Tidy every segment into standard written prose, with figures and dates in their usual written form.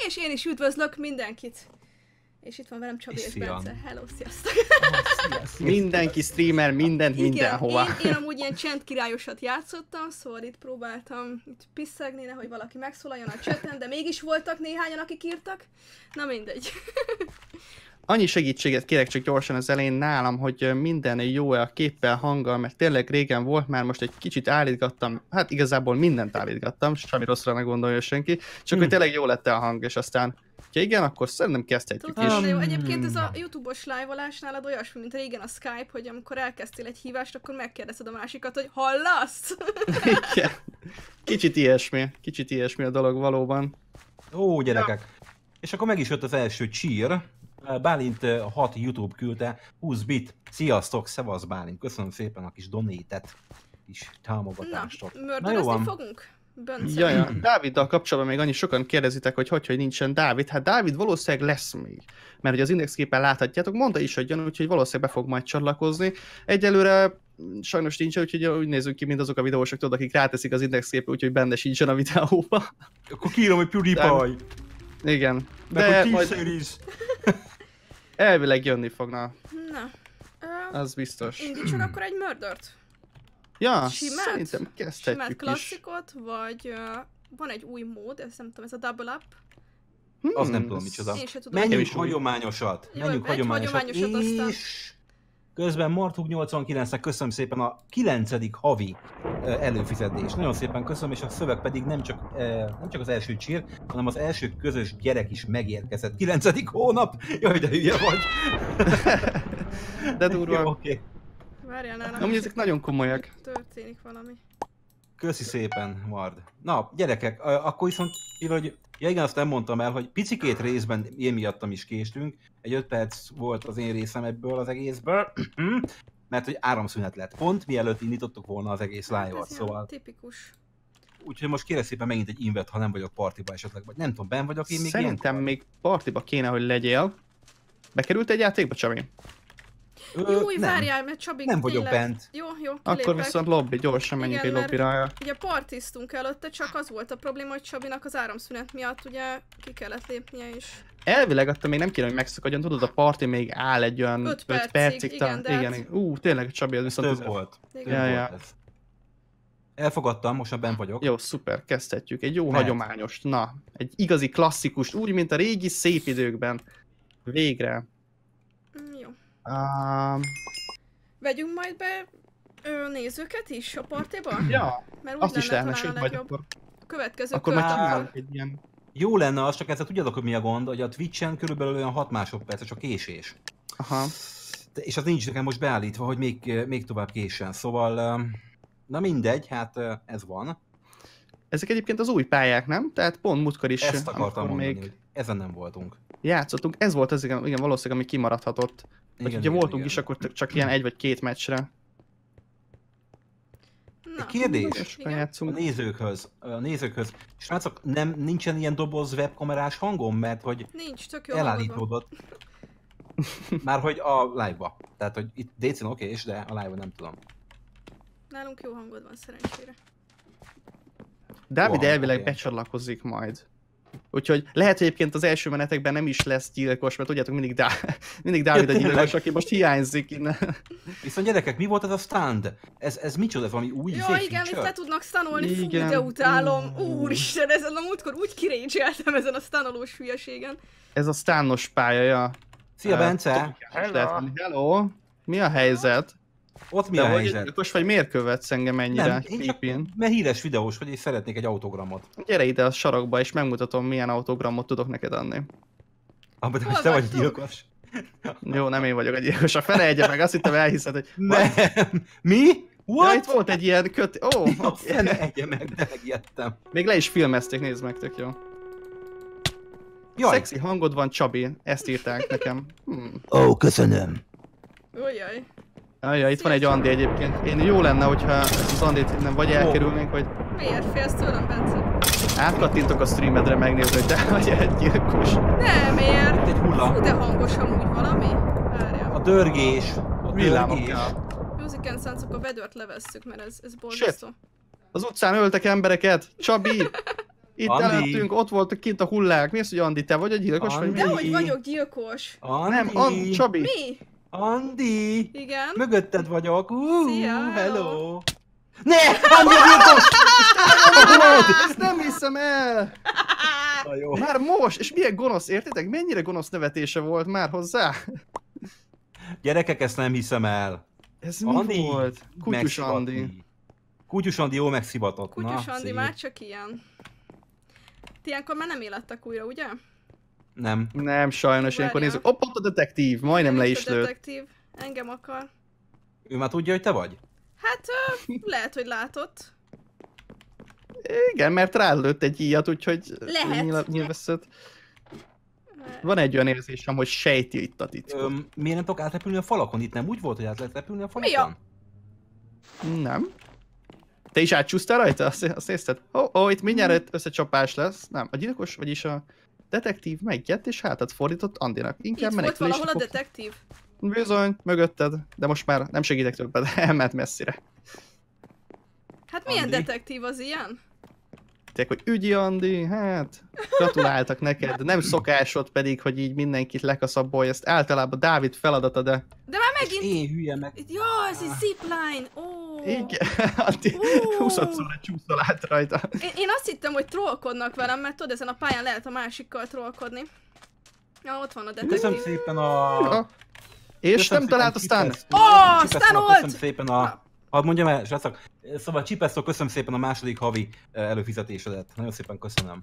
És én is üdvözlök mindenkit. És itt van velem Csabi és Bence. Hello, sziasztok! Mindenki streamer, mindent mindenhova. Én amúgy ilyen csendkirályosat játszottam, szóval itt próbáltam itt piszegni, nehogy valaki megszólaljon a chaten, de mégis voltak néhányan, akik írtak. Na mindegy. Annyi segítséget kérek csak gyorsan az elején nálam, hogy minden jó-e a képpel, hanggal, mert tényleg régen volt már, most egy kicsit állítgattam, hát igazából mindent állítgattam, semmi rosszra ne gondolja senki, csak hogy tényleg jó lett a hang, és aztán, ha igen, akkor szerintem kezdhetjük is. Egyébként ez a YouTube-os live-olás nálad olyasmi, mint régen a Skype, hogy amikor elkezdtél egy hívást, akkor megkérdezed a másikat, hogy hallasz? Igen. Kicsit ilyesmi a dolog valóban. Ó, gyerekek! Ja. És akkor meg is jött az első cheer. Bálint 6 YouTube küldte, 20 bit. Sziasztok, szevasz Bálint. Köszönöm szépen a kis donétet, kis támogatást. Na, mördörezni fogunk? Jaja, Dáviddal kapcsolatban még annyi sokan kérdezitek, hogy nincsen Dávid. Hát Dávid valószínűleg lesz még. Mert ugye az indexképen láthatjátok, mondta is, hogy jön, úgyhogy valószínűleg be fog majd csatlakozni. Egyelőre sajnos nincsen, úgyhogy úgy nézünk ki, mint azok a videósok, tudod, akik ráteszik az indexképre, úgyhogy benne sincsen a videóba. Akkor kírom, hogy PewDiePie. Igen. De majd... elvileg jönni fogna. Na. Az biztos. Indítson akkor egy mördört. Ja, simát? Szerintem kezdhetjük simát klasszikot, vagy van egy új mód, ezt nem tudom, ez a double up. Az nem tudom micsoda. Menjünk hagyományosat. Menjünk hagyományosat. És közben Martug 89-nek köszönöm szépen a 9. havi előfizetés. Nagyon szépen köszönöm, és a szöveg pedig nem csak az első cheer, hanem az első közös gyerek is megérkezett. 9. hónap! Jaj, de hülye vagy! De durva. Jó, okay. Várjál nálam. Amúgy ezek nagyon komolyak. Történik valami. Köszi szépen, Mard. Na, gyerekek, akkor viszont, hogy ja igen, azt nem mondtam el, hogy picikét részben én miattam is késtünk. Egy 5 perc volt az én részem ebből az egészből, mert hogy áramszünet lett pont, mielőtt indítottuk volna az egész live-ot, szóval... tipikus. Úgyhogy most kérek szépen megint egy invet, ha nem vagyok partiba esetleg, vagy nem tudom, benn vagyok én még szerintem még partiba kéne, hogy legyél. Bekerült egy játékba, Csabi? Jó, várjál, mert Csabi nem vagyok bent. Jó, kilépek. Akkor viszont lobby, gyorsan menjünk egy lobbira. Ugye partiztunk előtte, csak az volt a probléma, hogy Csabinak az áramszünet miatt ugye ki kellett lépnie is. Elvileg attól még nem kéne, hogy megszakadjon, tudod, a parti még áll egy olyan 5 percig. Igen, igen. Tényleg Csabi, ez viszont több volt. Ja. Elfogadtam, most már benn vagyok. Jó, szuper, kezdhetjük. Egy jó hagyományos, na, egy igazi klasszikus, úgy, mint a régi szép időkben. Végre. Jó. Vegyünk majd be nézőket is a partiba? Ja, mert úgy azt is lehetne, sőt, vagy akkor... Következő akkor már egy ilyen... Jó lenne az, csak ezzel tudjátok, hogy mi a gond, hogy a Twitch-en körülbelül olyan 6 másodperces a késés. Aha. És az nincs nekem most beállítva, hogy még tovább késen, szóval... Na mindegy, hát ez van. Ezek egyébként az új pályák, nem? Tehát pont múltkor is... Ezt akartam mondani, hogy ezen nem voltunk. Játszottunk, ez volt az, igen, valószínűleg, ami kimaradhatott. Vagy ugye voltunk is, akkor csak ilyen 1 vagy 2 meccsre. Na, kérdés a nézőkhöz. Srácok, nincsen ilyen doboz webkamerás hangom, mert hogy nincs, tök jó elállítódott. Már hogy a live-ba. Tehát, hogy itt DC-n okés, de a live-ban nem tudom. Nálunk jó hangod van szerencsére. Dávid elvileg becsatlakozik majd. Úgyhogy lehet, hogy egyébként az első menetekben nem is lesz gyilkos, mert tudjátok, mindig Dávid a gyilkos, aki most hiányzik innen. Viszont gyerekek, mi volt ez a stand? Ez micsoda, ez valami új feature? Ja igen, itt le tudnak stanolni, fú, de utálom. Úristen, ezen a múltkor úgy kirécseltem ezen a stanolós hülyeségen. Ez a stanos pálya, ja. Szia Bence! Hello! Mi a helyzet? Ott mi a helyzet? Most vagy miért követsz engem ennyire? Nem, én csak, mert híres videós vagy, és szeretnék egy autogramot. Gyere ide a sarokba, és megmutatom, milyen autogramot tudok neked adni. De most te vagy gyilkos. Jó, nem én vagyok a gyilkos. A fele egye meg, azt hittem elhiszed, hogy... Nem! Mi? What? Ja, itt volt egy ilyen A fele egye meg, de megijedtem. Még le is filmezték, nézd meg, tök jó. Jaj. Szexi hangod van, Csabi. Ezt írták nekem. Ó, köszönöm. Ujjaj. Ajaj, itt van egy Andi egyébként. Én jó lenne, hogyha az Andit innen vagy elkerülnénk, vagy... Miért félsz tőlem, Bence? Átkattintok a streamedre megnézni, hogy te vagy egy gyilkos. Nem, miért? Egy hulla. Fú, de hangos amúgy valami. Várjál. A dörgés. Music and Sounds, akkor a vedőrt levesszük, mert ez borzasztó. Az utcán öltek embereket! Csabi! Itt előttünk, ott voltak kint a hullák. Mi az, hogy Andi, te vagy a gyilkos? Andi. Dehogy vagyok gyilkos. Andi. Nem, Csabi. Mi? Andi. Igen? Mögötted vagyok. Szia, hello. Ne! Andi a gyilkos! Ezt nem hiszem el! Már most, és milyen gonosz, értitek? Mennyire gonosz nevetése volt már hozzá? Gyerekek, ezt nem hiszem el. Ez Andi, mi volt? Kutyus Andi. Kutyus Andi jó megszivatott. Kutyus Andi már csak ilyen. Ti ilyenkor már nem élettek újra, ugye? Nem. Nem, sajnos, ilyenkor nézzük. Ott a detektív, majdnem le is lőtt. Detektív, engem akar. Ő már tudja, hogy te vagy? Hát, lehet, hogy látott. Igen, mert rálőtt egy íjat, úgyhogy nyilvesszett. Van egy olyan érzésem, hogy sejti itt a titkot. Miért nem tudok átrepülni a falakon? Itt nem úgy volt, hogy át lehet repülni a falakon? Nem. Te is átcsúsztál rajta? Azt nézted? Itt mindjárt összecsapás lesz. Nem, a gyilkos, vagyis a detektív megjött és hátat fordított Andinak. Inkább itt volt valahol a detektív? Bizony, mögötted, de most már nem segítek többet, elment messzire. Hát milyen Andi? Detektív az ilyen? Hogy ügyi Andi, hát gratuláltak neked, nem szokásod pedig, hogy így mindenkit lekaszabolj, ezt általában Dávid feladata, de... De már megint... Én hülye meg... Jó, ez egy zipline, Igen, Andi 20-szor csúszol át rajta. Én azt hittem, hogy trollkodnak velem, mert tudod, ezen a pályán lehet a másikkal trollkodni. Ja, ott van a detektív. Köszönöm szépen a... Ja. És nem talált a stun? Stun volt! Köszönöm szépen a... Hadd mondjam el, srácok, szóval Csipesztó, köszönöm szépen a második havi előfizetésedet. Nagyon szépen köszönöm.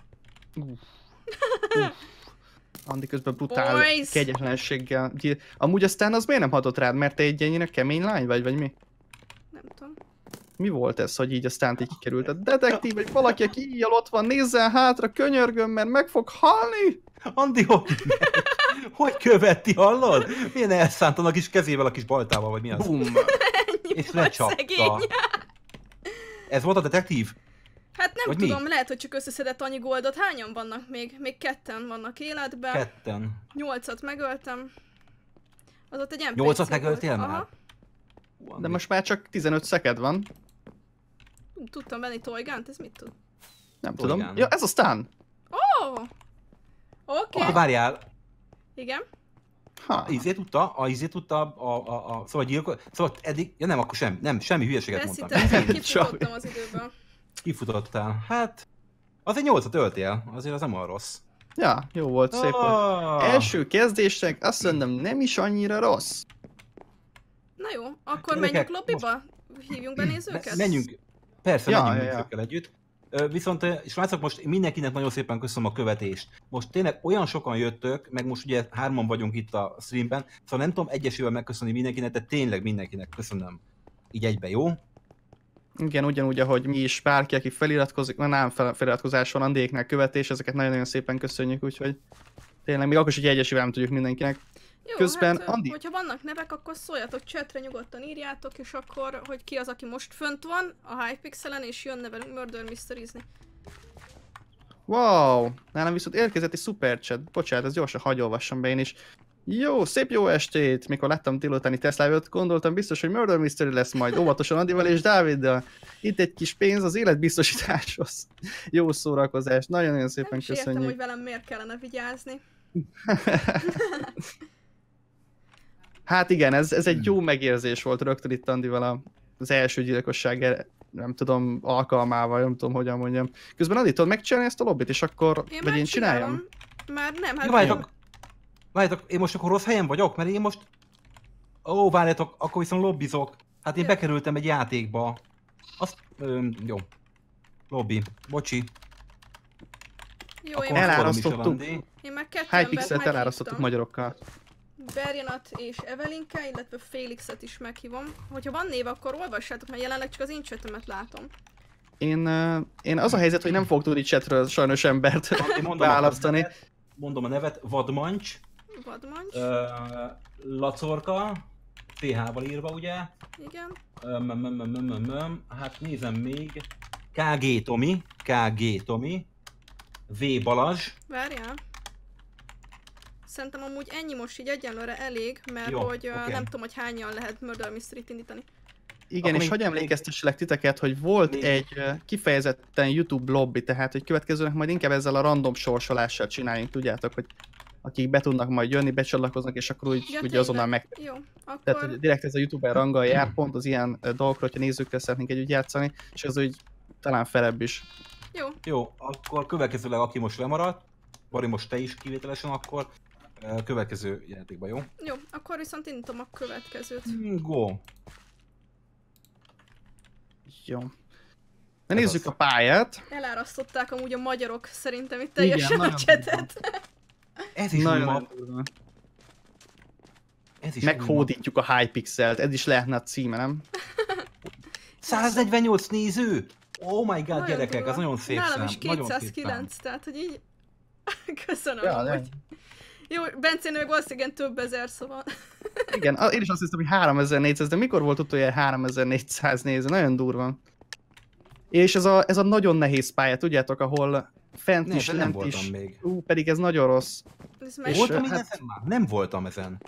Andi közben brutál kegyetlenséggel. Amúgy aztán az miért nem hatott rád, mert te egy ennyire kemény lány vagy mi? Nem tudom. Mi volt ez, hogy így aztán így kikerült? A detektív, vagy valaki, aki íjjal ott van, nézzen hátra, könyörgöm, mert meg fog halni! Andi, hogy követi, hallod? Milyen elszántan a kis kezével, a kis baltával, vagy mi az? Bum! És lecsapta. Ez volt a detektív? Hát nem vagy tudom, mi? Lehet, hogy csak összeszedett annyi goldot. Hányan vannak még? Még ketten vannak életben. Ketten. 8-at megöltem. Az ott egy NPC 8-at megöltél már? Aha. De most már csak 15 szeked van. Tudtam venni Toygánt, ez mit tud? Nem tudom. Ja, ez a stun. Oké. Akkor várjál. Igen. Izé tudta, szóval gyilkos, szóval eddig, ja nem, akkor semmi hülyeséget mondtam. Kifutottam az időből. Kifutottál, hát azért 8-at öltél, azért az nem olyan rossz. Ja, jó volt, szép volt. Első kezdésnek azt mondom, nem is annyira rossz. Na jó, akkor menjünk lobbyba? Hívjunk be nézőket? Menjünk, persze, menjünk nézőkkel együtt. Viszont srácok, most mindenkinek nagyon szépen köszönöm a követést. Most tényleg olyan sokan jöttök, meg most ugye 3-an vagyunk itt a streamben, szóval nem tudom egyesével megköszönni mindenkinek, de tényleg mindenkinek köszönöm. Így egybe, jó? Igen, ugyanúgy, ahogy mi is, bárki, aki feliratkozik, nem feliratkozás van, Andéknál követés, ezeket nagyon-nagyon szépen köszönjük, úgyhogy tényleg még akkor is, hogy egyesével nem tudjuk mindenkinek. Jó, közben, hát, Andi... hogyha vannak nevek, akkor szóljatok chatre, nyugodtan írjátok, és akkor, hogy ki az, aki most fönt van a Hypixelen, és jönne velünk Murder Mystery-zni. Wow! Nálam viszont érkezett egy super chat. Bocsánat, ez gyorsan hagyolvassam be én is. Jó, szép jó estét! Mikor láttam délutáni Tesla-t, gondoltam biztos, hogy Murder Mystery lesz majd óvatosan Andival és Dáviddal. Itt egy kis pénz az életbiztosításhoz. Jó szórakozás, nagyon-nagyon szépen köszönjük. Nem is értem, hogy velem miért kellene vigyázni. Hát igen, ez egy jó megérzés volt rögtön itt Andival az első gyilkosság, nem tudom, alkalmával, nem tudom, hogyan mondjam. Közben Andi, tudod megcsinálni ezt a lobbit, és akkor, vagy én csináljam? Már nem, hát... Várjátok, én most akkor rossz helyen vagyok, mert én most... Ó, várjátok, akkor viszont lobbizok. Hát én bekerültem egy játékba. Azt... jó. Lobby. Bocsi. Jó, én elárasztottuk. Én már 2 embert Hypixelt elárasztottuk magyarokkal. Berjanat és Evelinka, illetve Félixet is meghívom. Hogyha van név, akkor olvassátok, mert jelenleg csak az én chatemet látom. Én az a helyzet, hogy nem fogok tudni chatről sajnos embert választani. Mondom a nevet, Vadmancs. Vadmancs. Lacorka. TH-val írva, ugye? Igen. Hát nézem még. KG Tomi. V Balazs. Várjál. Szerintem amúgy ennyi most így egyenlőre elég, mert jó, hogy nem tudom, hogy hányan lehet Murder Mystery-t indítani. Igen, és hogy emlékeztesselek titeket, hogy volt egy kifejezetten YouTube lobby, tehát hogy következőnek majd inkább ezzel a random sorsolással csináljunk, tudjátok, hogy akik be tudnak majd jönni, becsatlakoznak, és akkor úgy azonnal meg... Jó, akkor... Tehát, hogy direkt ez a YouTuber ranggal jár, pont az ilyen dolgokra, hogyha nézőkkel szeretnénk együtt játszani, és ez úgy talán felebb is. Jó, akkor következőleg aki most lemaradt, Bari, most te is kivételesen, akkor következő játékban, jó? Jó, akkor viszont indítom a következőt. Go! Jó. Na nézzük a pályát. Elárasztották amúgy a magyarok szerintem itt teljesen a csetet. Ez is nagyon durva. Meghódítjuk a Hypixelt, ez is lehetne a címe, nem? 148 néző! Oh my god, gyerekek, durva. ez nagyon szép nálam szám. Is 209, tehát hogy így... Köszönöm, ja, hogy... Jó, Bencénél meg valószínűleg több ezer, szóval... Igen, én is azt hiszem, hogy 3400, de mikor volt utoljára 3400 néző? Nagyon durva. És ez a nagyon nehéz pálya, tudjátok, ahol fent is, lent is. Még. Pedig ez nagyon rossz. Voltam én ezen már? Nem voltam ezen.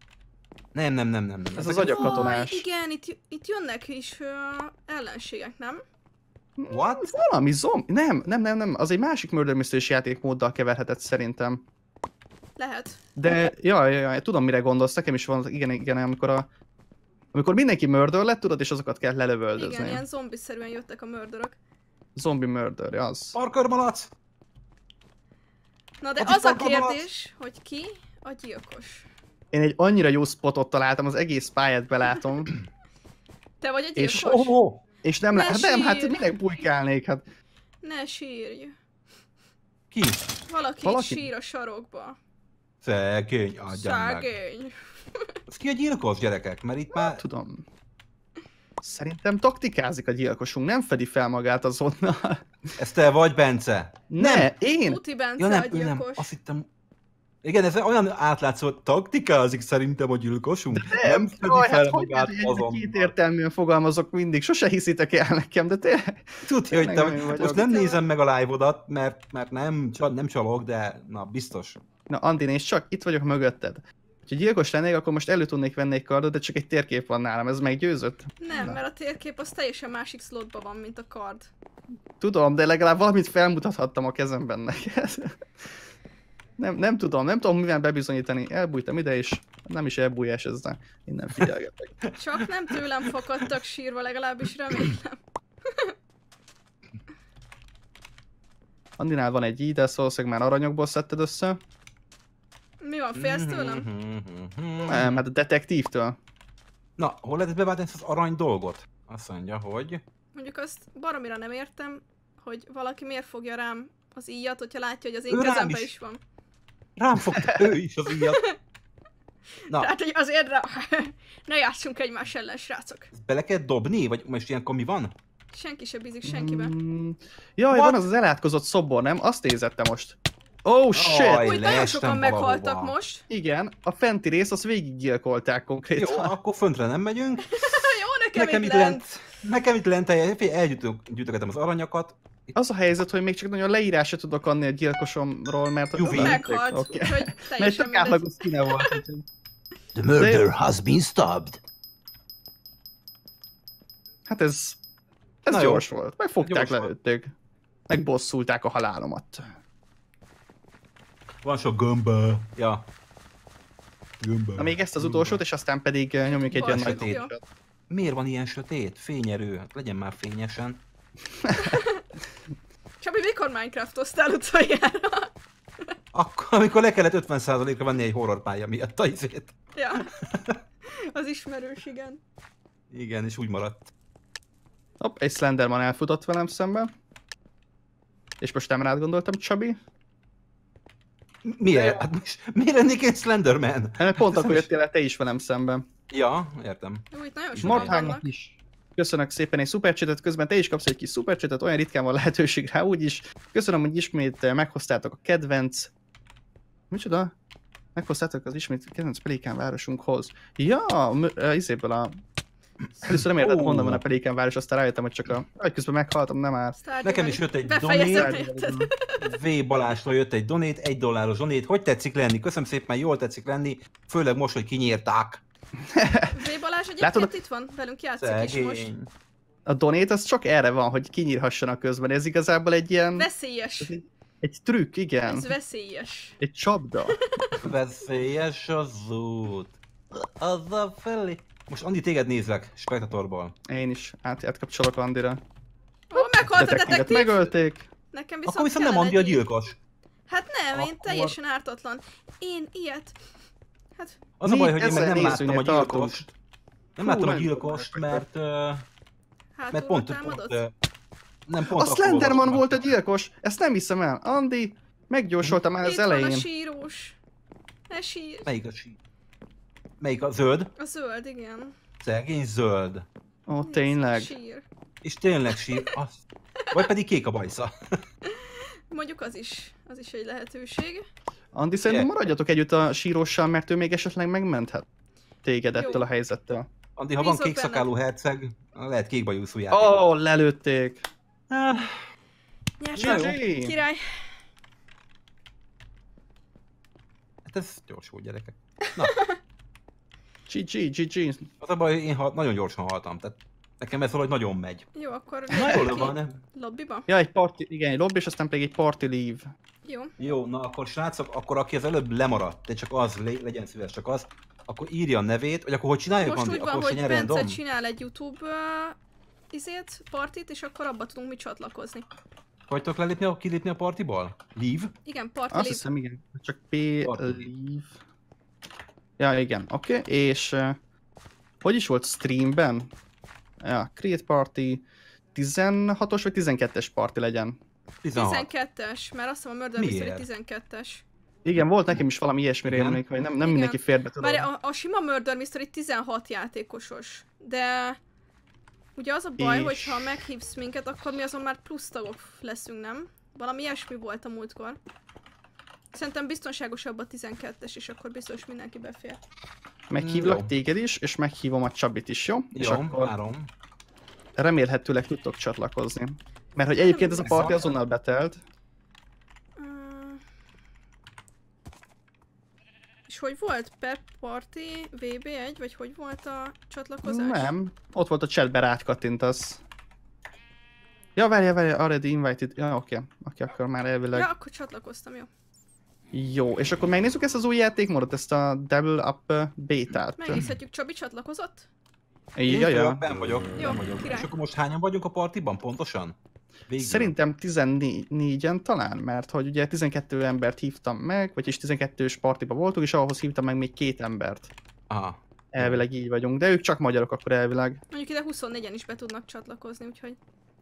Nem. Ez az agyakatonás. Igen, itt jönnek is ellenségek, nem? What? Valami Nem. Az egy másik Murder Mystery-s játékmóddal keverhetett szerintem. Lehet. De, ja, tudom mire gondolsz, nekem is van, igen, amikor mindenki murder lett, tudod, és azokat kell lelövöldözni. Igen, ilyen zombiszerűen jöttek a murderök. Zombie murder, az. Parkörmalac! Na de az a kérdés, hogy ki a gyilkos. Én egy annyira jó spotot találtam, az egész pályát belátom. Te vagy a gyilkos? És nem hát minek bujkálnék, hát. Ne sírj. Ki? Valaki sír a sarokba. Szegény, adjam meg. Szegény. Ez ki a gyilkos, gyerekek? Mert itt már... Tudom. Szerintem taktikázik a gyilkosunk, nem fedi fel magát azonnal. Ez te vagy, Bence? Nem, én? Tuti Bence a gyilkos. Nem, azt hittem... Igen, ez olyan átlátszó, hogy taktikázik szerintem a gyilkosunk. Nem fedi fel magát azonnal. Kétértelműen fogalmazok mindig, sose hiszitek el nekem, de tényleg... Tudja, hogy te most nem nézem meg a live-odat, mert nem csalok, de na, biztos. Na, Andi, nézd csak, itt vagyok mögötted. Ha gyilkos lennék, akkor most elő tudnék venni egy kardot, de csak egy térkép van nálam, ez meggyőzött? Nem, mert a térkép az teljesen másik slotban van, mint a kard. Tudom, de legalább valamit felmutathattam a kezemben neked. Nem tudom mivel bebizonyítani. Elbújtam ide, és nem is elbújás ezzel. Innen figyelgetek. Csak nem tőlem fakadtak sírva, legalábbis remélem. Andinál van egy így, de ezt valószínűleg már aranyokból szedted össze. Mi van, félsz tőlem? Nem, hát a detektívtől. Na, hol lehet beváltani ezt az arany dolgot? Azt mondja, hogy... Mondjuk azt baromira nem értem, hogy valaki miért fogja rám az íjat, hogyha látja, hogy az én kezemben is van. Rám fogta ő is az íjat. Na. Tehát, hogy azért ne játszunk egymás ellen, srácok. Bele kell dobni? Vagy most ilyenkor mi van? Senki se bízik senkiben. Jaj, van az elátkozott szobor, nem? Azt nézette most. Oh shit! Úgy nagyon sokan meghaltak most. Igen, a fenti rész, azt végiggyilkolták konkrétan. Jó, akkor föntre nem megyünk. Jó, nekem itt lent. Nekem itt lent elgyűjtögetem az aranyakat. Az a helyzet, hogy még csak nagyon leírásra tudok adni a gyilkosomról, mert... Meghalt, úgyhogy mert csak átlagos színe volt. The murder has been stopped. Hát ez gyors volt. Megfogták, lelőtték. Megbosszulták a halálomat. Van sok gömbbe. Ja. Gömbbe. Na még ezt az utolsót, és aztán pedig nyomjuk egy olyan nagy sötét. Miért van ilyen sötét? Fényerő. Hát legyen már fényesen. Csabi, mikor Minecraftoztál utoljára? Akkor, amikor le kellett 50%-ra venni egy horrorpálya miatt a izét. Ja. Az ismerős, igen. Igen, és úgy maradt. Hopp, egy Slenderman elfutott velem szembe. És most nem rád gondoltam, Csabi. Miért? Hát miért lennék én Slenderman? Hát pont akkor jöttél el te is velem szemben. Ja, értem. Jó, itt nagyon sokan vannak. Is. Köszönök szépen egy szupercsetet, közben te is kapsz egy kis szupercsetet, olyan ritkán van lehetőség rá úgyis. Köszönöm, hogy ismét meghoztátok a kedvenc... Micsoda? Meghoztátok az ismét kedvenc Pelikán városunkhoz. Ja, izéből a... Először nem értettem, honnan van a Pelikán város, aztán rájöttem, hogy csak a... Közben meghaltam, nem áll. Nekem is jött egy donate. V. Balázsról jött egy donate, $1 donate. Hogy tetszik lenni? Köszönöm szépen, jól tetszik lenni. Főleg most, hogy kinyírták. Zé Balázs egyébként itt van, velünk játszik is most. A donate az csak erre van, hogy kinyírhassanak közben. Ez igazából egy ilyen... Veszélyes. Egy trükk, igen. Ez veszélyes. Egy csapda. Veszélyes az út. Az a felé. Most Andi, téged nézlek, spektatorból. Én is átkapcsolok Andira. Ó, meghalt a detektív! Megölték. Nekem akkor viszont nem Andi a gyilkos. Hát nem, én teljesen ártatlan. Én ilyet. Hát... Az a baj, hogy én meg nem láttam a gyilkost. Nem láttam a gyilkost, mert... Mert pont... Nem pont a Slenderman volt a gyilkos! Ezt nem hiszem el. Andi, meggyorsoltam már az elején. Itt van a sírós. Ne sír. Melyik a sír? Melyik a zöld? A zöld, igen. Szegény zöld. Ó, tényleg. Sír. És tényleg sír. Vagy pedig kék a bajsza. Mondjuk az is egy lehetőség. Andi, szerintem maradjatok együtt a sírossal, mert ő még esetleg megmenthet téged ettől a helyzettől. Andi, ha van kék szakálú herceg, lehet kék bajúszú játék. Ó, lelőtték. Nyertem. Király. Hát ez gyors volt, gyerekek. Na. GG. Az a baj, én nagyon gyorsan haltam, tehát nekem ez valahogy nagyon megy. Jó, akkor... Jól van, nem? Lobbiba? Ja, egy party, igen, egy lobby, és aztán pedig egy party leave. Jó, na akkor srácok, akkor aki az előbb lemaradt, de csak az, legyen szíves, csak az, akkor írja a nevét, vagy akkor hogy csináljuk, Andi? Akkor most úgy van, hogy Bence random? csinál egy YouTube partit, és akkor abba tudunk mi csatlakozni. Vagytok kilépni a partiból? Leave? Igen, party Azt leave. hiszem, igen. Csak leave. Ja, igen, oké. És hogy is volt streamben? Ja, create party 16-os vagy 12-es party legyen? 12-es, mert azt hiszem a Murder Mystery 12-es. Igen, volt nekem is valami ilyesmire élmény, hogy nem mindenki fér be tudod. Már a sima Murder Mystery 16 játékosos, de ugye az a baj, hogy ha meghívsz minket, akkor mi azon már plusz tagok leszünk, nem? Valami ilyesmi volt a múltkor. Szerintem biztonságosabb a 12-es, és akkor biztos mindenki befér. Meghívlak téged is, és meghívom a Csabit is, jó? Jó, és akkor várom. Remélhetőleg tudtok csatlakozni. Mert hogy egyébként ez a party azonnal betelt. És hogy volt? Per Party VB1, vagy hogy volt a csatlakozás? Nem, ott volt a chatbe, rátkattintasz. Ja, várj, already invited. Ja, oké, akkor már elvileg. Ja, akkor csatlakoztam, jó. Jó, és akkor megnézzük ezt az új játékmódot, ezt a Double Up Beta-t. Megnézhetjük, Csabi csatlakozott? Ja. Ben vagyok. Jó, És akkor most hányan vagyunk a partiban pontosan? Végül. Szerintem 14-en talán, mert hogy ugye 12 embert hívtam meg, vagyis 12-s partiba voltunk, és ahhoz hívtam meg még 2 embert. Aha. Elvileg így vagyunk, de ők csak magyarok akkor elvileg. Mondjuk ide 24-en is be tudnak csatlakozni, úgyhogy...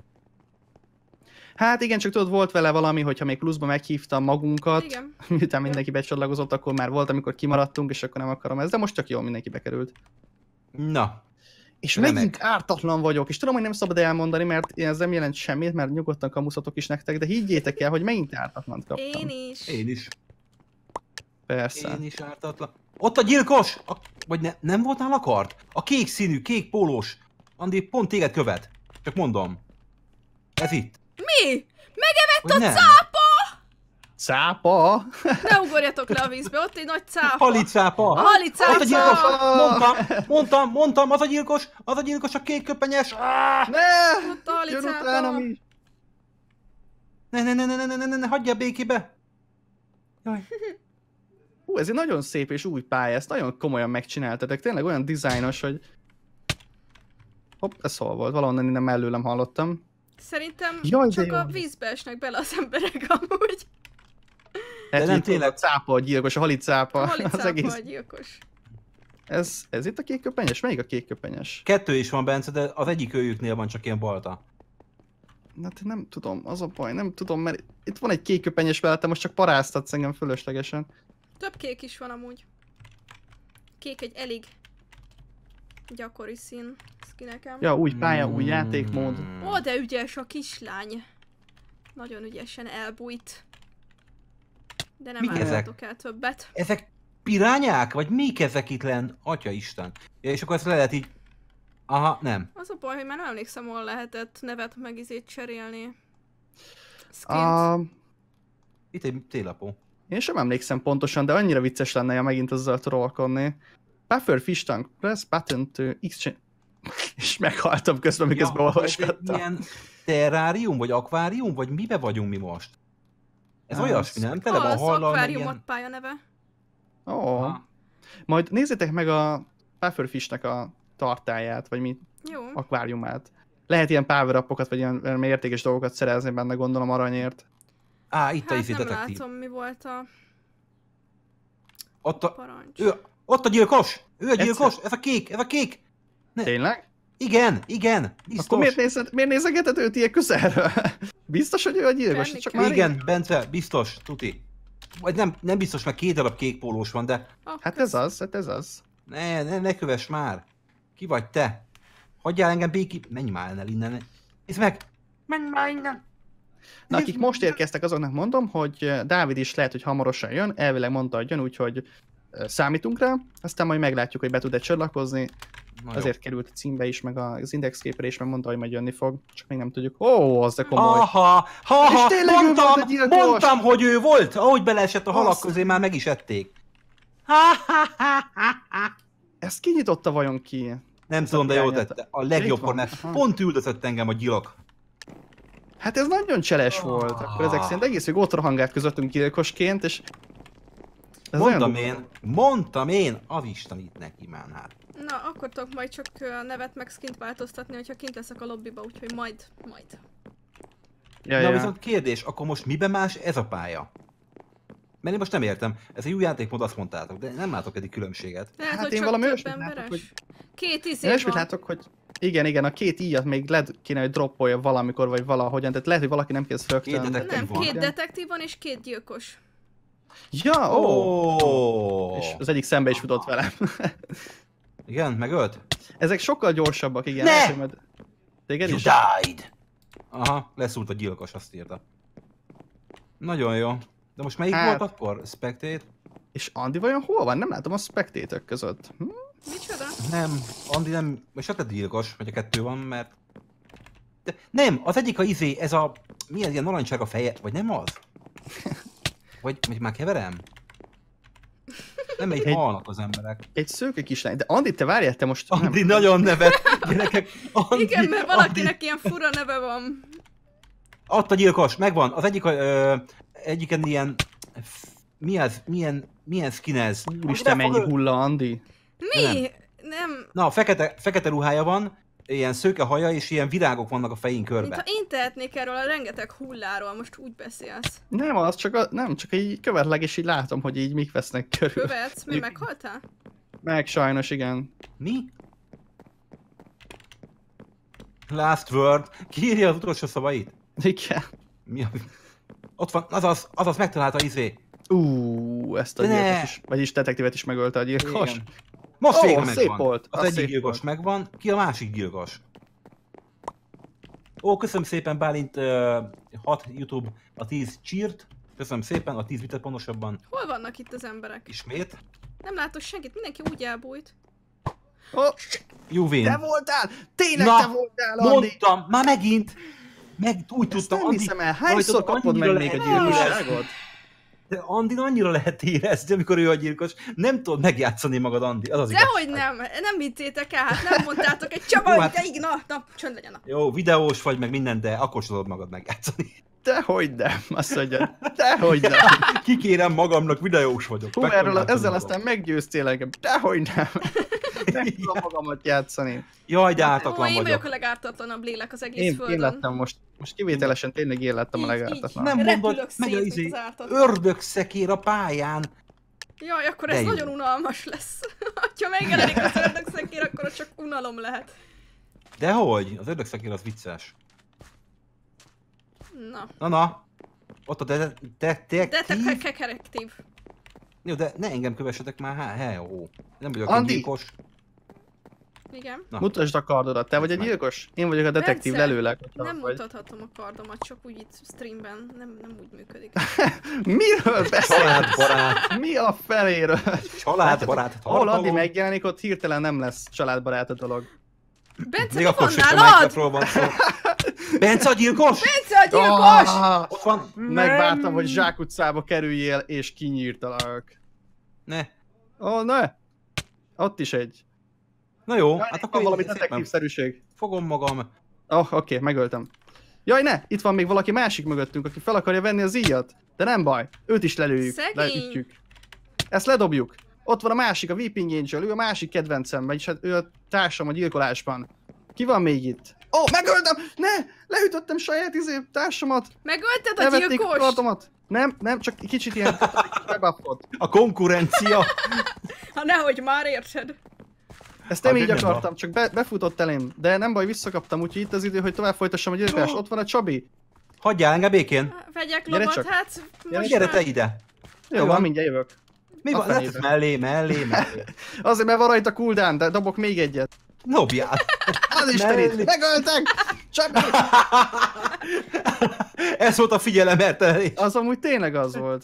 Hát igen, csak tudod, volt vele valami, hogyha még pluszba meghívtam magunkat, igen. Miután mindenki becsatlakozott, akkor már volt, amikor kimaradtunk, és akkor nem akarom ezt, de most csak jól mindenki bekerült. Na. És megint ártatlan vagyok, és tudom, hogy nem szabad elmondani, mert ez nem jelent semmit, mert nyugodtan kamuszatok is nektek, de higgyétek el, hogy megint ártatlant kaptam. Én is. Persze. Én is ártatlan. Ott a gyilkos! Vagy nem volt nála kard? A kék színű, kék pólós. Andi, pont téged követ. Csak mondom. Ez itt. Mi? Megevett a cápa! Cápa? Ne ugorjatok le a vízbe, ott egy nagy cápa. Halicápa. A halicápa. Ott a gyilkos. Mondtam, az a gyilkos, a kék köpenyes. Ne! Ott a halicápa. Ne, hagyja békébe. Jaj. Ez egy nagyon szép és új pálya, ezt nagyon komolyan megcsináltatok, tényleg olyan dizájnos, hogy... Hopp, ez hol volt? Valahonnan innen mellőlem hallottam. Szerintem csak a vízbe esnek bele az emberek amúgy. De nem tényleg a cápa a gyilkos, a halicápa. A halicápa az egész... a gyilkos. Ez itt a kékköpenyes? Melyik a kékköpenyes? 2 is van, Bence, de az egyik őjüknél van csak ilyen balta. Hát nem tudom, az a baj, nem tudom, mert itt van egy kékköpenyes vele, most csak paráztatsz engem fölöslegesen. Több kék is van amúgy. Kék egy elég gyakori szín nekem. Ja, új pálya, új játékmód. Ó, de ügyes a kislány. Nagyon ügyesen elbújt. De nem állhatok el többet. Ezek pirányák? Vagy mik ezek itt lenn? Atyaisten. Ja, és akkor ezt le lehet így... Aha, nem. Az a baj, hogy már nem emlékszem, hol lehetett nevet meg izét cserélni. Itt egy télapó. Én sem emlékszem pontosan, de annyira vicces lenne, ha megint azzal trollkodni. Puffer fish tank, press button to exchange... És meghaltam közben, amíg ezt beolvasgattam. Milyen terrárium, vagy akvárium, vagy mibe vagyunk mi most? Ez olyasmi, nem? Tele van hallal, az akváriumot pálya neve. Ó. Majd nézzétek meg a pufferfishnek a tartályát, vagy mi? Jó. Akváriumát. Lehet ilyen power-upokat, vagy ilyen értékes dolgokat szerezni benne, gondolom aranyért. Itt a izé detektív. Nem látom, mi volt a... parancs. Ott a gyilkos! Ő a gyilkos! Ez a kék! Tényleg? Igen, biztos. Akkor miért nézegeted őt ilyen közelről? Biztos, hogy ő a gyilkos? Csak már igen, Bence, biztos, tuti. Vagy nem biztos, mert 2 darab kék pólós van, de... Hát ez az. Ne kövess már. Ki vagy te? Hagyjál engem békén. Menj már el innen. Nézd meg! Menj már innen! Na, akik most érkeztek, azoknak mondom, hogy Dávid is lehet, hogy hamarosan jön. Elvileg mondta, hogy jön, úgyhogy számítunk rá. Aztán majd meglátjuk, hogy be tud-e csatlakozni. Azért került a címbe is, meg az indexképre is, meg mondta, hogy majd jönni fog. Csak még nem tudjuk. Az de komoly. Mondtam, hogy ő volt! Ahogy beleesett a halak közé, már meg is ették. Ezt kinyitotta vajon ki? Nem tudom, de jól tette. A legjobban, mert pont üldözött engem a gyilok. Hát ez nagyon cseles volt. Akkor ezek szerint egész, hogy ott rohangált közöttünk gyilkosként, és... Mondtam én, az Istenit neki már hát. Na, akkor tudok majd csak nevet meg skint változtatni, hogyha kint leszek a lobbyba, úgyhogy majd. Na viszont kérdés, akkor most miben más ez a pálya? Mert én most nem értem, ez egy új játékmód, azt mondtátok, de nem látok eddig különbséget. Lehet, hát én valami olyasmit látok, hogy... 2 izé van. Olyasmit látok, hogy igen, a 2 íjat még kéne, hogy droppolja valamikor, vagy valahogyan, tehát lehet, hogy valaki nem kezd rögtön. Nem, 2 detektív van és 2 gyilkos. Ja, És az egyik szembe is futott velem. Igen, megölt? Ezek sokkal gyorsabbak, igen. Ne! Téged is? You died! Aha, leszúrt a gyilkos, azt írta. Nagyon jó. De most melyik volt akkor? Spectate? És Andi vajon hol van? Nem látom a spectate-ök között. Micsoda? Nem, Andi nem... Most hát a gyilkos, vagy a 2 van, mert... De nem, az egyik a izé, ez a... Mi ez ilyen narancssárga feje? Vagy nem az? Vagy már keverem? Nem egy halnak az emberek. Egy szőke kislány. De Andi, te várjál, te most... Andi nagyon nevet, gyerekek. Andi, igen, mert valakinek ilyen fura neve van. Ott a gyilkos, megvan. Az egyiken ilyen... Mi az? Milyen skin ez? Úristen, mennyi hulla, Andi. Mi? Nem. Na, fekete ruhája van, ilyen szőke haja, és ilyen virágok vannak a fején körbe. Mintha én tehetnék erről a rengeteg hulláról, most úgy beszélsz. Nem, az csak így követleg, és így látom, hogy így mik vesznek körül. Követsz? Mi meghaltál? Meg sajnos, igen. Mi? Last word. Ki írja az utolsó szavait? Igen. Mi a... Ott van, azaz megtalálta izé. Ezt a gyilkos is, vagyis detektívet is megölte a gyilkos. Igen. Most végre megvan. Szép volt. Az egyik gyilkos megvan, ki a másik gyilkos? Köszönöm szépen Bálint 6 YouTube a 10 cheert. Köszönöm szépen, a 10 vitet pontosabban. Hol vannak itt az emberek? Ismét. Nem látok senkit, mindenki úgy elbújt. Juvén. Te voltál! Tényleg te voltál, Andi! Mondtam, már megint! Úgy tudtam, nem hiszem el, hányszor kapod meg még a gyilkosságot? De Andin annyira lehet érezni, amikor ő a gyilkos. Nem tudod megjátszani magad, Andi. Az az dehogy nem hittétek el, hát nem mondtátok egy Csaba, hogy te na, csönd legyen. Jó, videós vagy meg minden, de akkor sem tudod magad megjátszani. Dehogy nem, azt mondja. Dehogy nem. Kikérem magamnak, videós vagyok. Ezzel aztán meggyőztél engem. Dehogy nem. Nem tudom magamat játszani. Jaj, de ártatlan vagyok. Én vagyok a legártatlanabb lélek az egész földön. Én lettem most kivételesen tényleg én lettem a legártatlanabb. Nem mondod, meg az ördögszekér a pályán. Jaj, akkor ez nagyon unalmas lesz. Ha megjelenik az ördögszekér, akkor csak unalom lehet. Dehogy, az ördögszekér az vicces. Na. Ott a detektív. Jó, de ne engem kövessetek már, jó. Nem vagyok egy gyilkos. Igen. Mutasd a kardodat, te vagy a gyilkos? Én vagyok a detektív lelőlek. Nem mutathatom a kardomat, csak úgy itt streamben, nem úgy működik. Miről beszélsz? Családbarát. Mi a feléről? Családbarát. Ahol Andi megjelenik, ott hirtelen nem lesz családbarát a dolog. Bence, mi van nálad? Bence a gyilkos? Bence a gyilkos! Ott van. Megvártam, hogy Zsákutcába kerüljél, és kinyírtalak. Ne. Ne! Ott is egy. Na jó, Jaj, hát akkor valami detektívszerűség. Fogom magam. Oké, megöltem. Jaj, ne! Itt van még valaki másik mögöttünk, aki fel akarja venni az íjat. De nem baj, őt is lelőjük, leütjük. Ezt ledobjuk. Ott van a másik, a Weeping Angel, ő a másik kedvencem, vagyis hát ő a társam a gyilkolásban. Ki van még itt? Megöltem! Ne! Leütöttem saját társamat! Megölted a gyilkost? Nem, csak kicsit ilyen rebuffot. A konkurencia! Ha nehogy már értsed. Ezt nem így akartam, csak befutott elém, de nem baj, visszakaptam, úgyhogy itt az idő, hogy tovább folytassam a gyilkolást. Ott van a Csabi. Hagyjál engem békén. Vegyek lobot, hát most gyere te ide. Jó van, mindjárt jövök. Mi van? Mellé. Azért, mert van rajta cooldown, de dobok még egyet. Dobjál. Az Istenit, megöltek! Csabi! Ez volt a figyelemeltelés. Az amúgy tényleg az volt.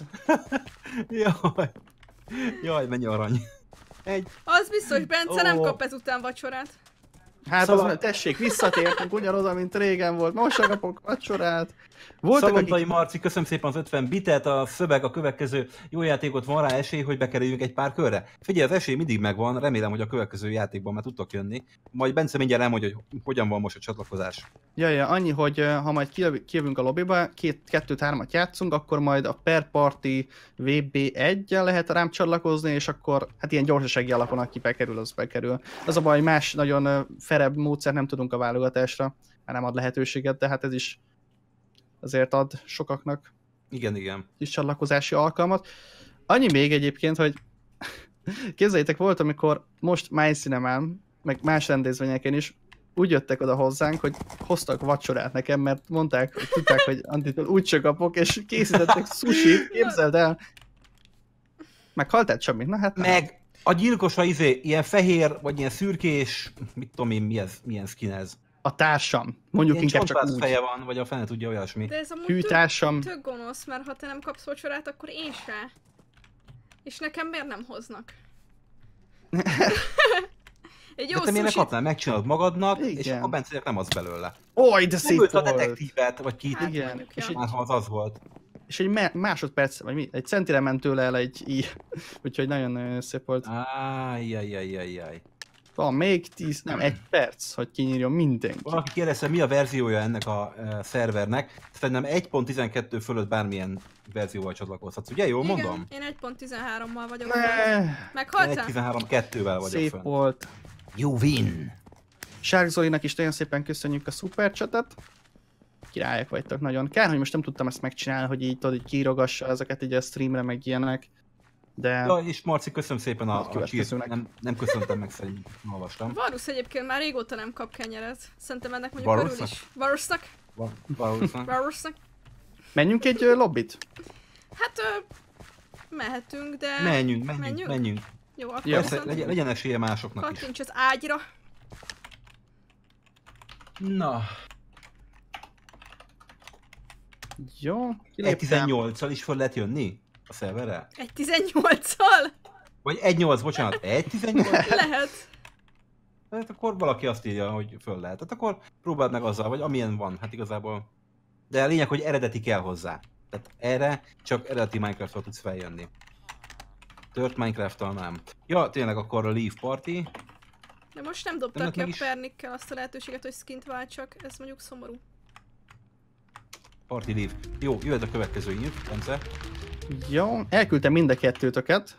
Jaj, mennyi arany. Az biztos, Bence nem kap ezután vacsorát. Hát szóval... az, tessék, visszatértünk ugyanoda, mint régen volt. Most kapok vacsorát. Szalontai Marci, köszönöm szépen az 50 bitet, a szöveg a következő jó játékot, van rá esély, hogy bekerüljünk egy pár körre. Figyelj, az esély mindig megvan, remélem, hogy a következő játékban már tudtok jönni. Majd Bence mindjárt elmondja, hogy hogyan van most a csatlakozás. Ja, annyi, hogy ha majd kijövünk a lobbyba, 2-3-at játszunk, akkor majd a per party VB1-jel lehet rám csatlakozni, és akkor hát ilyen gyorsasági alapon, aki bekerül, az bekerül. Az a baj, más nagyon ferebb módszer nem tudunk a válogatásra, mert nem ad lehetőséget, de hát ez is azért ad sokaknak igen. Kis csatlakozási alkalmat. Annyi még egyébként, hogy képzeljétek, volt, amikor most My Cinemán, meg más rendezvényeken is úgy jöttek oda hozzánk, hogy hoztak vacsorát nekem, mert mondták, hogy tudták, hogy Antitől úgyse kapok, és készítettek sushit, képzeld el. Meghaltál, Csabi? Na hát nem. Meg a gyilkosa ilyen fehér, vagy ilyen szürkés, mit tudom én, milyen skin ez. A társam. Mondjuk ilyen inkább csak úgy. Feje van, vagy a fene tudja olyasmi. De ez amúgy tök gonosz, mert ha te nem kapsz vacsorát, akkor én se. És nekem miért nem hoznak? Egy jó de te miért ne kapnál? Megcsinálod magadnak, igen. És akkor Bencének nem az belőle. Oj, de szép volt! a detektívet, vagy kit, hát, igen. És már ha az volt. És egy másodperc, vagy egy centire ment tőle el egy úgyhogy nagyon szép volt. Ájjjjjjjjjjj. Van még 10, nem, 1 perc, hogy kinyírjon mindenki. Valaki kérdezte, mi a verziója ennek a szervernek. Szerintem 1.12 fölött bármilyen verzióval csatlakozhatsz, ugye? Jól mondom? Igen, én 1.13-mal vagyok. Meghaltál? 1.13.2-vel vagyok szép fönn. volt. You win! Sárk Zolinak is nagyon szépen köszönjük a szupercsatet. Királyok vagytok nagyon. Kár, hogy most nem tudtam ezt megcsinálni, hogy így tudod, így kiírogassa ezeket így a streamre, meg ilyenek. De... Ja, és Marci, köszönöm szépen a csírt. Nem köszöntem meg, szerintem olvastam. Varus egyébként már régóta nem kap kenyeret. Szerintem ennek mondjuk örül is. Varusnak. Menjünk egy lobbit? Hát mehetünk, de... Menjünk. Jó, akkor persze, legyen esélye másoknak is. Kattints az ágyra. Na. Jó. 1.18-al is föl lehet jönni a szerverre? 1.18-al? Vagy 1.8, bocsánat, 1.18? Lehet. Hát akkor valaki azt írja, hogy föl lehet. Hát akkor próbáld meg azzal, vagy amilyen van, hát igazából. De a lényeg, hogy eredeti kell hozzá. Tehát erre csak eredeti Minecraft-tal tudsz feljönni. Tört Minecraft-tal nem. Ja, tényleg akkor a Leaf Party. De most nem dobtak ki a pernikkel azt a lehetőséget, hogy skint váltsak, ez mondjuk szomorú. Party Leaf. Jó, jöhet a következő ív, Bence. Jó, elküldtem mind a kettőtöket.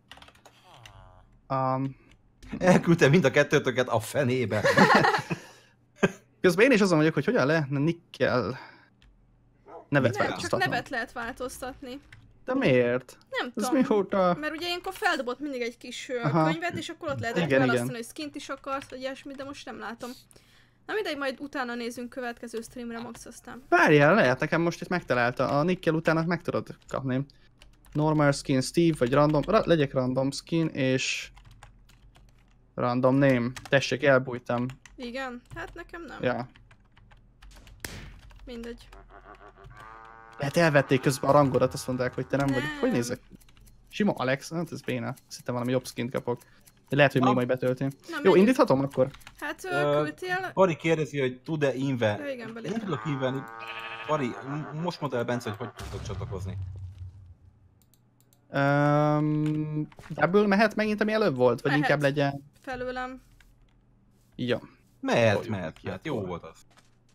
Elküldtem mind a kettőtöket a fenébe. Közben én is azon vagyok, hogy hogyan lehetne Nickel nevet változtatni. Csak nevet lehet változtatni. De miért? Nem ez tudom, mióta... mert ugye ilyenkor feldobott mindig egy kis könyvet, és akkor ott lehetett választani, hogy skint is akarsz, vagy ilyesmi, de most nem látom. Na mindegy, majd utána nézzünk következő streamre max aztán. Várjál, lehet, nekem most itt megtalálta. A Nickel utána meg tudod kapni. Normal skin Steve, vagy random, legyek random skin, és... Random name. Tessék, elbújtam. Igen? Hát nekem nem. Ja. Mindegy. Hát elvették közben a rangodat, azt mondták, hogy te nem vagy. Hogy nézek? Sima Alex, hát ez béna. Szerintem valami jobb skint kapok. De lehet, hogy még majd betölti. Jó, indíthatom akkor? Hát küldtél... Pari kérdezi, hogy tud-e inve. Ja, igen, én nem tudok invenni. Pari, most mondd el, Bence, hogy tudok csatlakozni. Ebből mehet megint, ami előbb volt? Vagy Mehet. inkább legyen... Felőlem. Ja. Mehet. Jó volt az.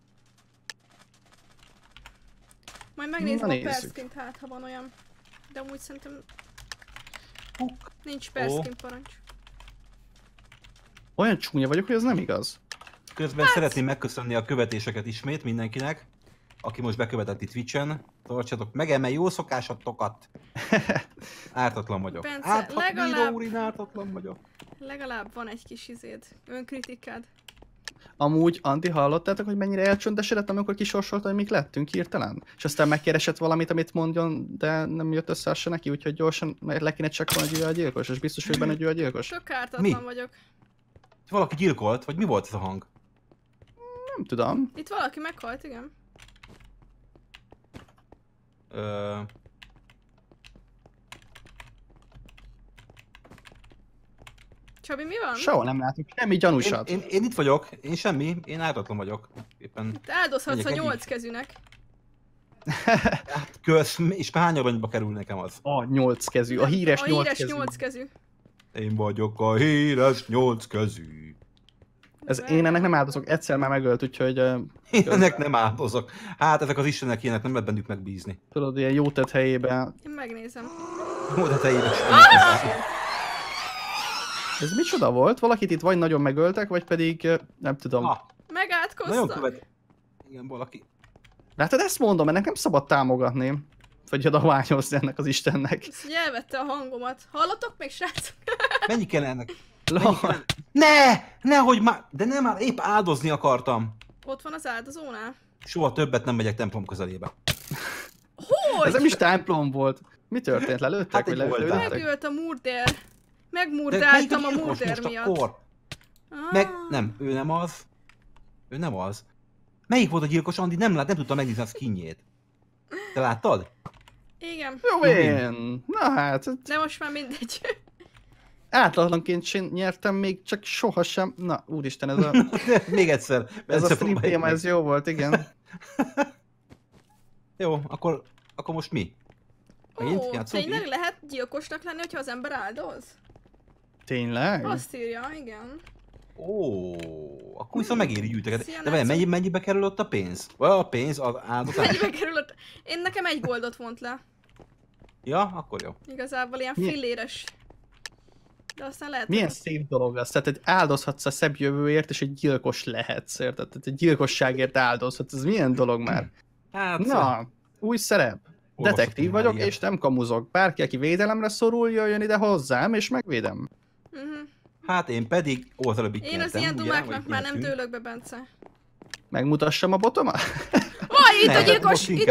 Majd megnézem Na, a nézzük. perszkint, hát ha van olyan. De amúgy szerintem... Nincs perszkint parancs. Olyan csúnya vagyok, hogy ez nem igaz. Közben szeretném megköszönni a követéseket ismét mindenkinek, aki most bekövetett itt Twitch-en. Tartsatok meg eme jó szokásatokat. Ártatlan vagyok. Bence, Ártatlan vagyok. Legalább van egy kis önkritikád. Amúgy, Anti, hallottátok, hogy mennyire elcsöndesedett, amikor kisorsolta, hogy mik lettünk hirtelen? És aztán megkeresett valamit, amit mondjon, de nem jött össze se neki, úgyhogy gyorsan le kéne csekkolni, hogy ő a gyilkos, és biztos, hogy benne, hogy ő a gyilkos. Tök ártatlan vagyok. Valaki gyilkolt, vagy mi volt ez a hang? Nem tudom. Itt valaki meghalt, igen. Csabi, mi van? Sehol nem látunk semmi gyanúsat. Én itt vagyok, én semmi, én ártatlan vagyok. Éppen te áldozhatsz a 8 kezűnek. Hát kösz, és hány aranyba kerül nekem az? A 8 kezű, a híres 8 kezű. 8 kezű. Én vagyok a híres 8 kezű. Én ennek nem áldozok, egyszer már megölt, úgyhogy... Én ennek nem áldozok. Hát ezek az istenek ilyenek, nem lehet bennük megbízni. Tudod, ilyen jó tett helyében... Én megnézem. Jó tett helyében. Ez micsoda volt? Valakit itt vagy nagyon megöltek, vagy pedig nem tudom. Megátkoztak? Igen, valaki. Látod, ezt mondom, ennek nem szabad támogatni. Vagy adományozni ennek az Istennek. Ezt elvette a hangomat. Hallottok még, srácok? Mennyi kell ennek? Nehogy már! De nem már, épp áldozni akartam. Ott van az áldozónál. Soha többet nem megyek templom közelébe. Hogy? Ez nem is templom volt. Mi történt? Lelőttek? Hát vagy lelőttek? Megölt a murder. Megmurdáltam a murder miatt. Nem, ő nem az. Ő nem az. Melyik volt a gyilkos, Andi? Nem tudtam megnézni a skinjét. Te láttad? Igen. Jó én. Na hát. De most már mindegy. Átlatlanként nyertem még, csak sohasem. Na, úristen, ez a... Még egyszer. Ez a stream téma, ez jó volt, igen. Jó, akkor most mi? Tényleg lehet gyilkosnak lenni, hogyha az ember áldoz? Tényleg? Azt írja, igen. Akkor viszont megéri gyűjteket. De mennyibe kerül ott a pénz? A pénz, az áldozás? Mennyibe kerül ott? Én nekem 1 goldot vont le. Ja, akkor jó. Igazából ilyen filléres. De aztán lehet... Milyen szép dolog az, tehát egy áldozhatsz a szebb jövőért, és egy gyilkos lehetsz, érted? Tehát egy gyilkosságért áldozhatsz, ez milyen dolog már? Hát... Na, új szerep. Detektív vagyok, ilyen. És nem kamuzok. Bárki, aki védelemre szorul, jöjjön ide hozzám, és megvédem. Hát én pedig oldalabbi én az ilyen dumáknak már nem tőlök be, Bence. Megmutassam a botomat? Itt a gyilkos! Itt.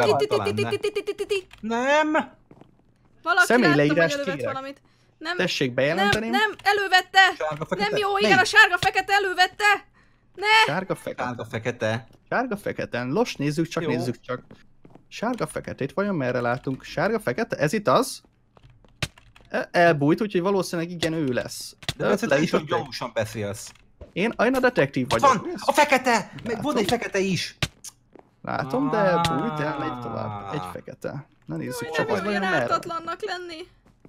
Nem! Valaki látta, vagy elővett valamit. Nem, tessék bejelenteni. Nem, elővette! Nem jó, igen, a sárga-fekete elővette! Ne! Sárga-fekete. Sárga-fekete. Los, nézzük csak, Sárga-feketét vajon merre látunk? Sárga-fekete? Ez itt az? Elbújt, úgyhogy valószínűleg igen, ő lesz. De te is, hogy gyanúsan beszélsz. Én a detektív vagyok. Van! A fekete! Meg van egy fekete is! Látom, de elbújt, elmegy tovább. Egy fekete. Na nézzük csak, hogy vajon merre. Ártatlannak lenni.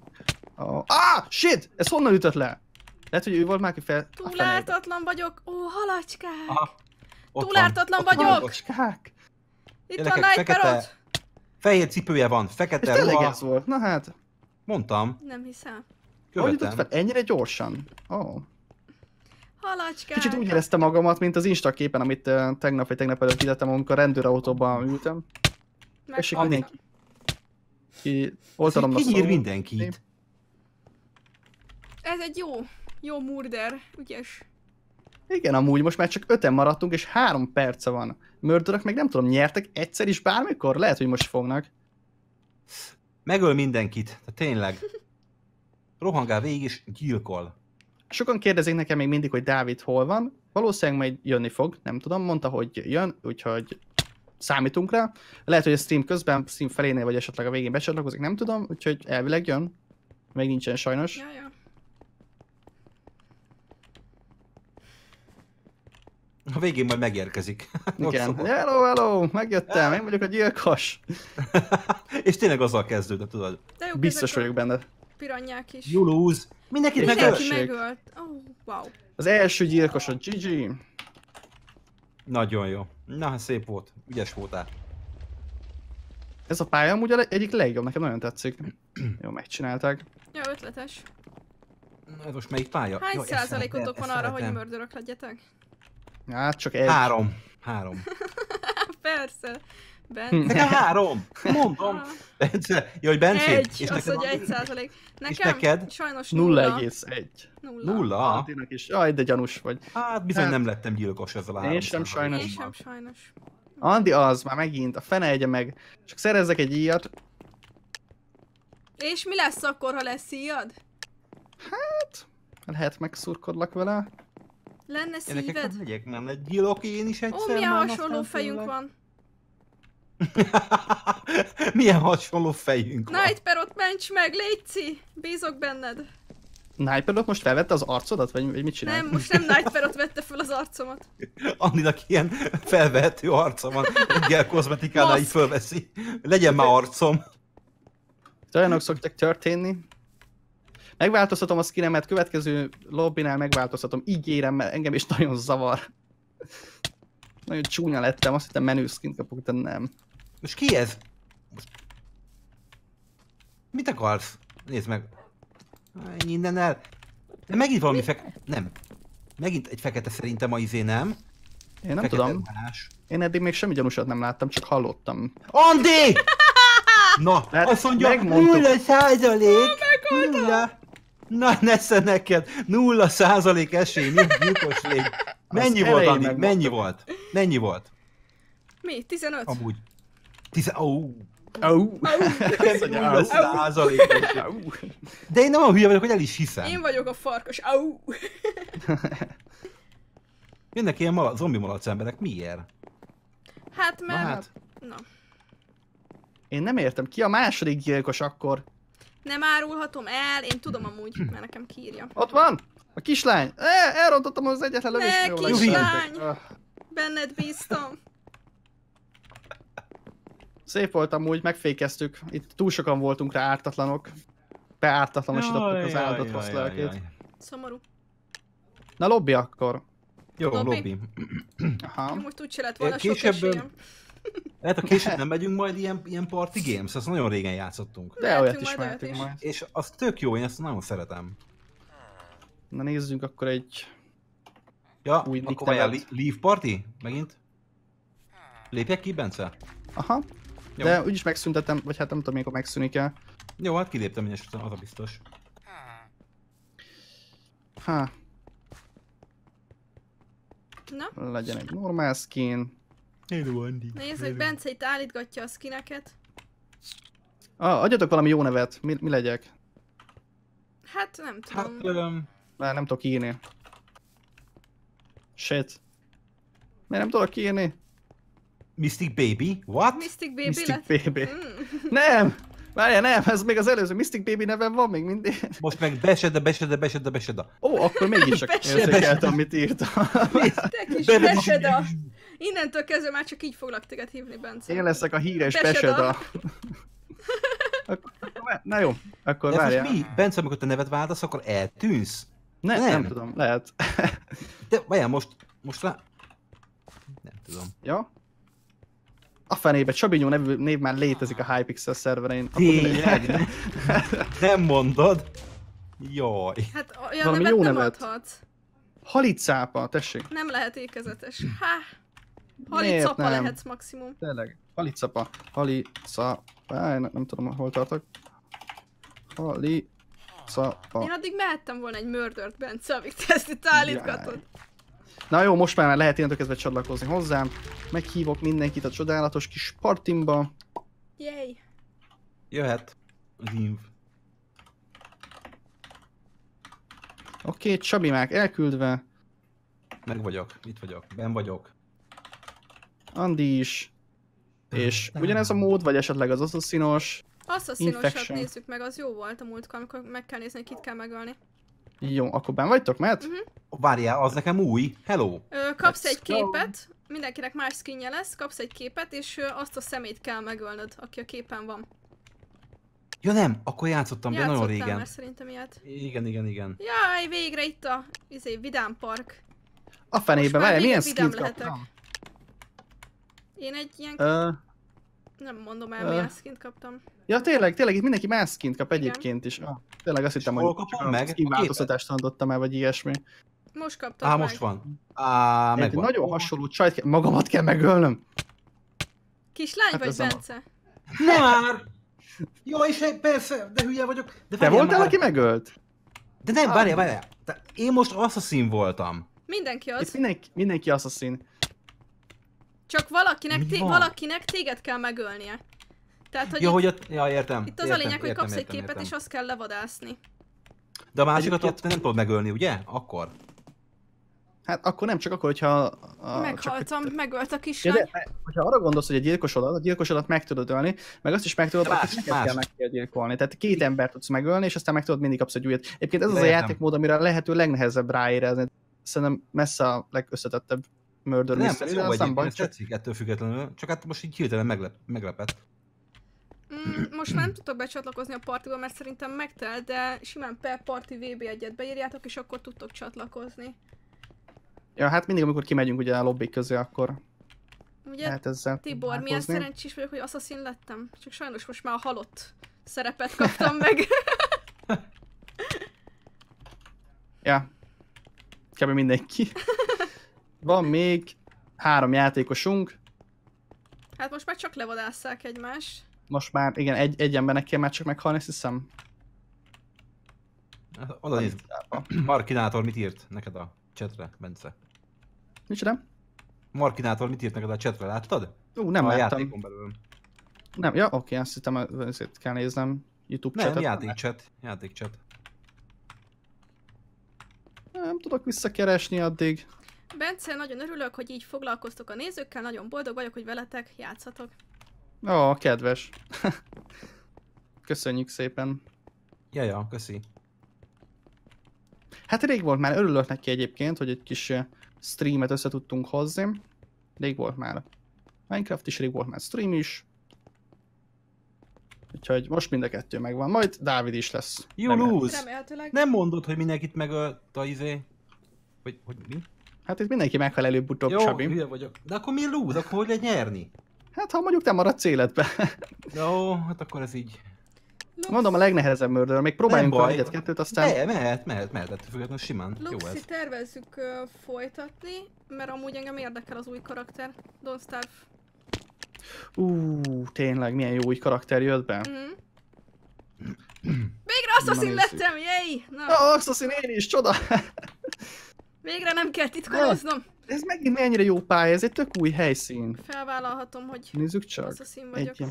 Shit! Ez honnan ütött le? Lehet, hogy ő volt már, aki fel... Túl ártatlan vagyok. Halacskák! Túl ártatlan vagyok! Halacskák! Itt van Nightperot! Fehér cipője van, fekete ruha. Ez tényleg ez volt, na hát. Mondtam. Nem hiszem. Hogy jutott fel? Ennyire gyorsan? Halacskák! Kicsit úgy éreztem magamat, mint az Insta képen, amit tegnap előtt hirdettem, amikor a rendőrautóban ültem. Esik mindenki. Kinyír mindenkit. Ez egy jó murder, ügyes. Igen, amúgy most már csak 5-en maradtunk, és 3 perce van. Murderök meg nem tudom, nyertek egyszer is bármikor? Lehet, hogy most fognak. Megöl mindenkit, de tényleg. Rohangál végig és gyilkol. Sokan kérdezik nekem még mindig, hogy Dávid hol van. Valószínűleg majd jönni fog, nem tudom, mondta, hogy jön, úgyhogy számítunk rá. Lehet, hogy a stream közben, stream felénél, vagy esetleg a végén becsatlakozik, nem tudom, úgyhogy elvileg jön. Még nincsen sajnos. Ja. A végén majd megérkezik. Igen. Hello, megjöttem, én vagyok a gyilkos. És tényleg azzal kezdődött, tudod? Biztos vagyok benne. piranyák is. You lose. Mindenki megölt. Oh, wow. Az első gyilkos a GG. Nagyon jó. Na, szép volt. Ügyes voltál. Ez a pálya amúgy egyik legjobb, nekem nagyon tetszik. Jó, megcsinálták. Jó, ötletes. Na, ez most melyik pálya? Hány százalékotok van arra, hogy mördörök legyetek? Hát csak egy. 3. Persze. Nekem 3! Mondom! Bence, jó, hogy Bence. Egy, és az, hogy 1%. Nekem neked? Sajnos 0,1. 0? Andinak is. Jaj, de gyanús vagy. Hát bizony nem lettem gyilkos ezzel a 3. Én sem sajnos. Én sem sajnos. Andi az, már megint, a fene egye meg. Csak szerezzek egy íjat. És mi lesz akkor, ha lesz íjad? Hát, lehet megszurkodlak vele. Lenne szíved? Nem legyek, nem lett gyilok én is egyszer. Ó, milyen hasonló fejünk van. Milyen hasonló fejünk van. Nightperot ments meg, létszi! Bízok benned. Nightperot most felvette az arcodat, vagy mit csinál? Nem, most nem Nightperot vette fel az arcomat. Anninak ilyen felvehető arca van, reggel kozmetikánál így fölveszi. Legyen már arcom. Olyanok szoktak történni. Megváltoztatom a skinemet, következő lobbinál megváltoztatom, ígérem, mert engem is nagyon zavar. Nagyon csúnya lettem, azt hittem menü skint kapok, de nem. Most ki ez? Mit akarsz? Nézd meg. Ennyi innen el. De megint valami nem. Megint egy fekete szerintem a izé, nem? Én nem fekete tudom. Más. Én eddig még semmi gyanúsat nem láttam, csak hallottam. Andi! Na, hát azt mondja, 0%! 0! Na, nesze neked! 0% esély, mint gyilkos légy. Mennyi volt, Andi? Mennyi volt? Mennyi volt? Mi? 15? Amúgy. 10... Oh. 0%. De én nem a hülye vagyok, hogy el is hiszem. Én vagyok a farkas. Au! Jönnek ilyen zombi malac emberek, miért? Hát mert... Na. Én nem értem, ki a második gyilkos akkor? Nem árulhatom el, én tudom amúgy, mert nekem kiírja. Ott van! A kislány! Elrontottam az egyetlen lövést. Ne, kislány! Benned bíztam. Szép volt amúgy, megfékeztük. Itt túl sokan voltunk rá ártatlanok. Beártatlanosítottuk az áldott rossz lelkét. Szomorú. Na lobby akkor. Jó, lobby. Aha. Most úgy se lett volna sok esélyem. Lehet, a később nem megyünk majd ilyen party games, azt nagyon régen játszottunk. De olyat is mehetünk majd. És az tök jó, én ezt nagyon szeretem. Na nézzünk akkor egy... Ja, új akkor várjál, Leave Party? Megint? Lépjek ki, Bence? Aha. Jó. De úgyis megszüntettem, vagy hát nem tudom, mikor megszűnik el. Jó, hát kiléptem én esetben, az a biztos. Na? Legyen egy normál skin. Hello, Andy. Nézd, hogy Bence itt állítgatja a skineket. Adjatok valami jó nevet, mi legyek? Hát nem tudom. Hát, nem tudok írni. Shit. Miért nem tudok írni? Mystic Baby? What? Mystic Baby Mystic Baby. Nem! Várjál, nem, ez még az előző Mystic Baby nevem van még mindig. Most meg Beseda. Ó, akkor mégis csak érzékeltem, amit írtam. Te kis Beseda. Innentől kezdve már csak így foglak téged hívni, Bence. Én leszek a híres Beseda. Na jó, akkor várjál. De most mi? Bence, amikor te nevet váltasz, akkor eltűnsz? Nem tudom, lehet. De várjál, most rá... Nem tudom. Ja? A fenébe, Csabinyó név már létezik a Hypixel szerverein. Tényleg? Nem mondod? Jaj. Hát olyan nevet nem adhatsz. Halicápa, tessék. Nem lehet ékezetes. Halicapa lehetsz maximum. Tényleg. Halicapa. Nem tudom, hol tartok. Halicapa. Én addig mehettem volna egy mördört, Bence, amíg te ezt itt állítgatod. Na jó, most már lehet innentől kezdve csatlakozni hozzám. Meghívok mindenkit a csodálatos kis partimba. Yay. Jöhet. Az inv. Oké, Csabimák elküldve. Meg vagyok, itt vagyok, benn vagyok. Andi is. És ugyanez a mód, vagy esetleg az asszasszinos. Asszasszinosat nézzük meg, az jó volt a múltkor, amikor meg kell nézni, hogy kit kell megölni. Jó, akkor benn vagytok, mehet? Várjál, az nekem új. Hello! Kapsz egy képet, mindenkinek más skinje lesz, kapsz egy képet, és azt a szemét kell megölnöd, aki a képen van. Ja nem, akkor játszottam, de nagyon régen. Már szerintem ilyet. Igen. Jaj, végre itt a Vidám Park. A fenébe, várj, milyen skint kaptam? Én egy ilyen... Nem mondom el, milyen skint kaptam. Ja, tényleg, itt mindenki más skint kap egyébként is. Tényleg azt hittem, hogy meg? Skin változtatást tanítottam el, vagy ilyesmi. Most kaptam meg. Most van. Megvan. Nagyon hasonló csajt, magamat kell megölnöm. Kislány vagy, Bence? Nem már! Jó, és persze, de hülye vagyok. De te voltál, aki megölt? De nem, várjál. Én most Assassin voltam. Mindenki az. Mindenki Assassin. Csak valakinek téged kell megölnie. Tehát, hogy értem. Itt az a lényeg, hogy kapsz egy képet, és azt kell levadászni. De a másikat ott nem tudod megölni, ugye? Akkor? Hát akkor nem, csak akkor, hogyha... Meghaltam, megölt a kislány. Ja, hogyha arra gondolsz, hogy a gyilkosodat meg tudod ölni, meg azt is meg tudod, hogy neked kell meg kell gyilkolni. Tehát 2 embert tudsz megölni, és aztán meg tudod, mindig kapsz egy újat. Egyébként ez az a játékmód, amire a lehető legnehezebb ráérezni. Szerintem messze a legösszetettebb murder mystery, de az nem baj. Tetszik ettől függetlenül, csak hát most így hirtelen meglepett. Most már nem tudtok becsatlakozni a partiba, mert szerintem megtelt, de simán per party VB1-et beírjátok, és akkor tudtok csatlakozni. Ja, hát mindig, amikor kimegyünk ugye a lobbik közé, akkor ugye, lehet ezzel Tibor, milyen szerencsés vagyok, hogy Assassin lettem. Csak sajnos most már a halott szerepet kaptam meg. Ja. Kb. Mindenki. Van még 3 játékosunk. Hát most már csak levadásszák egymást. Most már, igen, egy embernek kell már csak meghalni, azt hiszem. Oda nézd. Markinátor mit írt neked a chatre, Bence? Micsoda? Markinátor mit írt neked a chatre, láttad? Nem a láttam. Játékon belül. Nem, ja, oké, azt hittem, ezért kell néznem. YouTube chatet. Nem, játékchat. Nem tudok visszakeresni addig. Bence, nagyon örülök, hogy így foglalkoztok a nézőkkel, nagyon boldog vagyok, hogy veletek játszatok. Ó, kedves. Köszönjük szépen. Ja, köszi. Hát rég volt már, örülök neki egyébként, hogy egy kis streamet össze tudtunk hozni. Rég volt már Minecraft is, rég volt már stream is. Úgyhogy most mind a 2 megvan, majd Dávid is lesz. You lose! Remélhetőleg. Nem mondod, hogy mindenkit megölt a izé... Hogy mi? Hát itt mindenki meghal előbb-utóbb, Csabi. Jó, hülye vagyok. De akkor mi lose? Akkor hogy lehet nyerni? Hát ha mondjuk te maradsz életbe. Jó, hát akkor ez így... Mondom, a legnehezebb murder, még próbáljunk fel egyet-kettőt, aztán... Mehet, ettől függetlenül simán. Luxi, jó ez. tervezzük folytatni, mert amúgy engem érdekel az új karakter. Don't Starve. Tényleg, milyen jó új karakter jött be. Végre Assassin lettem, jéj! Assassin én is, csoda! Végre nem kell titkoloznom. Ez megint mennyire jó pálya, ez egy tök új helyszín. Felvállalhatom, hogy nézzük csak. Assassin vagyok. Egy ilyen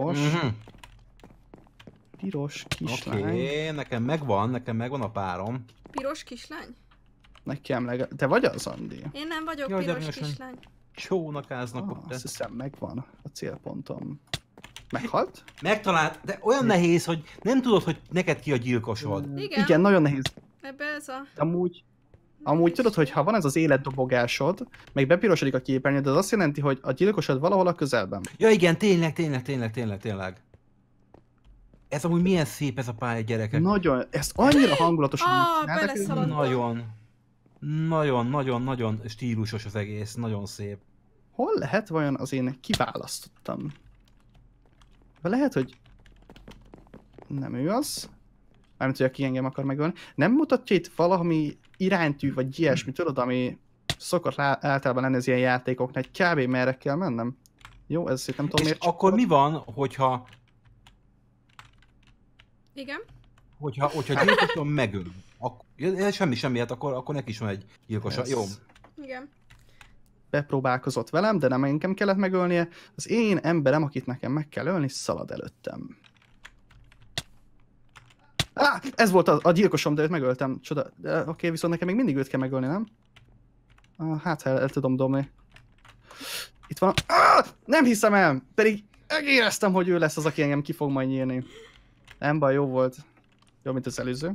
piros kislány. Oké, nekem megvan a párom. Piros kislány? Nekem te vagy az, Andi? Én nem vagyok piros kislány. Csónakáznak ott. Azt hiszem megvan a célpontom. Meghalt? Megtalált, de olyan nehéz, hogy nem tudod, hogy neked ki a gyilkosod. Igen, nagyon nehéz. Ebbe ez a... Amúgy tudod, hogy ha van ez az életdobogásod, meg bepirosodik a képernyőd, az azt jelenti, hogy a gyilkosod valahol a közelben. Ja igen, tényleg. Ez amúgy milyen szép ez a pálya, gyerekek. Nagyon, ezt annyira hangulatosan csinálták. Nagyon stílusos az egész, nagyon szép. Hol lehet vajon az én kiválasztottam? Lehet, hogy nem ő az. Mármint, hogy aki engem akar megölni. Nem mutatja itt valami iránytű, vagy ilyesmi, tudod, ami szokott általában lenni az ilyen játékoknál, egy kb. Merre kell mennem? Jó, ez itt nem tudom miért. Akkor mi van, hogyha... Igen? Hogyha gyilkoson megöl. Semmi, hát akkor neki is van egy gyilkosa. Jó. Igen. Bepróbálkozott velem, de nem engem kellett megölnie. Az én emberem, akit nekem meg kell ölni, szalad előttem. Ez volt a gyilkosom, de őt megöltem. Csoda. Oké, viszont nekem még mindig őt kell megölni, nem? Hát el tudom dobni. Itt van. Nem hiszem el! Pedig megéreztem, hogy ő lesz az, aki engem ki fog majd nyírni. Nem baj, jó volt. Jó, mint az előző.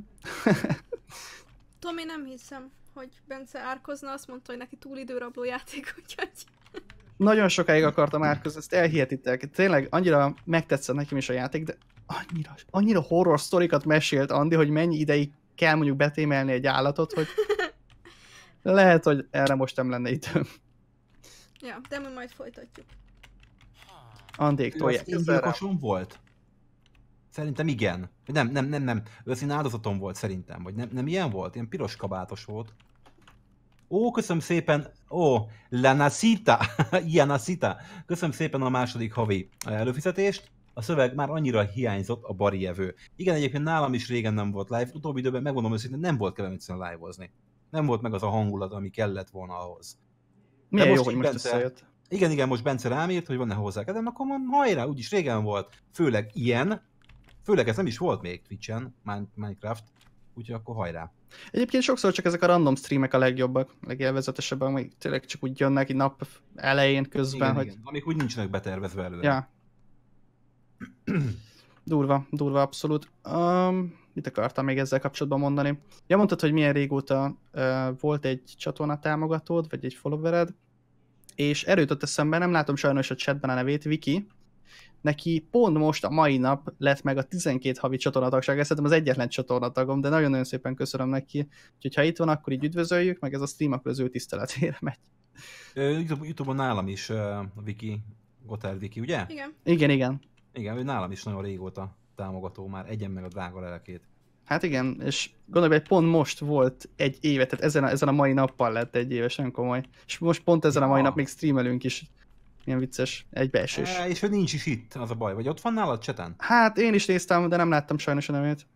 Tomi, nem hiszem, hogy Bence árkozna, azt mondta, hogy neki túl időrabló játék, úgyhogy... Nagyon sokáig akartam árkozni, ezt elhihetitek. Tényleg annyira megtetszett nekem is a játék, de annyira horror sztorikat mesélt Andi, hogy mennyi ideig kell mondjuk betémelni egy állatot, hogy lehet, hogy erre most nem lenne időm. Ja, de mi majd folytatjuk. Andék tolják. Ez gyilkosom volt? Szerintem igen. Nem. Őszín áldozatom volt szerintem, vagy nem ilyen volt? Ilyen piros kabátos volt. Ó, köszönöm szépen. Ó, Lanasita. Ianasita. Köszönöm szépen a második havi előfizetést. A szöveg már annyira hiányzott a barievő. Igen, egyébként nálam is régen nem volt live. Utóbbi időben megmondom őszintén, nem volt kedvem egyszerűen live-ozni. Nem volt meg az a hangulat, ami kellett volna ahhoz. Milyen jó, hogy most összejött. Igen, most Bence rám írt, hogy van-e hozzá kedvem, akkor mondom, hajrá, úgyis régen volt. Főleg ilyen. Főleg ez nem is volt még Twitch-en, Minecraft. Úgyhogy akkor hajrá. Egyébként sokszor csak ezek a random streamek a legjobbak, legélvezetesebbek, amik tényleg csak úgy jönnek így nap elején, közben, igen, hogy... Igen. Amik úgy nincsenek betervezve előre. Ja. Durva, abszolút. Mit akartam még ezzel kapcsolatban mondani? Ja, mondtad, hogy milyen régóta volt egy csatorna támogatód, vagy egy followered, és erről jutott eszembe, nem látom sajnos a chatben a nevét, Viki. Neki pont most a mai nap lett meg a 12 havi csatornatagság, ezt szerintem az egyetlen csatornatagom, de nagyon-nagyon szépen köszönöm neki. Úgyhogy ha itt van, akkor így üdvözöljük, meg ez a stream akkor az ő tiszteletére megy. YouTube-on nálam is Viki, Gotthard Viki, ugye? Igen. Igen, ő nálam is nagyon régóta támogató, már egyen meg a drága lelkét. Hát igen, és gondolom, hogy pont most volt egy éve, tehát ezen a mai nappal lett egy éves, nagyon komoly. És most pont ezen a mai nap még streamelünk is. Milyen vicces, egybeesés. És ő nincs is itt, az a baj. Vagy ott van nálad cseten? Hát én is néztem, de nem láttam sajnos a nevét.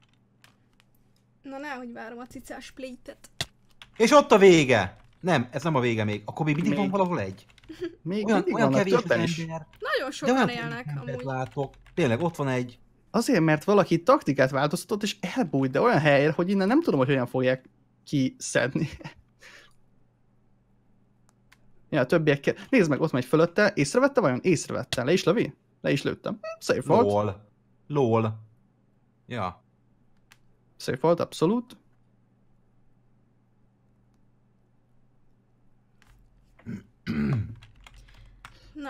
Na nehogy várom a cicás play-t. És ott a vége! Nem, ez nem a vége még. Akkor még mindig van valahol egy. Még olyan kevés többen is. Nagyon sokan élnek amúgy. Látok. Tényleg, ott van egy. Azért, mert valaki taktikát változtatott, és elbújt, de olyan helyre, hogy innen nem tudom, hogy hogyan fogják kiszedni. Ja, a többiek... Nézd meg, ott megy fölötte. Észrevette vajon? Észrevette. Le is lövi? Le is lőttem. Safe volt. LOL. Ja. Safe volt, abszolút. Na.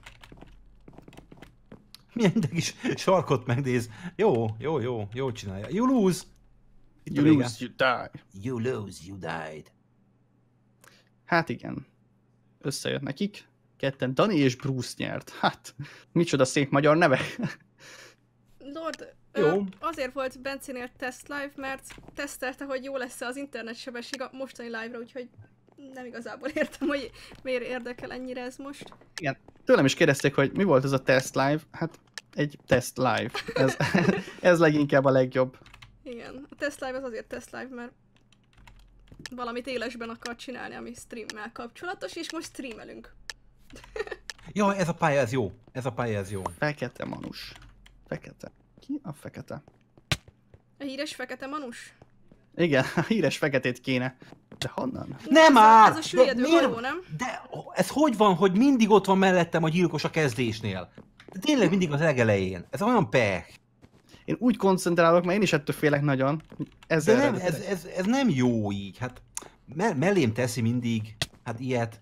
Milyen kis sarkot megnéz. Jó csinálja. You lose. You lose, you die. You lose, you died. Hát igen. Összejött nekik. Ketten Dani és Bruce nyert. Hát, micsoda szép magyar neve. Lord, azért volt Bencinél test live, mert tesztelte, hogy jó lesz-e az internetsebesség a mostani live-ra, úgyhogy nem igazából értem, hogy miért érdekel ennyire ez most. Igen, tőlem is kérdezték, hogy mi volt ez a test live. Hát egy test live. Ez leginkább a legjobb. Igen, a test live az azért test live, mert valamit élesben akar csinálni, ami streammel kapcsolatos, és most streamelünk. Jaj, ez a pálya, ez jó. Ez a pálya, ez jó. Fekete Manus. Fekete. Ki a fekete? A híres fekete Manus? Igen, a híres feketét kéne. De honnan? Nem már! Ez a süllyedő hajó, nem? De ez hogy van, hogy mindig ott van mellettem a gyilkos a kezdésnél? De tényleg mindig az legelején. Ez olyan pech. Én úgy koncentrálok, mert én is ettől félek nagyon. De nem, ez nem jó így. Hát mellém teszi mindig. Hát ilyet.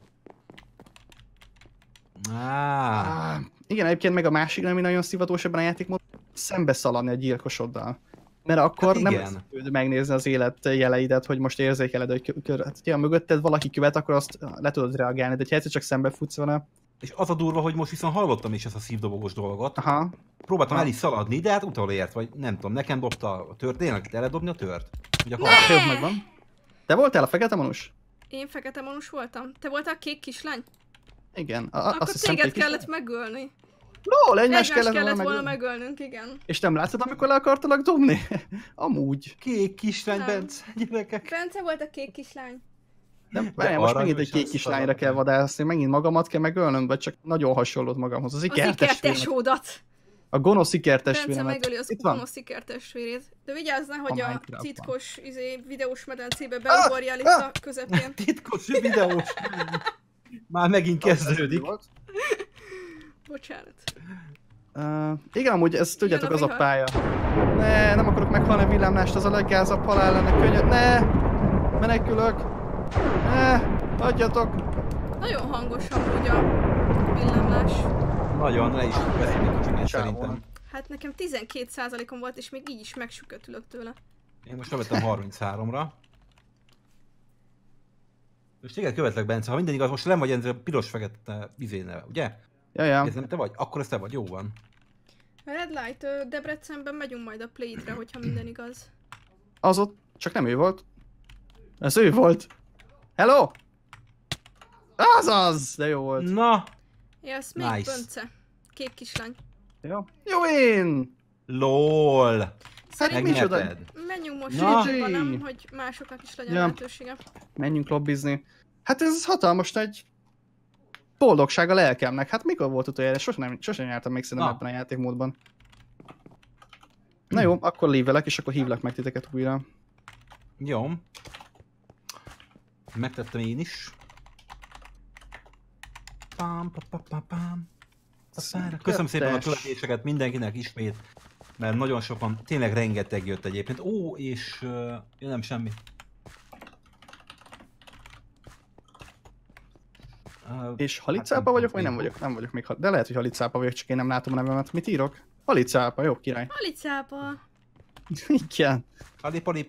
Igen, egyébként meg a másik, ami nagyon szivatós ebben a játékmódban, szembe szaladni a gyilkosoddal. Mert akkor hát nem lesz időd megnézni az élet jeleidet, hogy most érzékeled, hogy ha mögötted valaki követ, akkor azt le tudod reagálni, de ha egyszer csak szembe futsz vele. És az a durva, hogy most viszont hallottam is ezt a szívdobogos dolgot. Aha. Próbáltam el is szaladni, de hát utolért, vagy nem tudom, nekem dobta a tört, tényleg te dobni a tört? Jó, megvan. Te voltál a fekete Manus? Én fekete Manus voltam. Te voltál a kék kislány? Igen. Akkor téged kellett megölni. No, egymást kellett volna megölnünk, igen. És nem látszod, amikor le akartalak dobni? Amúgy. Kék kislány, Bence, gyerekek. Bence volt a kék kislány. Nem, várjál, most megint egy kék kislányra kell vadászni, megint magamat kell megölnöm, vagy csak nagyon hasonlót magamhoz. Az ikertestvérem. A gonosz ikertestvéremet. Bence megöli az gonosz ikertestvérét. De vigyázzál, hogy a titkos videós medencébe beugorjál itt a közepén. Titkos videós. Már megint kezdődik. Bocsánat. Igen, amúgy ez tudjátok az a pálya. Ne, nem akarok meghalni a villámlást, az a leggázabb halál lenne, könnyed. Ne! Menekülök! Ne! Adjatok! Nagyon hangos amúgy a villámlás. Nagyon, le is beszélni kicsit szerintem. Hát nekem 12%-on volt, és még így is megsükötülök tőle. Én most levettem 33-ra. Most téged követlek, Bence, ha minden igaz, most nem vagy ennél a piros-fekete izéneve, ugye? Ja. Ez nem te vagy? Akkor ez te vagy, jó van. Red Light, Debrecenben megyünk majd a Play-re, hogyha minden igaz. Az ott, csak nem ő volt. Ez ő volt. Hello! Azaz! De jó volt. Na! Yes, még nice. Bence. Kék kislány. Jó én! LOL! Szerintem menjünk most lobbyba, nem, hogy másoknak is legyen lehetősége. Menjünk lobbizni. Hát ez hatalmas nagy boldogság a lelkemnek. Hát mikor volt utoljára? Sosem jártam még szerintem ebben a játékmódban. Na jó, akkor leave-elek, és akkor hívlak meg titeket újra. Jó. Megtettem én is. Köszönöm szépen a követéseket mindenkinek ismét, mert nagyon sokan, tényleg rengeteg jött egyébként. Ó, és nem semmi. És halicápa vagyok, vagy nem vagyok? Nem vagyok még, de lehet, hogy halicápa vagyok, csak én nem látom a nevemet. Mit írok? Halicápa, jó, király. Halicápa. Igen. Halipalip.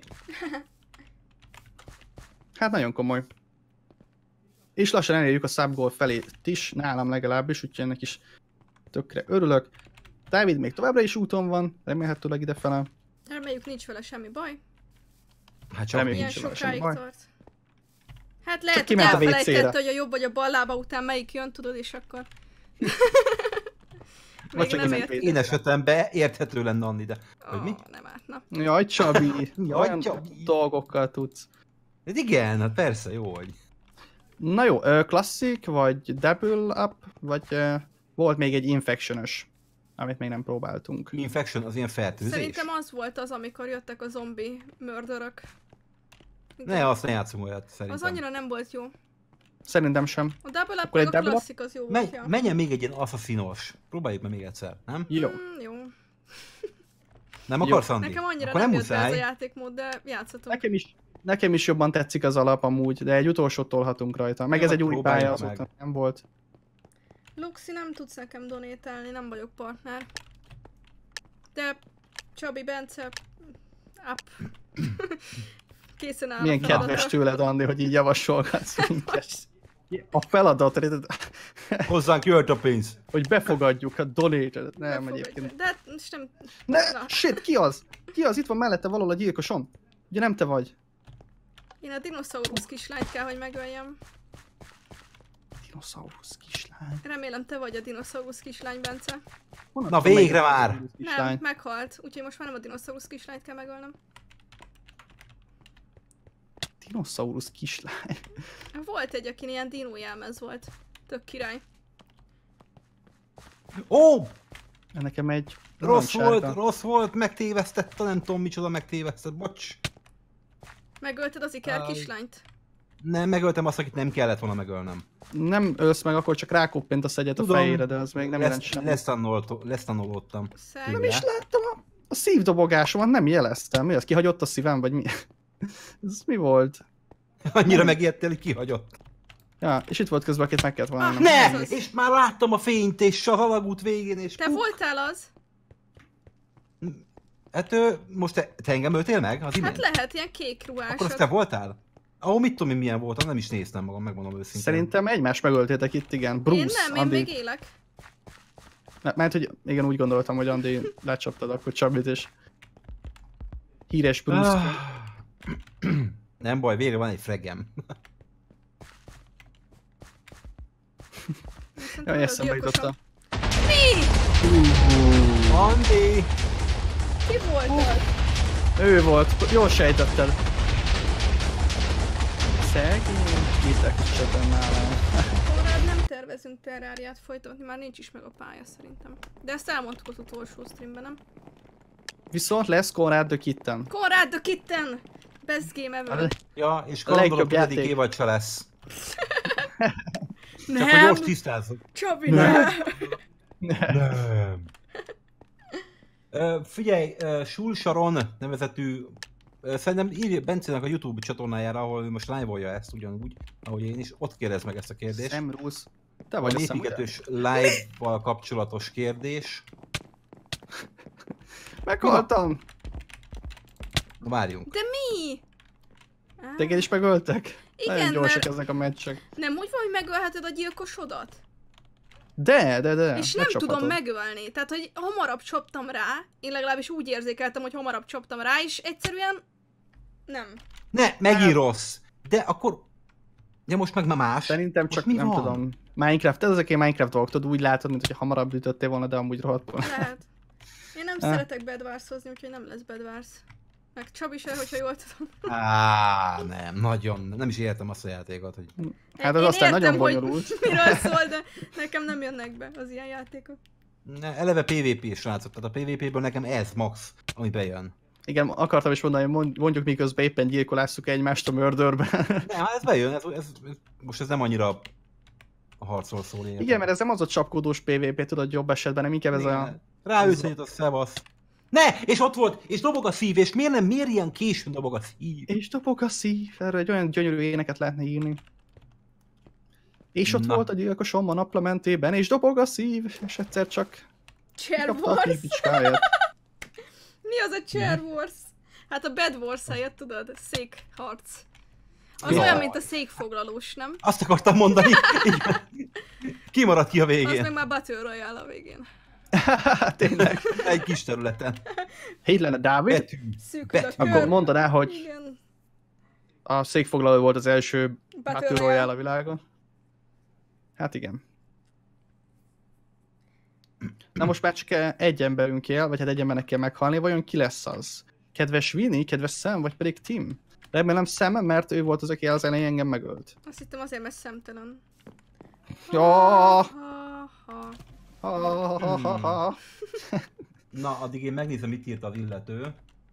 Hát nagyon komoly. És lassan elérjük a subgoal felé is, nálam legalábbis, úgyhogy ennek is tökre örülök. Dávid még továbbra is úton van, remélhetőleg idefele. Reméljük nincs vele semmi baj. Hát csak ilyen sokáig tart. Hát lehet, hogy elfelejtette, hogy a jobb vagy a bal lába után melyik jön, tudod, és akkor... Vagy csak én esetemben érthető lenne Anni, de... Hogy mi? Nem ártna. Jaj, Csabi, olyan dolgokkal tudsz. Igen, hát persze, jó vagy. Na jó, klasszik, vagy double up, vagy volt még egy infection-ös, amit még nem próbáltunk. Infection az ilyen fertőzés? Szerintem az volt az, amikor jöttek a zombi murderök. Ne, azt ne játszom olyat, szerintem. Az annyira nem volt jó. Szerintem sem. A double up meg a klasszik az jó volt, ja. Menjen még egy ilyen asszasszinos. Próbáljuk meg még egyszer, nem? Jó. Jó. Nem akarsz, Andi? Nekem annyira nem jött be ez a játékmód, de játszhatunk. Nekem is jobban tetszik az alap amúgy, de egy utolsót tolhatunk rajta. Meg ez egy új pálya, azóta nem volt. Luxi, nem tudsz nekem donételni, nem vagyok partner. De Csabi, Bence, up. Készen áll. Milyen kedves tőled, Andi, hogy így javasolgatsz minket. A feladat, hozzánk jöhet a pénz. Hogy befogadjuk a donate-et. Nem, egyébként. De most nem... Shit, ki az? Ki az? Itt van mellette valahol a gyilkoson. Ugye nem te vagy? Én a dinoszaurusz kislányt kell, hogy megöljem. Dinoszaurusz kislány? Remélem te vagy a dinoszaurusz kislány, Bence. Na végre már! Nem, meghalt, úgyhogy most már nem a dinoszaurusz kislányt kell megölnem. Dinoszaurusz kislány? Volt egy, akin ilyen dinójelmez volt. Tök király. Ó! Nekem egy... Rossz volt, megtévesztette, nem tudom micsoda megtévesztett, bocs. Megölted az Iker kislányt? Nem, megöltem azt, akit nem kellett volna megölnem. Nem ölsz meg, akkor csak rákoppintasz egyet a fejére, de az még nem jelent semmi. Lesztanolódtam. Nem is láttam a szívdobogásomat, nem jeleztem. Mi az, kihagyott a szívem, vagy mi? Ez mi volt? Annyira megijedtél, hogy kihagyott. Ja, és itt volt közben, akit meg kellett volna. Ne! És már láttam a fényt, és a halagút végén, és... Te voltál az? Hát most te engem öltél meg? Az hát lehet, ilyen kék ruhásod. Akkor azt te voltál? Mit tudom én milyen voltam, nem is néztem magam, megmondom őszintén. Szerintem egymást megöltétek itt, igen. Bruce, én nem, Andi... én még élek. Mert hogy igen, úgy gondoltam, hogy Andi lecsaptad akkor Csabit, és híres Bruce. Nem baj, végre van egy fregem. Jaj, eszembe jutottam. Mi? Andi! Ki volt az? Ő volt, jól sejtetted. Szegény, hitek is csöpen nálam. Konrád, nem tervezünk Terráriát folytatni, már nincs is meg a pálya szerintem. De ezt elmondtuk az utolsó streamben, nem? Viszont lesz Konrád the Kitten. Konrád the Kitten! Best game ever. Ja, és gondolom, hogy eddig évad se lesz. Nem! Csak hogy most tisztázok. Csabi, nem! Nem. Figyelj, Sulsaron nevezetű, szerintem írj Bencének a YouTube csatornájára, ahol ő most live-olja ezt ugyanúgy, ahogy én is, ott kérdez meg ezt a kérdést. Sam Bruce. Te vagy a építgetős live-val kapcsolatos kérdés. Meghaltam! Várjunk. De mi? Téged is megöltek? Igen, nagyon gyorsak ezek a meccsek. Nem úgy van, hogy megölheted a gyilkosodat? De. És nem tudom megölni. Tehát, hogy hamarabb csaptam rá, én legalábbis úgy érzékeltem, hogy hamarabb csaptam rá, és egyszerűen nem. Ne, megint rossz. De akkor... Ja, most meg más. Szerintem csak nem tudom. Minecraft, ezek a Minecraft dolgok, tudod, úgy látod, mint hogy hamarabb ütöttél volna, de amúgy rohadt volna. Lehet. Én nem szeretek Bedwarshozni, úgyhogy nem lesz Bedwars. Meg Csabi se, hogyha jól tudom. Nem, nagyon. Nem is értem azt a játékot, hogy... Hát az aztán nagyon bonyolult. Miről szól, de nekem nem jönnek be az ilyen játékok. Eleve PvP-s srácok, tehát a PvP-ből nekem ez max, ami bejön. Igen, akartam is mondani, hogy mondjuk miközben éppen gyilkolásszuk egymást a Murderben. Nem, hát ez bejön, most ez nem annyira a harcról szól. Igen, mert ez nem az a csapkódós PvP, tudod, jobb esetben, nem inkább ez a... Ráülsz egyet a szevasz. Ne! És ott volt! És dobog a szív, és miért ilyen későn dobog a szív? És dobog a szív, erről egy olyan gyönyörű éneket lehetne írni. És ott volt a gyilkosom a naplementében, és dobog a szív, és egyszer csak... Chair Wars? Mi az a Chair Wars? Hát a Bed Wars helyett, tudod, székharc. Az olyan, mint a székfoglalós, nem? Azt akartam mondani. Ki maradt ki a végén? Az meg már Battle Royale a végén. Tényleg. Egy kis területen. Így lenne Dávid? Akkor mondaná, hogy igen. A székfoglaló volt az első Battle Royale a világon. Hát igen. Na most már csak egy emberünk él, vagy hát egy embernek kell meghalni, vajon ki lesz az? Kedves Winnie, kedves Sam, vagy pedig Tim? Remélem Sam, mert ő volt az, aki az elején engem megölt. Azt hittem azért, mert szemtelen. Na, addig én megnézem, mit írt az illető.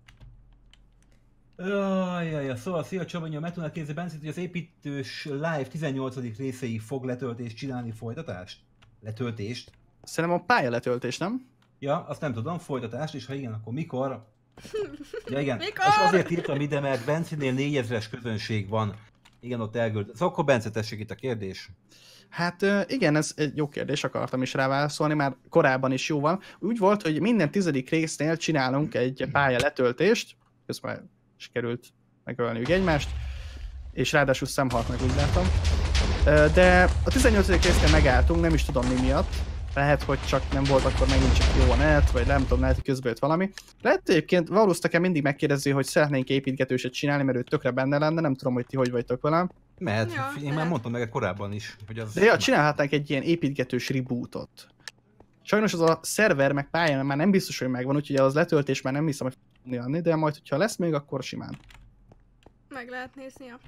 Szóval szia Csabanya, meg tudnád kérdezni Bencét, hogy az építős live 18. részéig fog letöltést csinálni, folytatást? Letöltést? Szerintem a pálya letöltés, nem? Ja, azt nem tudom, folytatást, és ha igen, akkor mikor? Ja igen, mikor? És azért írtam ide, mert Bencinél 4000-es közönség van. Igen, ott elgült. Szóval akkor Bence, tessék itt a kérdés. Hát igen, ez egy jó kérdés, akartam is rá válaszolni, már korábban is jó van. Úgy volt, hogy minden 10. résznél csinálunk egy pálya letöltést, közben sikerült megölniük egymást, és ráadásul Sam halt meg, úgy látom. De a 18. résznél megálltunk, nem is tudom mi miatt. Lehet, hogy csak nem volt akkor megint csak jó a net, vagy nem tudom, lehet, hogy közben jött valami. Lehet egyébként valószínűleg mindig megkérdezi, hogy szeretnénk építgetőset csinálni, mert ő tökre benne lenne, nem tudom, hogy ti hogy vagytok velem. Mert ja, én már mondtam neked korábban is, hogy az... De ja, csinálhatnánk egy ilyen építgetős rebootot. Sajnos az a szerver meg pálya már nem biztos, hogy megvan, úgyhogy az letöltés már nem hiszem, hogy fogni adni, de majd, hogyha lesz még, akkor simán. Meg lehet nézni, ja.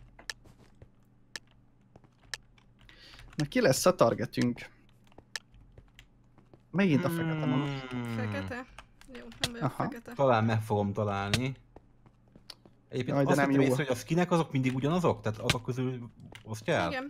Na ki lesz a targetünk? Megint a fekete mondom. Fekete? Jó, nem vagyok fekete. Talán meg fogom találni. Egyébként azt vettem észre, hogy a skinek azok mindig ugyanazok? Tehát azok közül osztja el? Igen.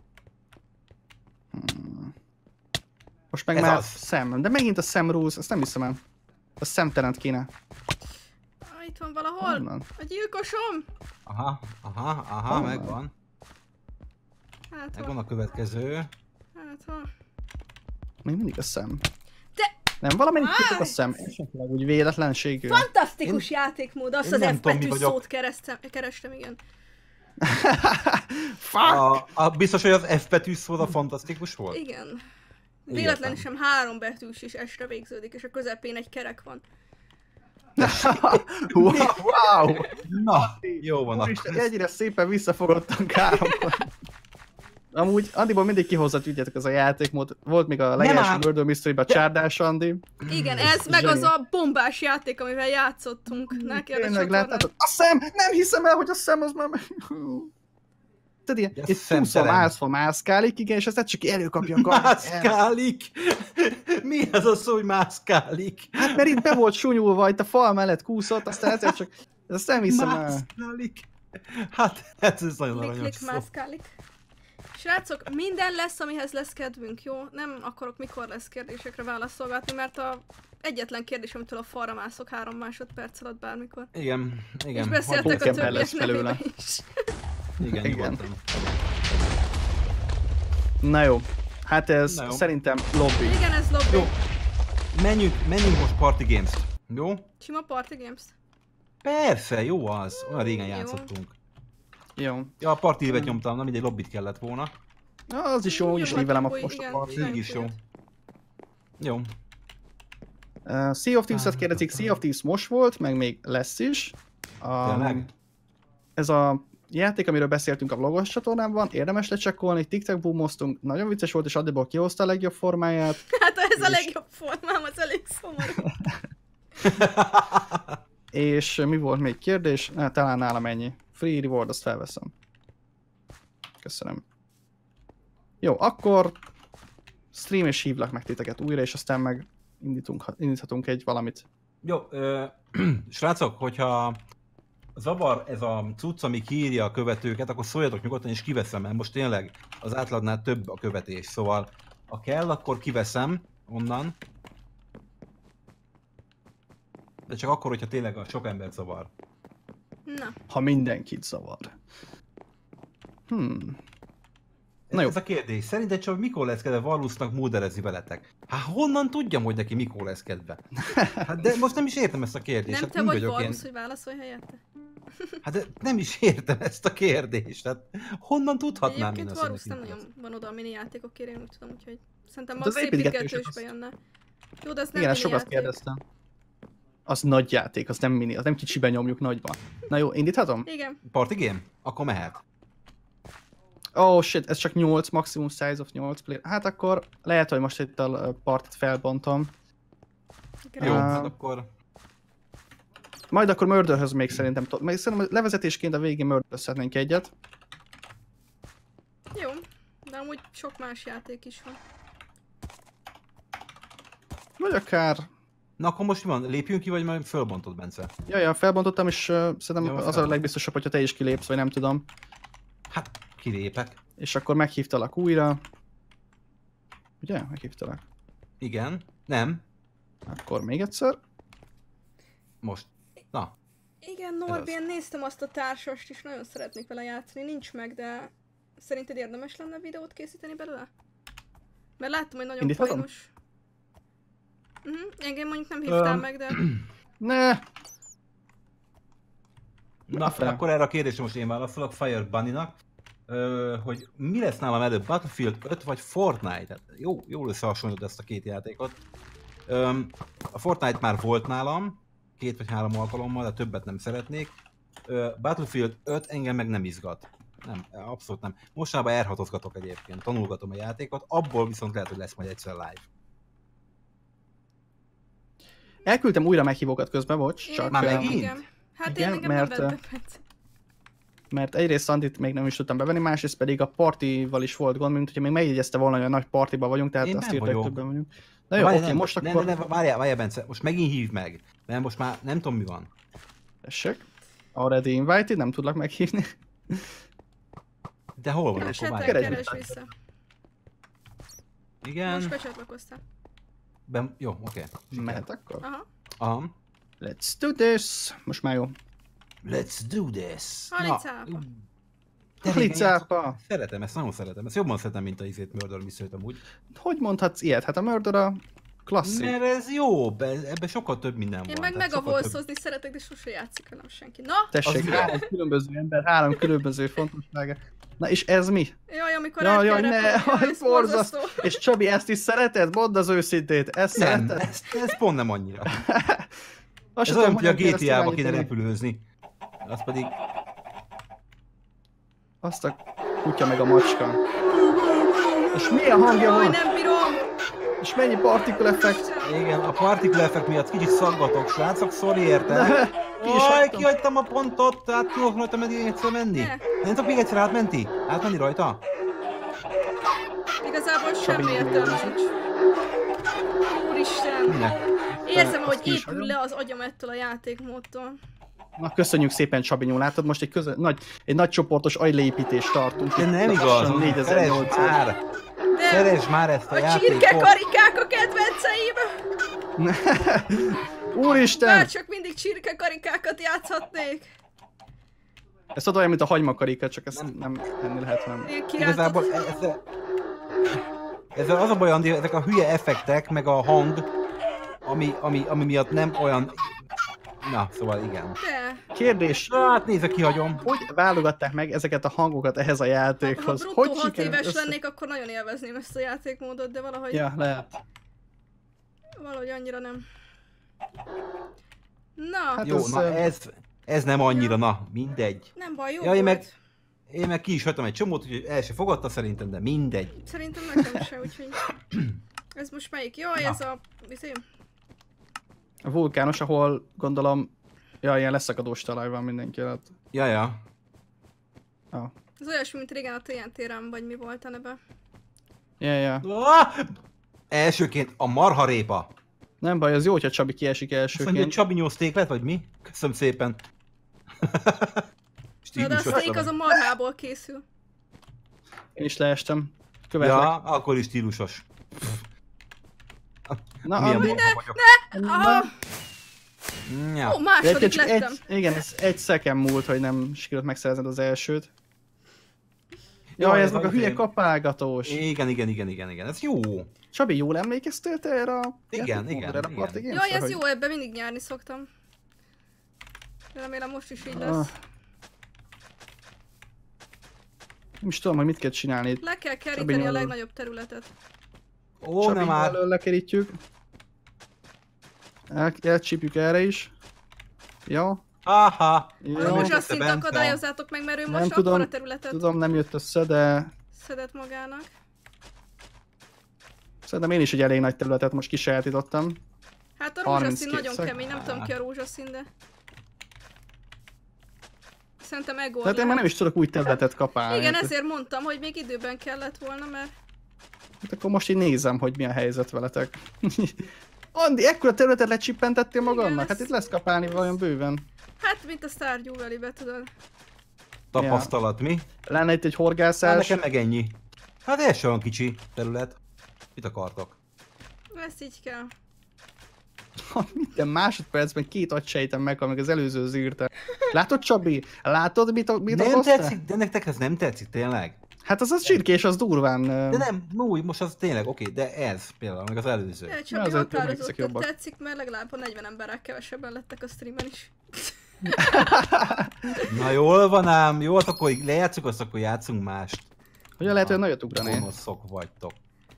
Most meg ez már az. Sam, de megint a Sam Rules, ezt nem hiszem el. A szemtelent kéne. Itt van valahol. Honnan? A gyilkosom. Aha, megvan. Hát megvan a következő. Hát még mindig a Sam. De... Nem, valamennyit tudok a Sam. Esetleg úgy véletlenségű. Fantasztikus játékmód, azt az F betűs szót kerestem, igen. Fuck! Biztos, hogy az F betűs szó a fantasztikus volt? Igen. Véletlenül sem 3 betűs is esre végződik, és a közepén egy kerek van. Wow! Na, jó van akkor. Egyre szépen visszafogottam káromban. Amúgy Andiból mindig kihozzat, ügyetek, az a játékmód. Volt még a legelső Murder Mystery-ben Csárdás Andi. Igen, ez meg az a bombás játék, amivel játszottunk. Tényleg láthatod? A Sam! Nem hiszem el, hogy a Sam az már... Tudod, itt 20 mászkálik, igen, és aztán csak előkapja a kamerát. Mászkálik? Mi az a szó, hogy mászkálik? Hát mert itt be volt súnyulva, itt a fal mellett kúszott, aztán ezért csak... Ezt nem hiszem el. Mászkálik? Hát ez nagyon aranyos szó. Mászkálik. Srácok, minden lesz, amihez lesz kedvünk, jó? Nem akarok mikor lesz kérdésekre válaszolgatni, mert a egyetlen kérdés, amitől a falra mászok 3 másodperc alatt bármikor. Igen. És beszéltek a többiek nevében is. Igen. Na jó, hát ez szerintem lobby. Igen, ez lobby. Jó. Menjünk most Party Games-t. Jó? Sima Party Games. Persze, jó az. Olyan régen játszottunk. Jó. Ja, a Party évet nyomtam, nem mindegy, lobbit kellett volna. Az is jó, úgyis nívelem a postot. Így is jó. Jó. Sea of Thieves-et kérdezik, Sea of Thieves most volt, meg még lesz is. Ez a játék, amiről beszéltünk a vlogos csatornában, érdemes lecsekkolni, TikTok-boomoztunk, nagyon vicces volt, és addiból kihozta a legjobb formáját. Hát ez a legjobb formám, az elég szomorú. És mi volt még kérdés? Talán nálam ennyi. Free reward, azt felveszem. Köszönöm. Jó, akkor stream és hívlak meg titeket újra, és aztán meg indíthatunk egy valamit. Jó, srácok, hogyha zavar ez a cucc, ami kiírja a követőket, akkor szóljatok nyugodtan, és kiveszem, mert most tényleg az átlagnál több a követés, szóval ha kell, akkor kiveszem onnan. De csak akkor, hogyha tényleg a sok embert zavar. Na. Ha mindenkit zavar. Na jó. Ez a kérdés. Szerinted csak mikor lesz kedve Varlusnak móderezni veletek? Hát honnan tudjam, hogy neki mikor lesz kedve? Hát de most nem is értem ezt a kérdést. Nem hát te vagy Varlus, hogy válaszolj helyette? Hát de nem is értem ezt a kérdést. Hát honnan tudhatnám én azt, Varlus nem nagyon van oda a mini játékokért, én úgy tudom, úgyhogy szerintem max építgető is bejönne. Jó, de az nem igen, mini sokat játék. Kérdeztem. Az nagy játék, az nem mini, az nem kicsiben nyomjuk nagyban. Na jó, indíthatom? Igen. Party game? Akkor mehet. Oh shit, ez csak 8, maximum size of 8 player. Hát akkor lehet, hogy most itt a partit felbontom. Jó, hát akkor... Majd akkor Murderhöz még szerintem levezetésként a végén Murderhözhetnénk egyet. Jó, de amúgy sok más játék is van. Vagy akár... Na akkor most mi van? Lépjünk ki, vagy majd fölbontod, Bence? Ja, felbontottam, és szerintem jó, az a legbiztosabb, hogyha te is kilépsz, vagy nem tudom. Hát, kilépek. És akkor meghívtalak újra. Ugye? Meghívtalak. Igen. Nem. Akkor még egyszer. Most. Na. Igen, Norbi, én néztem azt a társast, és nagyon szeretnék vele játszani. Nincs meg, de szerinted érdemes lenne videót készíteni belőle? Mert láttam, hogy nagyon poénos. Engem mondjuk nem hívtál meg, de... Ne! Na, akkor erre a kérdésre most én válaszolok Fire Bunny-nak, hogy mi lesz nálam előbb, Battlefield 5 vagy Fortnite? Hát jól összehasonlítod ezt a két játékot. A Fortnite már volt nálam, 2 vagy 3 alkalommal, de többet nem szeretnék. Battlefield 5 engem meg nem izgat. Nem, abszolút nem. Mostában R6-ozgatok egyébként, tanulgatom a játékot, abból viszont lehet, hogy lesz majd egyszer live. Elküldtem újra meghívókat közben, bocs, csak... Már megint? Igen. Hát igen, én engem mert egyrészt Andit még nem is tudtam bevenni, másrészt pedig a partival is volt gond, mint hogyha még megjegyezte volna, hogy a nagy partiban vagyunk, tehát én azt írta, hogy többen vagyunk. Na jó, oké, most akkor... Ne, várjál, Bence, most megint hívd meg, mert most már nem tudom mi van. Tessék, already invited, nem tudlak meghívni. De hol van? Keres vissza. Igen. Most becsatlakoztál. Jó, oké. Mehet akkor? Aha. Let's do this! Most már jó. Let's do this! Halicápa! Halicápa! Szeretem, ezt nagyon szeretem. Ezt jobban szeretem, mint a Murder Mystery-t amúgy. Hogy mondhatsz ilyet? Hát a Murder a klasszik. Mert ez jó, ebben sokkal több minden van. Én meg Megavolszozni szeretek, de sose játszik velem senki. Na! Tessék, 3 különböző ember, 3 különböző fontossága. Na és ez mi? Jaj, amikor jaj, ne, borzasztó. És Csabi, ezt is szereted? Mondd az őszintét, ezt nem, szereted? Ez pont nem annyira. Ez olyan, hogy a GTA-ba kéne repülőzni. Az pedig... Azt a kutya meg a macska. És milyen hangja van? nem bírom! És mennyi particle effect? Igen, a particle effect miatt kicsit szaggatok, srácok, sorry érte. Jaj, kihagytam a pontot, tehát tudok rajta egyszer menni. Nem tudok még egyszer átmenni? Átmenni rajta? Igazából semmi értelme nincs. Úristen! Érzem, hogy épül le az agyam ettől a játékmódtól. Na, köszönjük szépen, Csabinyó, látod, most egy nagy csoportos agyleépítést tartunk. De nem igaz, 4800. Szeresd már ezt a játékot! A csirkekarikák a kedvenceim! Úristen! Már csak mindig csirkekarikákat játszhatnék. Ez olyan, mint a hagymakarika, csak ezt nem enni lehet nem. Igazából ezzel az a baj, Andi, ezek a hülye effektek, meg a hang, ami miatt nem olyan... Na, szóval igen. De... Kérdés. Hát nézze, kihagyom. Hogy válogatták meg ezeket a hangokat ehhez a játékhoz? Ha bruttó 6 éves lennék, akkor nagyon élvezném ezt a játékmódot, de valahogy... Ja, lehet. Valahogy annyira nem. Na. Hát jó, na ez nem annyira, na, mindegy. Nem baj, jó volt. Én meg ki is hagytam egy csomót, úgyhogy el se fogadta szerintem, de mindegy. Szerintem nekem se, úgyhogy... Ez most melyik? Jaj, ez a... A vulkános, ahol gondolom... Ja, ilyen leszakadós talaj van mindenki alatt. Ja. Oh. Ez olyasmi, mint régen a TNT-rám, vagy mi volt a neve. Ja. Elsőként a marharépa. Nem baj, az jó, hogyha Csabi kiesik elsőként. Azt mondja, hogy Csabi nyózték lett, vagy mi? Köszönöm szépen. Na, de a steak az a marhából készül. Én is leestem. Követlek. Ja, akkor is stílusos. Na, milyen ne! Ja. Ó, második lettem. Igen, ez egy szeken múlt, hogy nem sikerült megszerezned az elsőt. Jaj, ez meg a hülye kapálgatós. Igen, ez jó. Csabi, jól emlékeztél te erre a... Igen. Jaj, ez jó, ebben mindig nyerni szoktam. Remélem most is így lesz. Nem is tudom, hogy mit kell csinálni. Le kell keríteni a legnagyobb területet. Ó, Csabi, nem áll. lekerítjük. Elcsípjük erre is. Jó. Aha. A rózsaszínt akadályozzátok meg, mert ő most akkor a területet... Tudom, nem jött össze, de... Szedett magának. Szerintem én is egy elég nagy területet most kisajátítottam. Hát a rózsaszín nagyon kemény, nem tudom ki a rózsaszín, de... Szerintem Egor. Tehát én már nem is tudok új területet kapálni. Igen, ezért mondtam, hogy még időben kellett volna, mert... Hát akkor most így nézem, hogy mi a helyzet veletek. Andi, ekkora területet lecsippentettél magadnak? Igen, hát itt lesz kapálni vajon bőven. Hát, mint a Stardew Valley-be, tudod. Tapasztalat, mi? Lenne itt egy horgászás. Hát nekem meg ennyi. Hát ez sem olyan kicsi terület. Mit akartok? Ezt így kell. Minden másodpercben 2 agysejtem meghal, meg az előző zűrte. Látod, Csabi? Látod, mit nem tetszik, de nektek ez nem tetszik, tényleg? Hát az csirkés, az durván... De nem, új, most az tényleg oké, de ez például, meg az előző. De Csabi határozott, hogy tetszik, mert legalább a 40 emberek kevesebben lettek a streamen is. Na jól van ám, jó, akkor lejátszunk, azt akkor játszunk mást. Hogyan lehet, hogy nagyot ugrani? Gonoszok vagytok.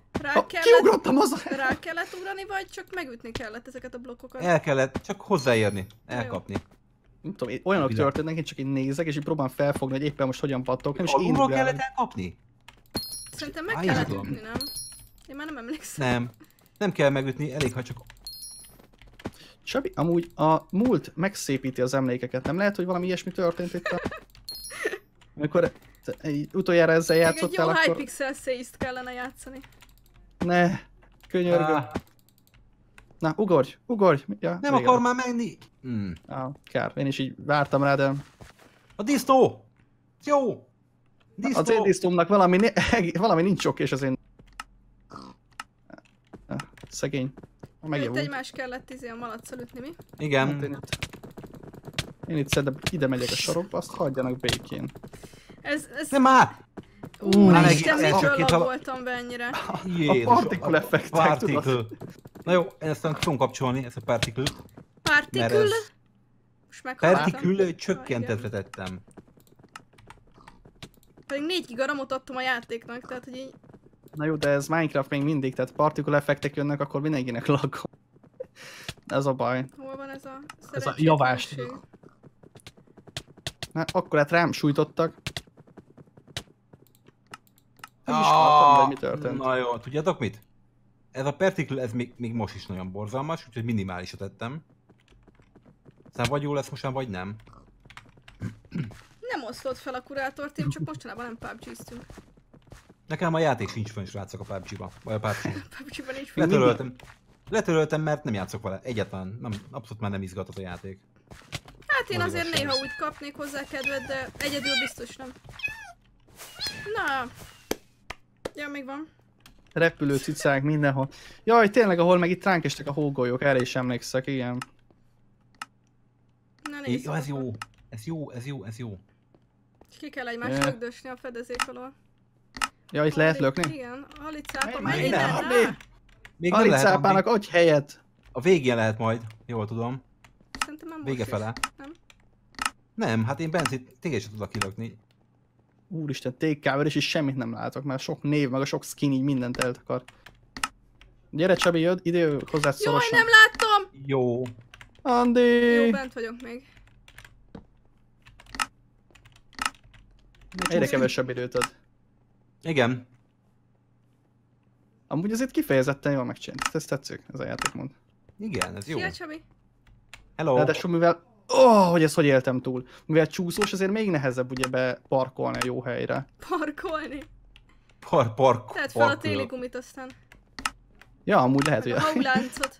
Rá kellett ugrani, vagy csak megütni kellett ezeket a blokkokat? El kellett, csak hozzáérni, elkapni. Nem tudom, olyanok történnek, én csak így nézek, és így próbálom felfogni, hogy éppen most hogyan pattok. Nem is én ugrálom. Kellett elkapni? Szerintem meg kellett ütni, nem? Én már nem emlékszem. Nem kell megütni, elég ha csak... Csabi, amúgy a múlt megszépíti az emlékeket, nem lehet, hogy valami ilyesmi történt itt a... Amikor utoljára ezzel játszottál, akkor... Egy jó Hypixel Seist kellene játszani. Ne, könyörgöm. Na, ugorj! Ja, nem akar már menni! Kár, én is így vártam rá, de... A disznó! Jó! Disznó. Az én disznómnak valami nincs ok, és az én... Szegény. Itt egymás kellett a malacccal ütni, mi? Igen. Hát én itt szerintem ide megyek a sarokba, azt hagyjanak békén. Ez... Nem már! Úristen, mitől lagoltam be ennyire? A particle effektek, tudod? Na jó, én ezt ki fogom kapcsolni, ezt a particle-t. Particle? Most meghallottam. Particle csökkentetre tettem. Pedig 4 gigaramot adtam a játéknak, tehát hogy így... Na jó, de ez Minecraft még mindig, tehát particle effektek jönnek, akkor mindenkinek lagol. Ez a baj. Hol van ez a javás. Na, akkor hát rám sújtottak. Nem is hallottam, hogy mi történt. Na jó, tudjátok mit? Ez a particle, ez még most is nagyon borzalmas, úgyhogy minimálisat tettem. Aztán vagy jó lesz most már, vagy nem. Nem osztott fel a kurátort, én csak mostanában nem PUBG-ztünk. Nekem a játék sincs fönn, srácok, a PUBG-ba. Vagy a PUBG-ban. PUBG-ban nincs fönn. Letöröltem, mert nem játszok vele. Egyáltalán. Abszolút már nem izgat az a játék. Hát én azért néha úgy kapnék hozzá kedvet, de egyedül biztos nem. Na. Ja, még van. Repülő cicák mindenhol. Jaj, tényleg, ahol meg itt ránk estek a hógolyók, erre is emlékszek, igen. Na nézzük. Ja, ez jó. Ki kell egymást lögdösni a fedezék alól. Ja, itt lehet lökni? Igen, halicápa, még halicápának adj helyet! A végén lehet majd, jól tudom. Szerintem már vége fele. Nem, hát én Benzit téged sem tudok kilökni. Úristen, TK-vel is semmit nem látok, mert sok név, meg a sok skin így mindent eltakar. Gyere Csabi, jöd ide hozzád szorosan. Jaj, nem láttam! Jó. Andi! Jó, bent vagyok még. Egyre kevesebb időt ad. Igen. Amúgy azért kifejezetten jól megcsinált. Ez tetszik, ez a játékmód. Igen, ez jó. Szia Csabi! Hello! Ráadásul mivel... hogy ezt hogy éltem túl. Mivel csúszós, azért még nehezebb ugye beparkolni a jó helyre. Parkolni? Tehát fel a téli gumit aztán. Ja, amúgy lehet, hogy... A hauláncot.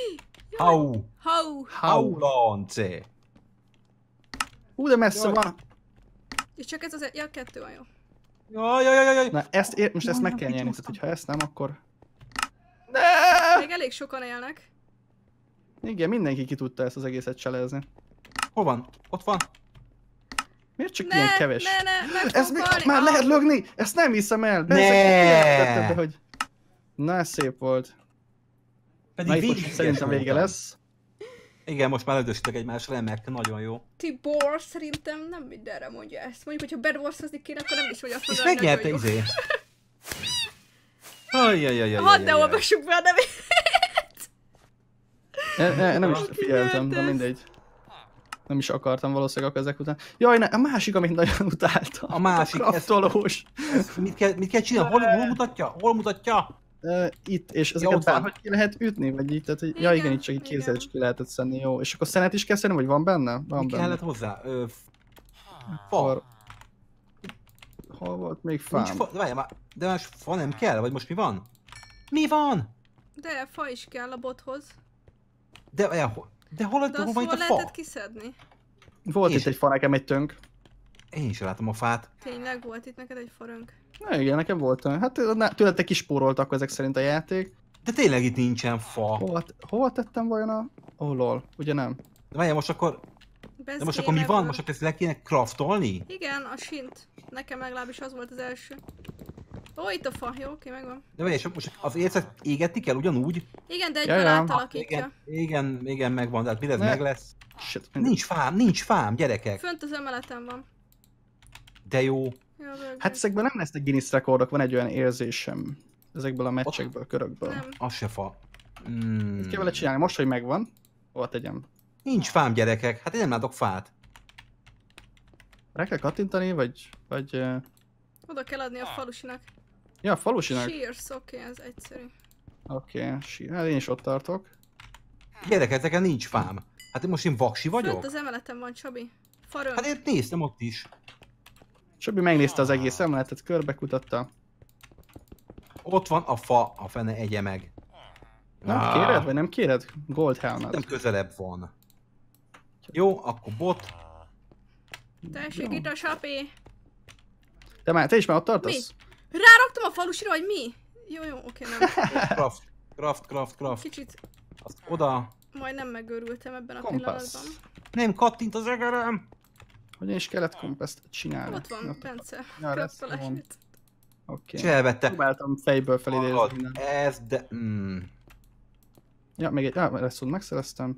Haulance. De messze van. És csak ez az ja, 2 van jó. Jaj. Na, most ezt meg kell nyerni, tehát hogyha ezt nem, akkor... Még elég sokan élnek. Igen, mindenki ki tudta ezt az egészet cselezni. Hol van? Ott van. Miért csak ilyen keves? Ezt már lehet lögni! Ezt nem hiszem el! Ne! Hogy... Na, ez szép volt. Pedig szerintem vége lesz. Igen, most már lögdösítek egymásra, remek, nagyon jó. Tibor szerintem nem mindenre mondja ezt. Mondjuk, hogyha bedwarshozni kéne, akkor nem is vagy azt és megnyerte izé. Hadd ne olvassuk be a nevét! Nem is figyeltem, de mindegy. Nem is akartam valószínűleg ezek után. Jaj, ne, a másik, amit nagyon utáltam. A másik, a kraftolós. Mit kell csinálni? Hol mutatja? Hol mutatja? Itt, és ezeket bárhogy ki lehet ütni, vagy így, tehát, hogy ja igen, itt csak egy kézzel is ki lehetett szedni, jó. És akkor szenet is kell szedni, vagy van benne? Van mi benne. kellett hozzá? Fa. Hol volt még fám? Várjál már, de más fa nem kell, vagy most mi van? Mi van? De fa is kell a bothoz. De hol van itt a fa? Lehetett kiszedni? Volt itt egy fa, nekem egy tönk. Én is látom a fát. Tényleg volt itt neked egy farönk? Na igen, nekem volt. Hát tőletek kispóroltak ezek szerint a játék. De tényleg itt nincsen fa. Hova tettem vajon a... lol, ugye nem? De várjál, most akkor... De most akkor mi van? Most akkor ezt le kéne craftolni? Igen, a sint. Nekem legalábbis az volt az első. Ó, itt a fa, jó, oké, megvan. De várjál, most az ércet égetni kell ugyanúgy? Igen, de egyből átalakítja. Igen, megvan, de hát mi ez meg lesz? Shit, nincs fám, gyerekek. Fönt az emeleten van. De jó. Hát ezekből nem lesznek Guinness rekordok, van egy olyan érzésem. Ezekből a meccsekből, körökből. Nem. Az se fa. Mit kell vele csinálni? Most, hogy megvan, hova tegyem? Nincs fám, gyerekek. Hát én nem látok fát. Rá kell kattintani, vagy... Oda kell adni a falusinak. Ja, a falusinak? Shears, oké, ez egyszerű. Oké, hát én is ott tartok. Gyerekek, ezeken nincs fám. Hát most én vaksi vagyok? Fönt az emeleten van, Csabi. Farön. Hát én néztem ott is. Csabi megnézte az egész emeletet, körbekutatta. Ott van a fa, a fene egye meg. Nem kéred, vagy nem kéred? Gold helmet. Nem közelebb van. Jó, akkor bot. Tessék itt a sapi. Te is már ott tartasz? Mi? Ráraktam a falusira, vagy mi? Jó, oké, nem. Craft. Kicsit. Azt oda. Majdnem megőrültem ebben a pillanatban. Nem kattint az egerem. Hogyan is kellett kompaszt csinálni? Ott van, Bence. Kraftolásít. Oké. És elvette. Próbáltam fejből felidézni. Ez de... Ja, még egy... Reszód megszereztem.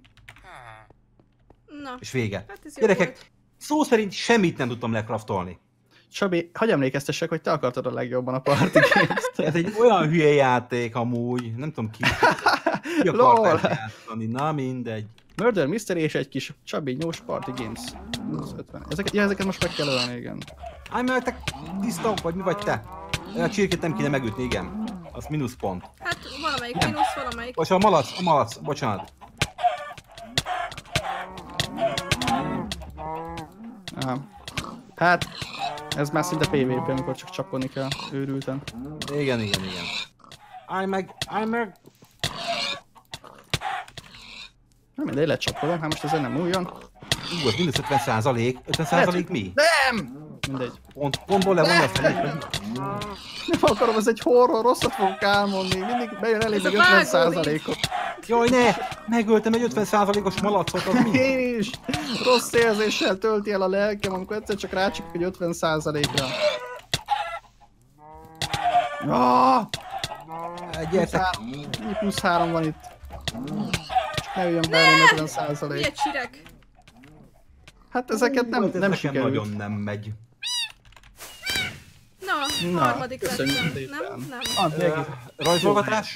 Na. És vége. Hát gyerekek, szó szerint semmit nem tudtam lekraftolni. Csabi, hagyj emlékeztessek, hogy te akartad a legjobban a Party Games-t. Ez egy olyan hülye játék amúgy, nem tudom ki akart játszani, na mindegy. Murder Mystery és egy kis Csabi nyós Party Games. 50. Ezeket most meg kell ölni, igen. Állj mert te tiszta, vagy mi vagy te? A csirkét nem kéne megütni, igen. Az mínuszpont. Hát valamelyik mínusz, valamelyik. Most a malac, bocsánat. Aha. Hát, ez már szinte PvP, amikor csak csapkodni kell, őrülten. Igen. Állj meg! Nem mindegy, lecsapkodom, hát most ezzel nem újjon. Az mínusz 50%. 50% mi? Nem! Mindegy. Pontból levonni a felét. Nem akarom, ez egy horror, rosszat fogok elmondni. Mindig bejön elég meg 50%-ot. Jaj, ne! Megöltem egy 50%-os malacot, az mi? Én is! Rossz érzéssel tölti el a lelkem, amikor egyszer csak rácsapok egy 50%-ra. Gyertek! +3 van itt. Ne üljön bele 40%. Milyen csirek? Hát ezeket nem sikerült. Nagyon nem megy. Na, harmadik lettem. Nem. Rajzolgatás?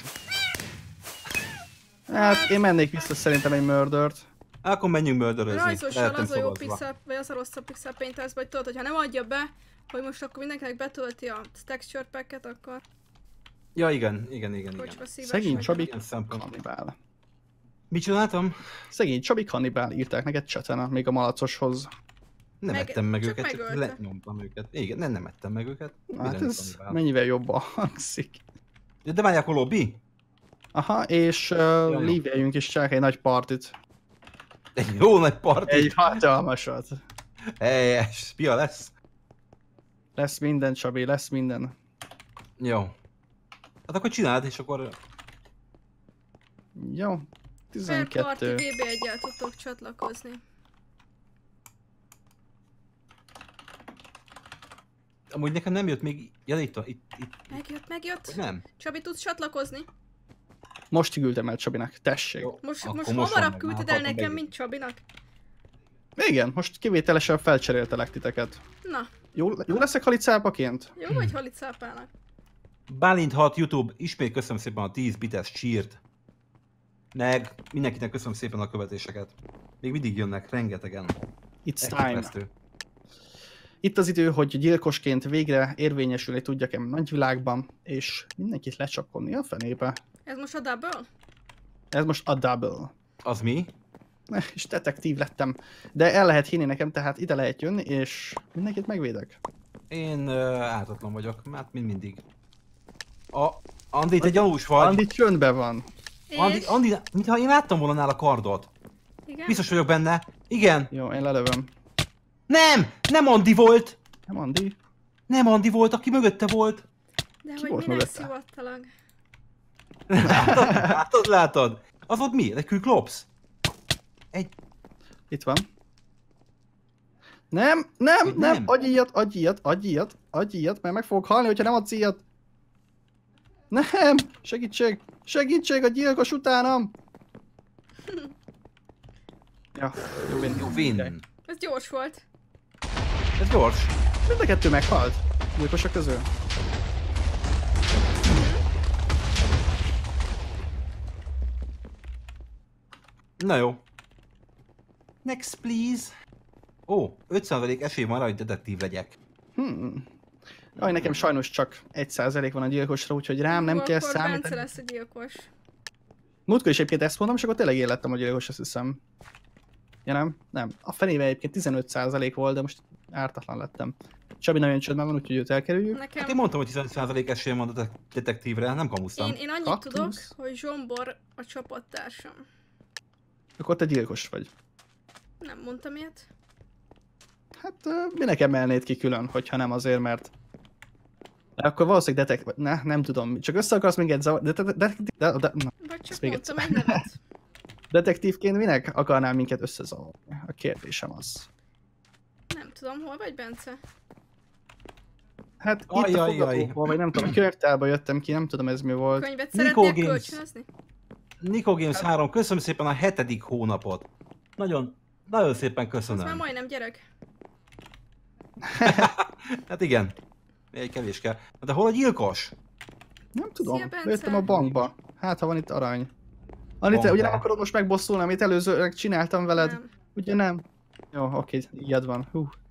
Hát én mennék vissza szerintem egy murder-t. Akkor menjünk murderözni. Rajzossal az a jó pixel, vagy az a rosszabb pixel paint, vagy tudod, hogyha nem adja be, hogy most akkor mindenkinek betölti a texture packet, akkor... Ja, igen. Szegény Csabi kannibál. Mit csináltam? Szegény Csabi kannibál, írták neked chaten, még a malacoshoz. Nem ettem meg őket, csak lenyomtam őket. Igen, nem ettem meg őket. Hát ez mennyivel jobban hangzik. De várják a lobby? Aha, és líveljünk is csak egy nagy partit. Egy jó nagy partit? Egy hatalmasat. Pia lesz? Lesz minden, Csabi, lesz minden. Jó. Hát akkor csináld, és akkor... Jó. 12. Party VB1-jel tudtok csatlakozni. Amúgy nekem nem jött még... Ja, itt. Megjött. Nem. Csabi, tudsz csatlakozni? Most küldtem el Csabinak, tessék. Jó, most hamarabb küldted el nekem, mint Csabinak? Igen, most kivételesen felcseréltelek titeket. Na. Jó leszek halicápaként? Jó vagy halicápának. Bálint 6 YouTube, ismét köszönöm szépen a 10 bites cheert. Meg mindenkinek köszönöm szépen a követéseket. Még mindig jönnek, rengetegen. It's time. Itt az idő, hogy gyilkosként végre érvényesülni tudjak nagyvilágban, és mindenkit lecsapkodni a fenébe. Ez most a double? Ez most a double. Az mi? És detektív lettem. De el lehet hinni nekem, tehát ide lehet jönni, és mindenkit megvédek. Én ártatlan vagyok, hát mindig. Andi, te gyanús vagy. Andi csöndben van. Andi, mintha én láttam volna nála kardot. Igen? Biztos vagyok benne. Igen. Jó, én lelövöm. Nem Andi volt. Nem Andi? Nem Andi volt, aki mögötte volt. De ki hogy minek szivattalag? Látod? Az volt mi? Egy Kyklops? Itt van. Nem, adj ilyet, mert meg fogok halni, hogyha nem adsz ilyet. Nem, segítség, a gyilkos utánam. Ja, jó win. Ez gyors volt. Ez gyors. Mind a kettő meghalt. Gyilkosok közül. Na jó. Next please. Ó, 5% esély van rá, hogy detektív legyek. Jaj, nekem sajnos csak 1% van a gyilkosra, úgyhogy rám nem kell számítani. Akkor Bence lesz a gyilkos. Múltkor is egyébként ezt mondom, és akkor tényleg én lettem a gyilkos, azt hiszem. Ja nem? Nem. A fenével egyébként 15% volt, de most ártatlan lettem. Csabi nagyon csöndben van, úgyhogy őt elkerüljük. Nekem... Hát én mondtam, hogy 15% esélyem van a detektívre, nem kamusztam. Én annyit tudok, hogy Zsombor a csapattársam. Akkor te gyilkos vagy. Nem mondtam ilyet. Hát minek emelnéd ki külön, hogyha nem azért, mert... De akkor valószínűleg nem tudom, csak össze akarsz minket zavarni, vagy csak mondtam egy nevet. Detektívként minek akarnál minket összezavarni? A kérdésem az. Nem tudom, hol vagy, Bence? Hát itt a fogatóból, vagy nem tudom, a könyvtárba jöttem ki, nem tudom ez mi volt. Könyvet szeretnél kölcsönözni? Nico Games 3, köszönöm szépen a 7. hónapot. Nagyon szépen köszönöm. Ez már majdnem gyerek. Hát igen. Egy kevés kell. De hol a gyilkos? Nem tudom, jöttem a bankba. Hát ha van itt arany. Anita, ugye nem akarod most megbosszulni, amit előzőleg csináltam veled? Nem. Ugye nem? Jó, oké, ilyed van.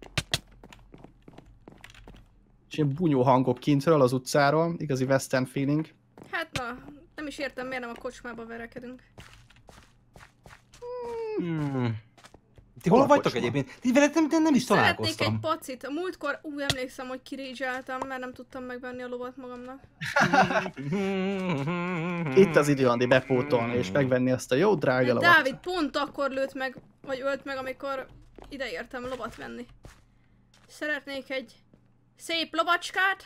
És ilyen bunyó hangok kintről az utcáról, igazi western feeling. Hát na, nem is értem, miért nem a kocsmába verekedünk. Ti hol vagytok egyébként? Ti veled nem is találkoztam. Szeretnék egy pacit. A múltkor emlékszem, hogy kirézseltem, mert nem tudtam megvenni a lovat magamnak. Itt az idő, Andi, bepótolni és megvenni azt a jó drága lovat. Dávid pont akkor lőtt meg, vagy ölt meg, amikor ideértem lovat venni. Szeretnék egy szép lovacskát,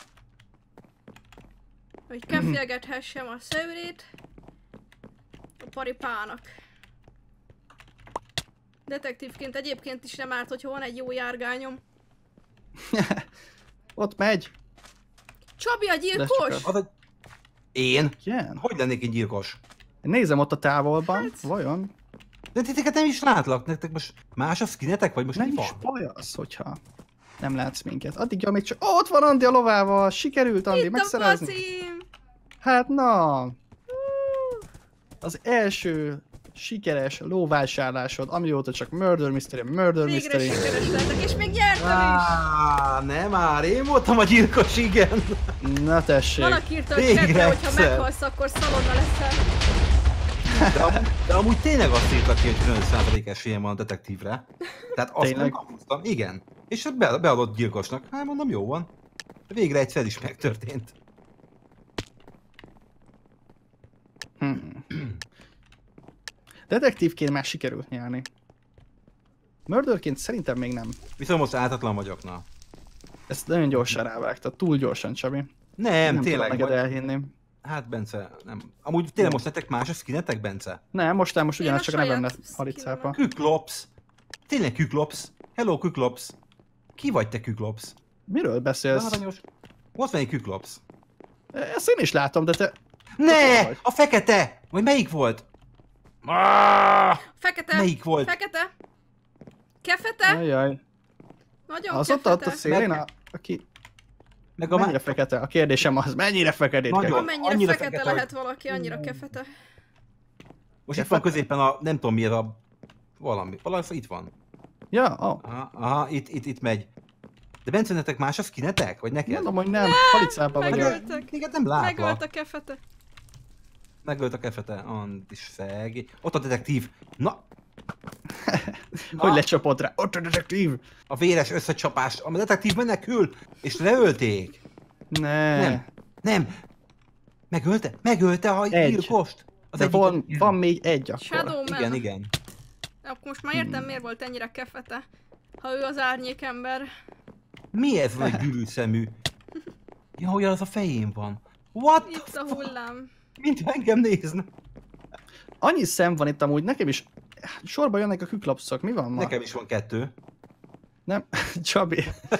hogy kefélgethessem a szőrét a paripának. Detektívként egyébként is nem árt, hogyha van egy jó járgányom. Ott megy. Csabi a gyilkos! Én? Igen. Hogy lennék egy gyilkos? Nézem ott a távolban, vajon? De titeket nem is látlak, nektek most más a skinetek, vagy most nem mi van? is baj az, hogyha nem látsz minket. Addig, amíg csak... Ott van Andi a lovával! Sikerült, Andi, megszerezni. Hát na! Az első sikeres lóvásárlásod, amióta csak Murder Mystery. Végre sikeres lettek, és még nyertem is! Nem már, én voltam a gyilkos, igen! Na tessék! Valaki írta, hogy csetre, hogyha meghalsz, akkor szalonna leszel. De amúgy tényleg azt írtak ki, hogy 15% esélyem van a detektívre. Tehát azt nem kaptam, igen. És beadott gyilkosnak. Hát mondom, jó van. Végre egyszer is megtörtént. Detektívként már sikerült nyerni. Murderként szerintem még nem. Viszont most ártatlan vagyok, na. Ezt nagyon gyorsan rávágtad, túl gyorsan, Csabi. Nem tényleg. Nem tudom elhinni. Hát Bence, nem. Amúgy tényleg most nektek más a skinetek, Bence? Nem, most ugyanaz, csak a nevem haricápa. Küklops. Tényleg Küklops. Hello Küklops. Ki vagy te Küklops? Miről beszélsz? Ott van egy Küklops. Ezt én is látom, de te... Ne! A fekete! Vagy melyik volt? Fekete! Melyik volt? Fekete! Kefete! Ajaj. Nagyon az kefete. ott a szélén, aki... Mennyire fekete? A kérdésem az, mennyire feketét kell? Amennyire fekete lehet valaki, annyira kefete. Most itt van középen a, nem tudom miért a... Valami itt van. Ja, Aha, itt megy. De Bence, nektek más a skinetek? Vagy neked? Mondom, hogy nem, halicában vagyok. Megöltek. Nem látlak. Megölt a kefete. Megölt a kefete. Antis szegi. Ott a detektív. Na! Hogy lecsapott rá? Ott a detektív! A véres összecsapás. A detektív menekül, és leölték. Nem. Megölte a gyilkost. De van még egy akkor. Shadowman. Igen. Akkor most már értem, miért volt ennyire kefete. Ha ő az árnyékember. Mi ez van egy gyűrűszemű? Ja, olyan az a fején van. What? Itt a hullám. Mint engem nézne. Annyi szem van itt amúgy, nekem is sorba jönnek a küklapszok, mi van ma? Nekem is van 2. Nem, Csabi.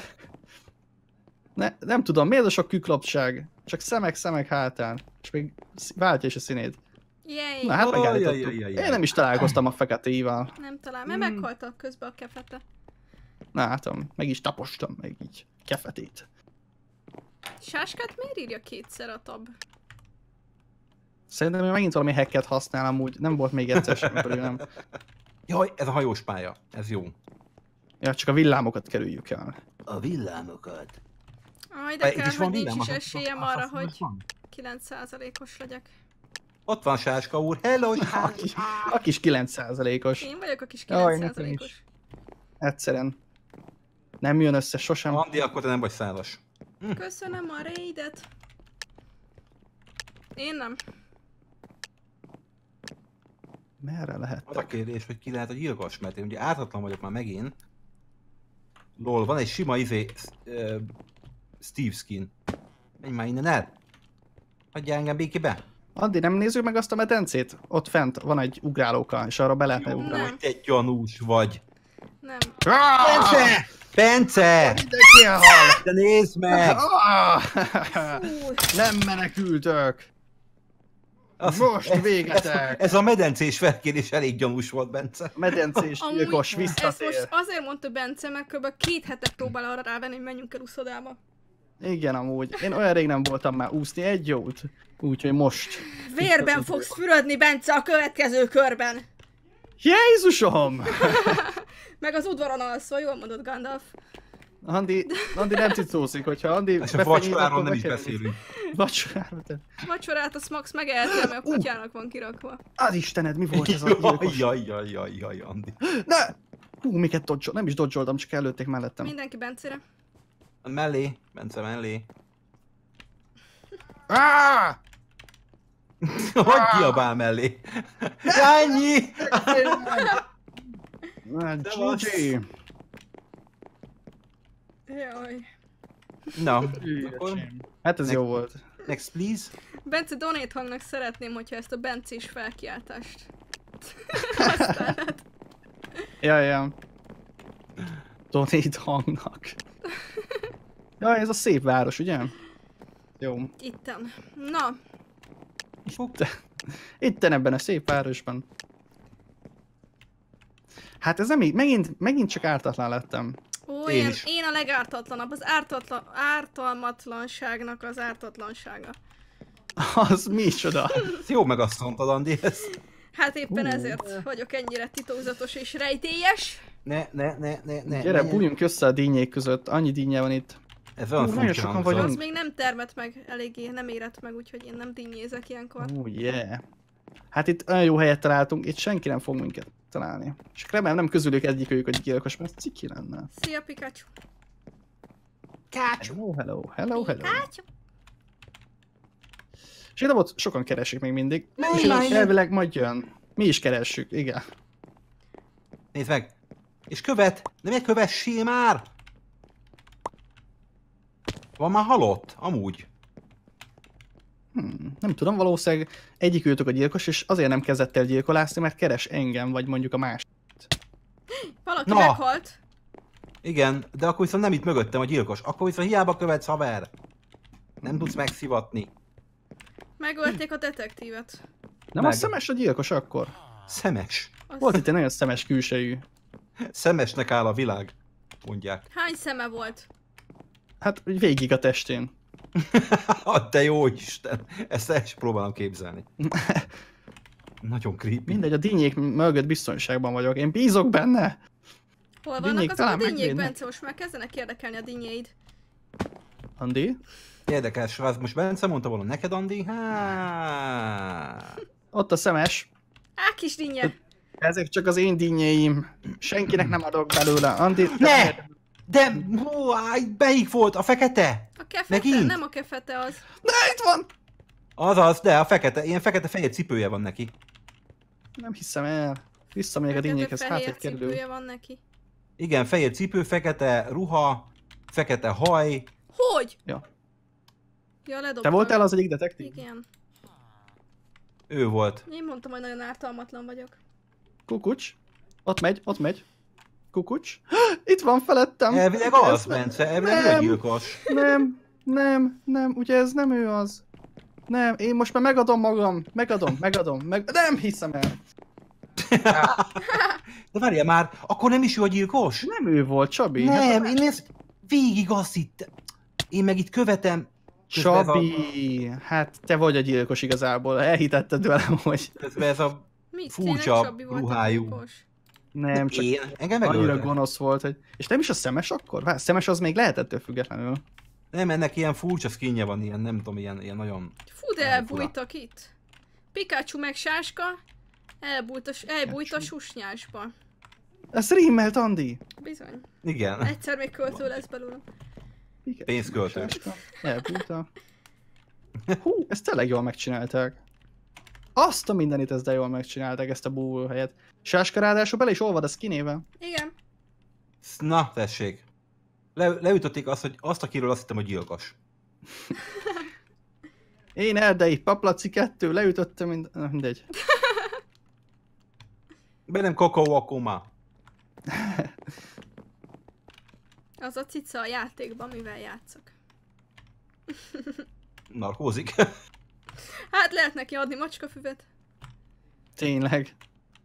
Nem tudom, miért a sok küklapság? Csak szemek hátán. És még váltja is a színét. Yay. Na hát megállítottuk. Én nem is találkoztam a feketéival. Nem talán, mert meghaltak közben a kefete. Na látom, meg is tapostam meg így kefetét. Sáskát miért írja kétszer a tab? Szerintem megint valami hacket használ amúgy, nem volt még egyszer sem problémám. Jaj, ez a hajós pálya, ez jó. Ja, csak a villámokat kerüljük el. A villámokat? Aj, de kell, hogy nincs is esélyem arra, hogy 9%-os legyek. Ott van Sáska úr, hello! A kis 9%-os. Én vagyok a kis 9%-os. Egyszerűen. Nem jön össze sosem. Andi, akkor te nem vagy szálas. Köszönöm a raidet. Én nem. Merre lehet? Az a kérdés, hogy ki lehet a gyilkos, mert én ugye ártatlan vagyok már megint. Lol, van egy sima Steve skin. Menj már innen el! Hagyjál engem békébe! Andi, nem nézzük meg azt a medencét? Ott fent van egy ugrálóka, és arra be lehetne ugrálni. Hogy te gyanús vagy! Nem. Bence! Bence! De nézd meg! Nem menekültök! Most végetek! Ez a medencés felkérés elég gyanús volt, Bence. Medencés gyilkos visszatér. Ezt most azért mondta Bence, mert kb. 2 hete próbál arra rávenni, hogy menjünk el úszodába. Igen, amúgy. Én olyan rég nem voltam már úszni egy jót. Úgyhogy most. Vérben fogsz fürödni, Bence, a következő körben. Jézusom! Meg az udvaron alszol, jól mondod, Gandalf. Andi nem cicószik, hogyha Andi és a vacsoráról nem is beszélünk. Vacsorát azt max megehetne, mert a kutyának van kirakva. Az Istened, mi volt ez a gyilkos? Jaj, Andi. Ne! Miket dodge-oltam, nem is dodge-oltam, csak előtték mellettem. Mindenki Bencére. Mellé, Bence mellé. Hogy kiabál mellé? Ennyi! GG! Jaj. Na, hát ez jó volt. Next please. Bence, donate hangnak szeretném, hogyha ezt a Bencés felkiáltást használnád. Ja. Donate hangnak. Ja, ez a szép város, ugye? Jó. Itten. Na. Itten ebben a szép városban. Hát ez nem így, megint csak ártatlan lettem. Ó, én a legártatlanabb, az ártalmatlanságnak az ártatlansága. Az micsoda? Jó meg azt mondtad, Andi, ez. Hát éppen ezért vagyok ennyire titokzatos és rejtélyes. Ne. Gyere, bújjunk össze a dínyék között, annyi dínye van itt. Ez olyan nagyon sokan vagyunk. Az még nem termett meg eléggé, nem érett meg, úgyhogy én nem dinnyézek ilyenkor. Yeah. Hát itt olyan jó helyet találtunk, itt senki nem fog minket találni. És remélem nem közülük egyikőjük, hogy gyilkos, mert ciki lenne. Szia, Pikachu! Hello. Pikachu! És ide volt sokan keresik még mindig. És elvileg majd jön. Mi is keressük, igen. Nézd meg! És követ! De miért kövessél már? Van már halott, amúgy. Nem tudom, valószínűleg egyikőtök a gyilkos, és azért nem kezdett el gyilkolászni, mert keres engem, vagy mondjuk a másik. Valaki meghalt. Igen, de akkor viszont nem itt mögöttem a gyilkos. Akkor viszont hiába követsz, haver. Nem tudsz megszivatni. Megölték a detektívet. Nem a szemes a gyilkos akkor? Szemes? Volt itt egy nagyon szemes külsejű. Szemesnek áll a világ, mondják. Hány szeme volt? Hát végig a testén. Te jó Isten! Ezt el is próbálom képzelni. Nagyon creepy. Mindegy, a dinnyék mögött biztonságban vagyok. Én bízok benne. Hol vannak azok a dinnyék, Bence? Most már kezdenek érdekelni a dinnyéid. Andi? Érdekes, az most Bence mondta volna neked, Andi? Ott a szemes. Kis dinnye. Ezek csak az én dinnyéim. Senkinek nem adok belőle. Andi... Ne! De... Melyik volt? A fekete? A kefete, megint? Nem a kefete az. De itt van! Azaz, de a fekete, ilyen fekete-fehér cipője van neki. Nem hiszem el. Visszamegyek a dinnyékhez, hát egy kerülő. Cipője van neki. Igen, fehér cipő, fekete ruha, fekete haj. Hogy? Ja. Ja, ledobtam. Te voltál az egyik detektív? Igen. Ő volt. Én mondtam, hogy nagyon ártalmatlan vagyok. Kukucs. Ott megy. Kukucs. Itt van felettem. Elvileg az, Bence, elvileg ő gyilkos. Nem, ugye ez nem ő az. Nem, én most már megadom magam. Nem hiszem el. De várjál már, akkor nem is ő a gyilkos? Nem ő volt, Csabi. Nem, én ezt végig azt hittem. Én meg itt követem. Csabi, hát te vagy a gyilkos igazából. Elhitetted velem, hogy... Ez a furcsa ruhájú. Nem, csak engem annyira gonosz volt, hogy... És nem is a szemes akkor? Hát szemes az még lehet ettől függetlenül. Nem, ennek ilyen furcsa skinje van, ilyen, nem tudom, ilyen nagyon... Fú, de elbújtak itt. Pikachu meg Sáska elbújt a susnyásba. Ez rímmelt, Andi. Bizony. Igen. Egyszer még költő lesz belőle. Pénzköltő. Elbújt a... Hú, ezt tényleg jól megcsinálták. Azt a mindenit, ezt de jól megcsinálták, ezt a búvóhelyet. Sáska ráadásul bele is olvad a skinével. Igen. Na, tessék. Leütötték azt, akiről azt hittem, hogy gyilkos. Én erdei paplaci 2, leütöttem mindegy. Be nem kakaó a koma. Az a cica a játékban, mivel játszok. Narkózik. Hát lehet neki adni macskafüvet. Tényleg.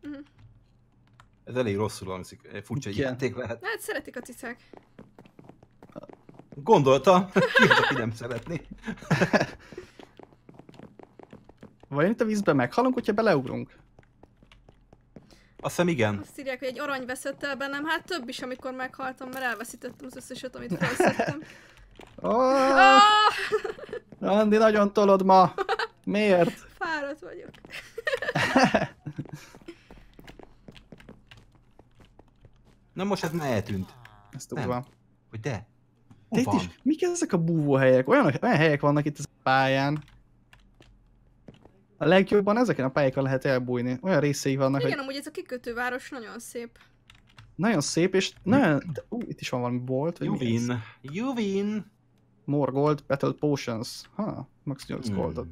Ez elég rosszul hangzik, furcsa játék lehet. Hát szeretik a cicák. Gondoltam, ki nem szeretni. Vajon itt a vízben meghalunk, hogyha beleugrunk? Azt hiszem igen. Azt írják, hogy egy arany veszett el bennem, hát több is, amikor meghaltam, mert elveszítettem az összeset, amit felszedtem. Andi, nagyon tolod ma. Miért? Fáradt vagyok. Na most ez már eltűnt. Ez durva. Hogy de? Itt is, mik ezek a búvóhelyek? Olyan helyek vannak itt a pályán. A legjobban ezeken a pályákon lehet elbújni. Olyan részei vannak, igen, hogy... amúgy ez a kikötőváros nagyon szép. Nagyon szép, és nagyon... itt is van valami bolt. You win. More gold, battle potions. Max 8 goldot.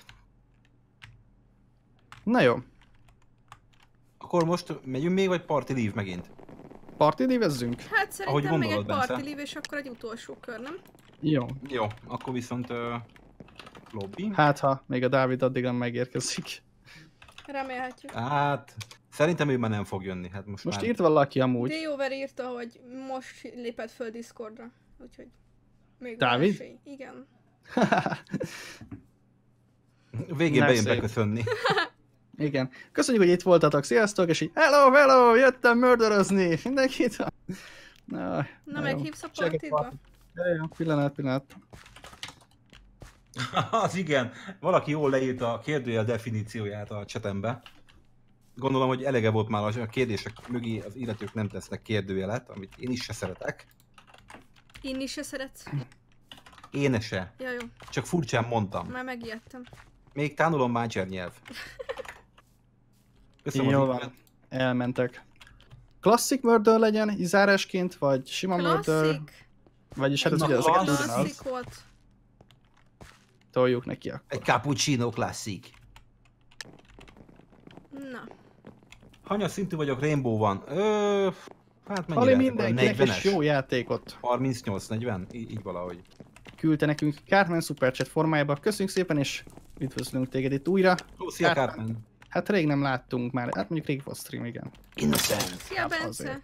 Na jó. Akkor most megyünk még, vagy party leave megint? Party leave-ezzünk? Hát szerintem még egy party leave, és akkor egy utolsó kör, nem? Jó. Jó, akkor viszont lobby. Hát ha még a Dávid addig nem megérkezik. Remélhetjük. Hát, szerintem ő már nem fog jönni. Hát most már... írt valaki amúgy. Diover írta, hogy most lépett föl Discordra. Úgyhogy még Dávid? esély. Igen. Végén bejön beköszönni. Igen. Köszönjük, hogy itt voltatok. Sziasztok, és így hello, jöttem mördörözni. Mindenkit. Na meghívsz a partidba? Jó, pillanat. Az igen. Valaki jól leírta a kérdőjel definícióját a chatembe. Gondolom, hogy elege volt már a kérdések mögé, az illetők nem tesznek kérdőjelet, amit én is se szeretek. Én is se szeretsz? Én se. Ja, jó. Csak furcsán mondtam. Már megijedtem. Még tanulom Mácser nyelv. Köszönöm. Jó van. Elmentek. Classic murder legyen zárásként, vagy sima murder? Vagyis hát ez ugye ezeket klasszik volt. Toljuk neki akkor. Egy cappuccino klasszik. Na. Hanyas szintű vagyok, Rainbow van. Hát mennyire? Hali mindenkinek és jó játékot. 38-40? Így valahogy. Küldte nekünk Cartman Superchat formájában. Köszönjük szépen, és üdvözlünk téged itt újra. Ó, szia Cartman. Hát rég nem láttunk már, hát mondjuk rég volt stream, igen. Innocent. Szia Bence.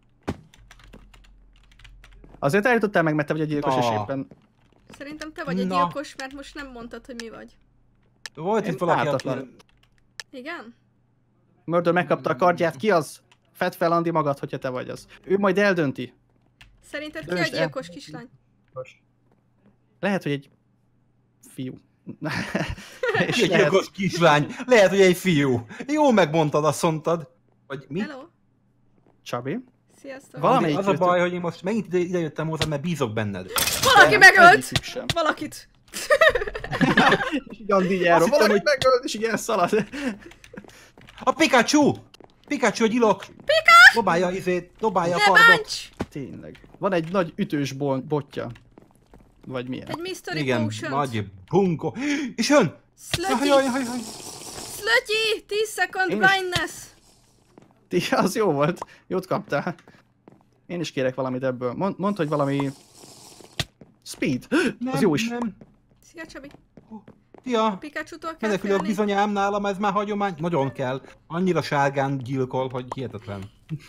Azért eljutottál meg, mert te vagy a gyilkos, és éppen... Szerintem te vagy a gyilkos, mert most nem mondtad, hogy mi vagy. Volt itt valaki, Igen? Murder megkapta a kardját, ki az? Fedd fel, Andi, magad, hogyha te vagy az. Ő majd eldönti. Szerinted ki a gyilkos kislány? Lehet, hogy egy fiú. És egy gyilkos kislány. Lehet, hogy egy fiú. Jó megmondtad, azt mondtad. Vagy mi? Hello. Csabi? Sziasztok. Valamelyik az a baj, hogy én most megint ide jöttem hozzá, mert bízok benned. Valaki megölt! Valakit. És így Andi gyáról. Valaki megölt, és így elszalad. A Pikachu! Pikachu a gyilok! Dobálja dobálja a kardot. Bánts! Tényleg. Van egy nagy ütős botja. Vagy milyen? Egy mystery igen, potion. nagy bunko. És jön! Slutty! Slutty! 10 second blindness! Az jó volt. Jót kaptál. Én is kérek valamit ebből. Mondd, hogy valami... Speed! Nem, az jó is. Nem. Szia Csabi! Szia! Pikachu-tól kell Menekülök félni? bizonyám, nálam ez már hagyomány. Nagyon kell. Annyira sárgán gyilkol, hogy hihetetlen.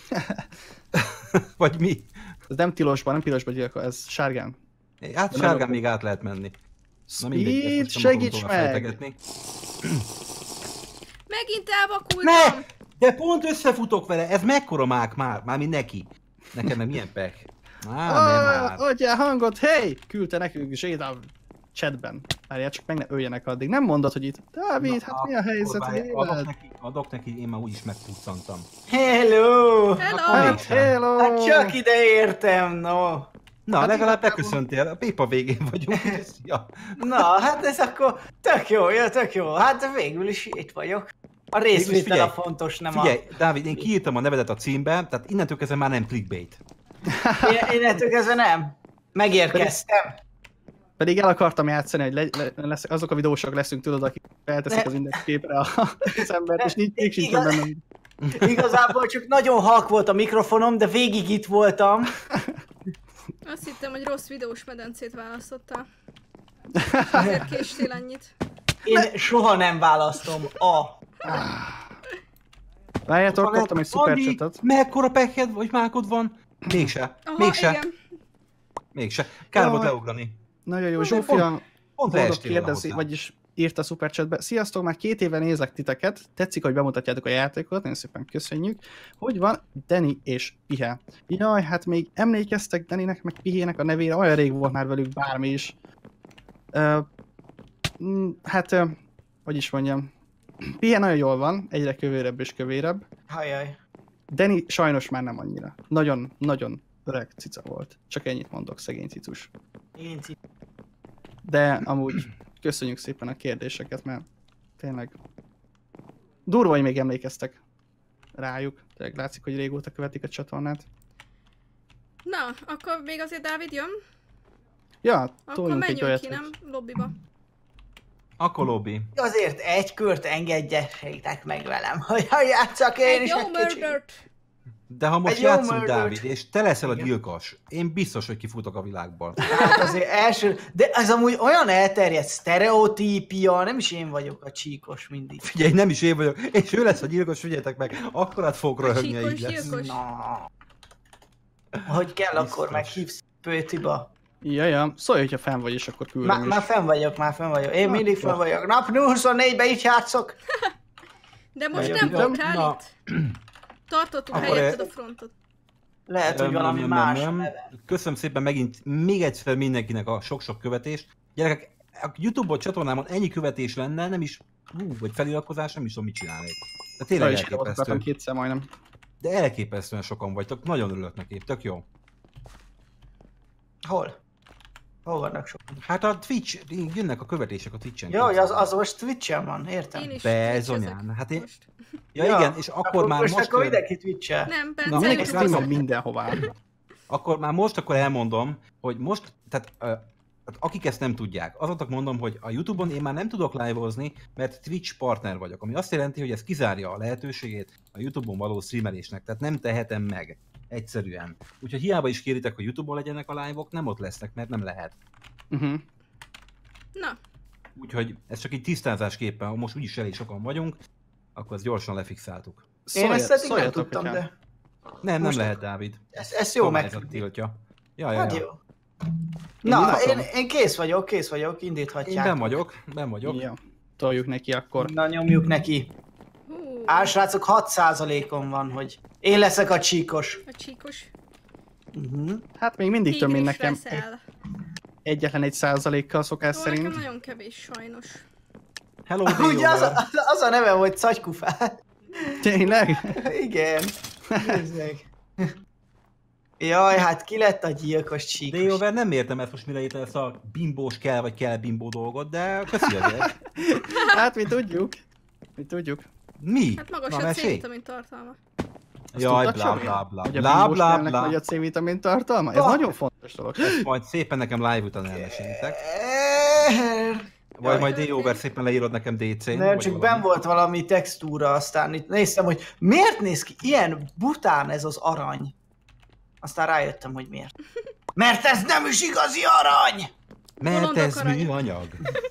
Vagy mi? Ez nem tilosban gyilkol, ez sárgán. Hát sárgán még át lehet menni. Speed, segíts meg! Megint elvakultam! Ne! De pont összefutok vele, ez mekkora mák már, mármint neki. Nekem meg milyen pek. Nem már. Adjál hangot, hey! Küldte nekünk Zséd a chatben. Várjál, csak meg ne öljenek addig. Nem mondod, hogy itt. Dávid, hát mi a helyzet? Adok neki, én már úgyis megpuccantam. Hello! Hello! Hello! Hát csak ide értem, no. Na, hát legalább beköszöntél, a Pépa végén vagyunk. Ja. Na, hát ez akkor tök jó, tök jó. Hát végül is itt vagyok. A részvétel a fontos, nem figyelj, Dávid, én kiírtam a nevedet a címbe, tehát innentől kezdve már nem clickbait. Innentől kezdve nem. Megérkeztem. Pedig el akartam játszani, hogy azok a videósok leszünk, tudod, akik felteszik az index képre az embert, és nincs sincs benne. Igazából csak nagyon halk volt a mikrofonom, de végig itt voltam. Azt hittem, hogy rossz videós medencét választottál. Ezért késtél annyit. Én soha nem választom Várjátok, kaptam egy szupercsatot. Mekkora pekhed vagy mákod van? Mégse. Mégse. Kár volt leugrani. Nagyon jó, Zsófia kérdezi, vagyis írt a szuperchatbe. Sziasztok, már 2 éve nézek titeket, tetszik, hogy bemutatjátok a játékot, nagyon szépen köszönjük. Hogy van Dani és Pihe? Jaj, hát még emlékeztek Daninek, meg Pihének a nevére, olyan rég volt már velük bármi is. Hogy is mondjam, Pihe nagyon jól van, egyre kövérebb és kövérebb. Hajjaj. Dani sajnos már nem annyira. Nagyon öreg cica volt. Csak ennyit mondok, szegény cicus. De amúgy köszönjük szépen a kérdéseket, mert tényleg durva, hogy még emlékeztek rájuk. Tényleg látszik, hogy régóta követik a csatornát. Na, akkor még azért Dávid jön? Ja, akkor menjünk ki, nem? Lobbiba. Akkor lobby. Azért egy kört engedjessétek meg velem, hogy játszak én is egy kicsit. De ha most játszunk, Dávid, és te leszel a gyilkos, én biztos, hogy kifutok a világból. Hát azért első... De ez amúgy olyan elterjedt sztereotípia, nem is én vagyok a csíkos mindig. Figyelj, nem is én vagyok, és ő lesz a gyilkos, figyeljetek meg, akkorát fogok röhögni, így lesz. Na. Hogy kell, akkor meghívsz Pötiba. Ja, szólj, hogyha fenn vagy, és akkor küldöm is. Már fenn vagyok. Én mindig fenn vagyok. Nap 24-ben így játszok. De most nem voltál itt? Tartottuk helyetted a frontot. Lehet, hogy valami más. Köszönöm szépen megint még egyszer mindenkinek a sok-sok követést. Gyerekek, a YouTube csatornámon ennyi követés lenne, nem is, vagy feliratkozás, nem is tudom, mit csinálnék. De tényleg elképesztő. Kétszer majdnem. De elképesztően sokan vagytok, nagyon örülök neki, tök jó. Hol? Hol vannak sokan? Hát a Twitch, jönnek a követések a Twitch-en. Jó, az most Twitch-en van, értem. Én is Bezonyán, hát én... Ja igen, és akkor már most... Akkor mindenki Twitch-el. Nem, Bence, mindenki streamel mindenhová. Akkor elmondom, hogy most, tehát akik ezt nem tudják, azoknak mondom, hogy a YouTube-on én már nem tudok live-ozni, mert Twitch partner vagyok, ami azt jelenti, hogy ez kizárja a lehetőségét a YouTube-on való streamelésnek, tehát nem tehetem meg. Egyszerűen. Úgyhogy hiába is kéritek, hogy YouTube-on legyenek a live-ok, nem ott lesznek, mert nem lehet. Na. Úgyhogy ez csak így tisztázásképpen, ha most úgyis elég sokan vagyunk, akkor ezt gyorsan lefixáltuk. Én ezt eddig nem tudtam, de... Nem lehet, Dávid. Ez jó meg. Tiltja. Ja. Jó. Na, én kész vagyok, indíthatják. Én benn vagyok. Ja, toljuk neki akkor. Na, nyomjuk neki. Srácok, 6%-on van, hogy én leszek a csíkos. A csíkos. Hát még mindig több, mint nekem. Egyetlen 1%-kal szokás szerint. Nekem nagyon kevés, sajnos. Hello, ugye az a neve, hogy Szagykufát. Tényleg? Igen. Nézzük. Jaj, hát ki lett a gyilkos csíkos? De jó, mert nem értem ezt most mire értem ezt a bimbós kell, vagy kell bimbó dolgot, de köszi azért. Hát mi tudjuk. Mi? Hát magas a C-vitamin tartalma. Jaj, blá. Vagy a C-vitamin tartalma? Ez nagyon fontos dolog. Ezt majd szépen nekem live után elmesélitek. Vagy majd D-over szépen leírod nekem DC-n. Nem, csak benn volt valami textúra, aztán itt néztem, hogy miért néz ki ilyen bután ez az arany. Aztán rájöttem, hogy miért. Mert ez nem is igazi arany! Mert ez műanyag.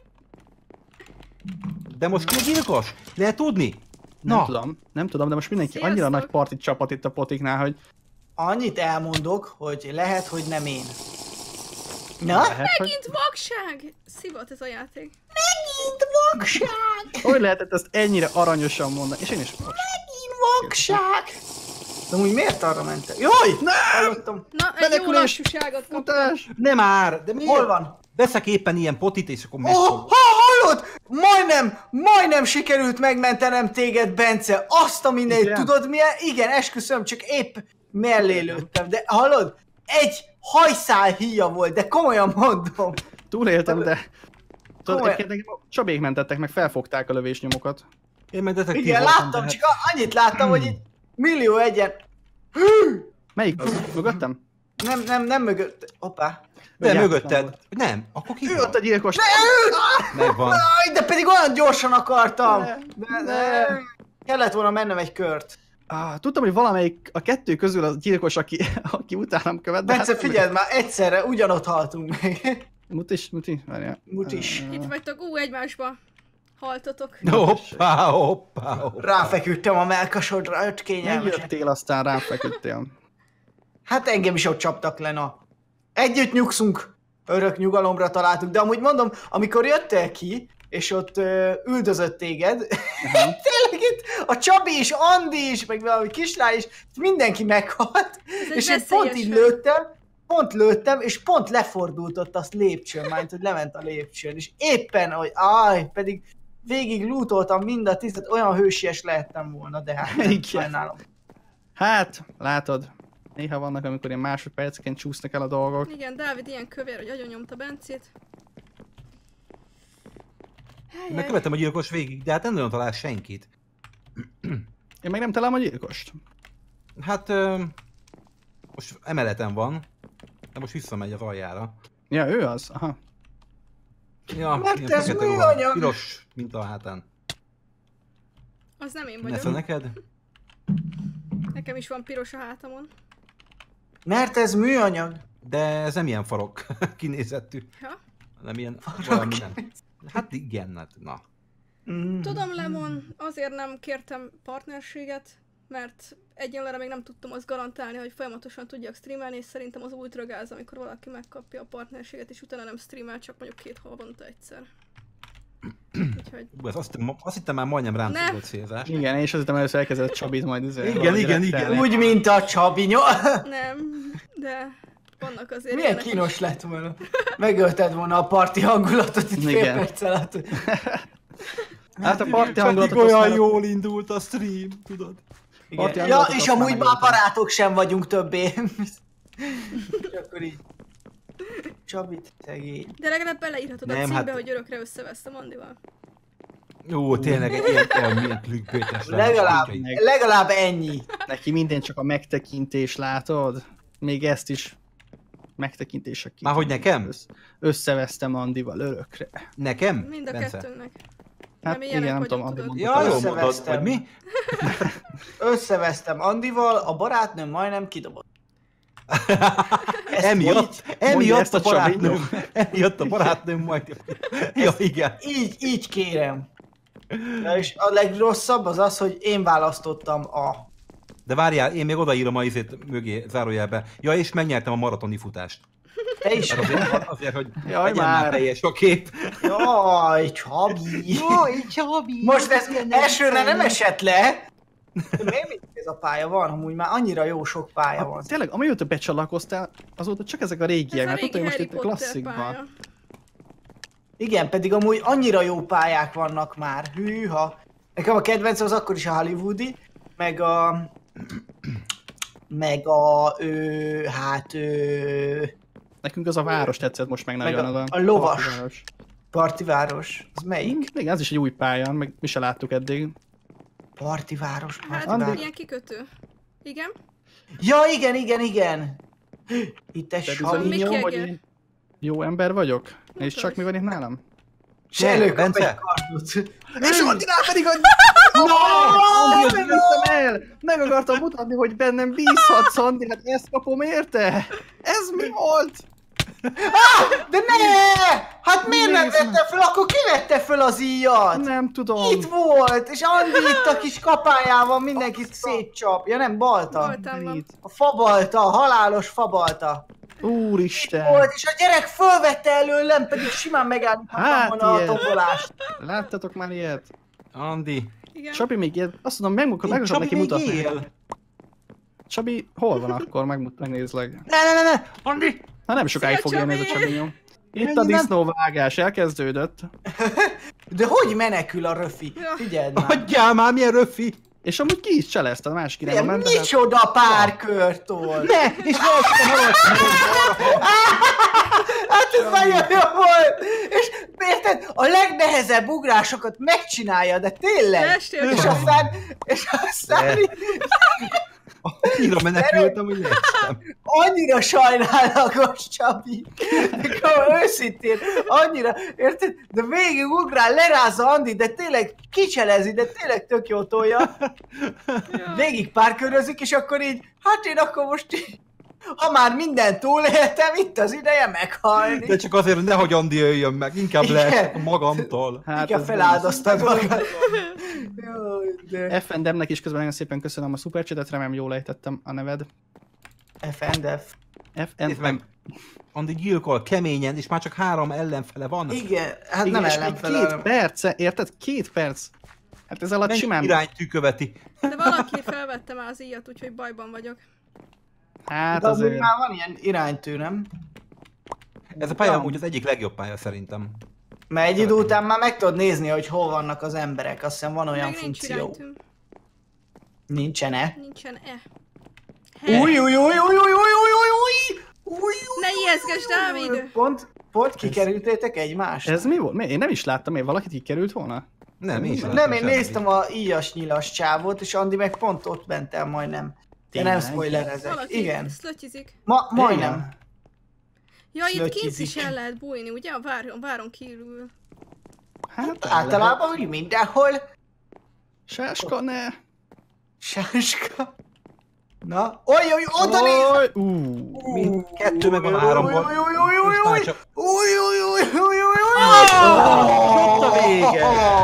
De most ki gyilkos? Lehet tudni? Nem tudom, de most mindenki annyira nagy partit csapat itt a potiknál, hogy... Annyit elmondok, hogy lehet, hogy nem én. Na? Megint vakság! Szívott ez a játék. Megint vakság! Hogy lehetett ezt ennyire aranyosan mondani? És én is vakság. Megint vakság! De úgy miért arra mentem? Jaj! Nem! Na, egy jó lassúságot kaptam. Nem már! De miért? Hol van? Veszek éppen ilyen potit, és akkor hallod? Majdnem sikerült megmentenem téged, Bence. Azt a mindenit, tudod milyen? Igen, esküszöm, csak épp mellé lőttem. De hallod? Egy hajszál híja volt, de komolyan mondom. Túléltem, de... Tudod, Csabék mentettek, meg felfogták a lövésnyomokat. Én meg detektív igen, voltam, láttam, csak annyit láttam, hogy itt millió egyen... Melyik? Mögöttem? Nem mögött. Hoppá. De mögötted. Nem, akkor ki ő ott a gyilkos. Megvan. De pedig olyan gyorsan akartam. De kellett volna mennem egy kört. Tudtam, hogy valamelyik a kettő közül a gyilkos, aki utánam követ. Bence, figyeld már, egyszerre ugyanott haltunk meg. Mutis. Itt vagytok, egymásba haltotok. Hoppá. Ráfeküdtem a melkasodra, öt kényelmesen. Megjöttél, aztán ráfeküdtél. Hát engem is ott csaptak le, na. Együtt nyugszunk, örök nyugalomra találtuk, de amúgy mondom, amikor jöttél ki, és ott üldözött téged, tényleg itt a Csabi is, Andi is, meg valami kislány is, mindenki meghalt, és én pont lőttem, és pont lefordult ott azt lépcsőn, mert hogy lement a lépcsőn, és éppen, hogy pedig végig lootoltam mind a 10, olyan hősies lehettem volna, de hát nem sajnálom. Hát, látod. Néha vannak, amikor ilyen másodperceken csúsznak el a dolgok. Igen, Dávid ilyen kövér, hogy agyonnyomta Bencét. Megkövetem a gyilkos végig, de hát nem nagyon talál senkit. Én meg nem találom a gyilkost. Hát most emeleten van, de most visszamegy az aljára. Ja, ő az? Aha. Ja, mert ez műanyag! Piros, mint a hátán. Az nem én vagyok. Nesze neked? Nekem is van piros a hátamon. Mert ez műanyag. De ez nem ilyen farok kinézettű. Ja? Nem ilyen valami nem. Hát igen, hát na. Tudom, Lemon, azért nem kértem partnerséget, mert egyenlőre még nem tudtam azt garantálni, hogy folyamatosan tudjak streamelni, és szerintem az ultra gáz, amikor valaki megkapja a partnerséget, és utána nem streamel, csak mondjuk 2 havonta egyszer. Úgyhogy... Azt hittem már majdnem rám tudott célzás. Igen, és azt hittem először elkezdett Csabit majd Igen. Úgy, mint a Csabi Nem, de vannak azért milyen kínos lett volna. Megölted volna a parti hangulatot itt fél perc alatt. Hát a parti hangulatot olyan jól indult a stream, tudod. Ja, és amúgy már barátok sem vagyunk többé. És akkor így... Csabit, szegény. De legalább beleírhatod a címbe, hogy örökre összevesztem Andival. Jó, tényleg milyen clickbaites legalább ennyi. Neki minden csak a megtekintés, látod? Még ezt is megtekintések ki. Már hogy nekem? Összevesztem Andival örökre. Nekem? Mind a kettőnek. Hát igen, nem tudom, Andi mondta. Ja, jó mondod, hogy mi? Összevesztem Andival, a barátnőm majdnem kidobott. Emiatt a barátnőm majd... Ja, igen. Így kérem. Ja, és a legrosszabb az az, hogy én választottam a... De várjál, én még odaírom a izét mögé, zárójelbe. Ja, és megnyertem a maratoni futást. Te is? Azért, hogy jaj, már teljes a kép. Jaj, Csabi. Most ez elsőre nem esett le. Miért ez a pálya van? Amúgy már annyira jó sok pálya van. Tényleg, amióta becsatlakoztál, azóta csak ezek a régiek, mert tudod, hogy most itt a klasszikban. Igen, pedig amúgy annyira jó pályák vannak már. Hűha. Nekem a kedvenc az akkor is a hollywoodi, meg a... Nekünk az a város tetszett most meg nagyon. A lovas. Partiváros. Az melyik? Igen, az is egy új pálya, meg mi se láttuk eddig. Partiváros. Hát ilyen kikötő. Igen? Ja, igen. Itt egy savinyom, hogy én jó ember vagyok? És csak mi van itt nálam? Se előkap egy kartot. És Andinál pedig, hogy... Meg akartam mutatni, hogy bennem bízhatsz, Andi, hát ezt kapom érte? Ez mi volt? De ne! Hát miért nem vette fel? Akkor ki vette fel az íjat? Nem tudom. Itt volt, és Andi itt a kis kapájával mindenkit szétcsapja, nem balta. A fabalta, a halálos fabalta. Úristen! Itt volt, és a gyerek fölvette előlem, pedig simán megállítottam volna a tombolást. Láttatok már ilyet? Andi. Igen. Csabi még ilyet, azt mondom, meg akarom neki mutatni. Csabi, hol van akkor? Megnézlek. Ne! Andi! Na nem sokáig fog élni ez a Csabinyom. Itt a disznóvágás elkezdődött. De hogy menekül a röfi? Figyeld már. Adjál már, milyen röfi! És amúgy ki is cseleszt a másik irányba ment. Micsoda párkörtól! Ne! És hát ez nagyon jó volt! És érted? A legnehezebb ugrásokat megcsinálja, de tényleg! És aztán... Annyira menekültem, hogy leestem. Annyira sajnálagos, Csabi. De őszintén, annyira, érted? De végig ugrál, lerázza Andi, de tényleg kicselezi, de tényleg tök jó tolja. Végig párkörözik, és akkor így, hát én akkor most így, ha már mindent túléltem, itt az ideje meghalni. De csak azért, hogy nehogy Andi jöjjön meg, inkább leesek magamtól. Hát inkább feláldoztad magad. FNDM-nek is közben nagyon szépen köszönöm a szupercsetet, remélem jól ejtettem a neved. FNDF. FNDM. Andi gyilkol keményen, és már csak 3 ellenfele van. Igen, hát igen, nem ellenfele. 2 perce, érted? 2 perc. Hát ez alatt simán... iránytű követi. De valaki felvette már az íjat, úgyhogy bajban vagyok. Hát de azért... már van ilyen iránytű, nem? Ez a pálya amúgy az egyik legjobb pálya szerintem. Mert egy idő után már meg tudod nézni, hogy hol vannak az emberek, azt hiszem van olyan meg funkció. Nincsen-e? Nincsen-e. Új! Ne ijeszgesd, Dávid! Pont kikerültétek egymást? Ez mi volt? Én nem is láttam, én valakit kikerült volna? Nem, én is nem, én néztem a íjas-nyilas csávót, és Andi meg pont ott bent el majdnem. De nem spoilerezek. Valaki igen. szlötyizik. Majdnem. Ja, itt kint is el lehet bújni, ugye? A váron kívül. Hát általában úgy mindenhol. Sáska, ne! Sáska. Na, ojj, oda néz! 2 meg van 3-ból. Ott a vége!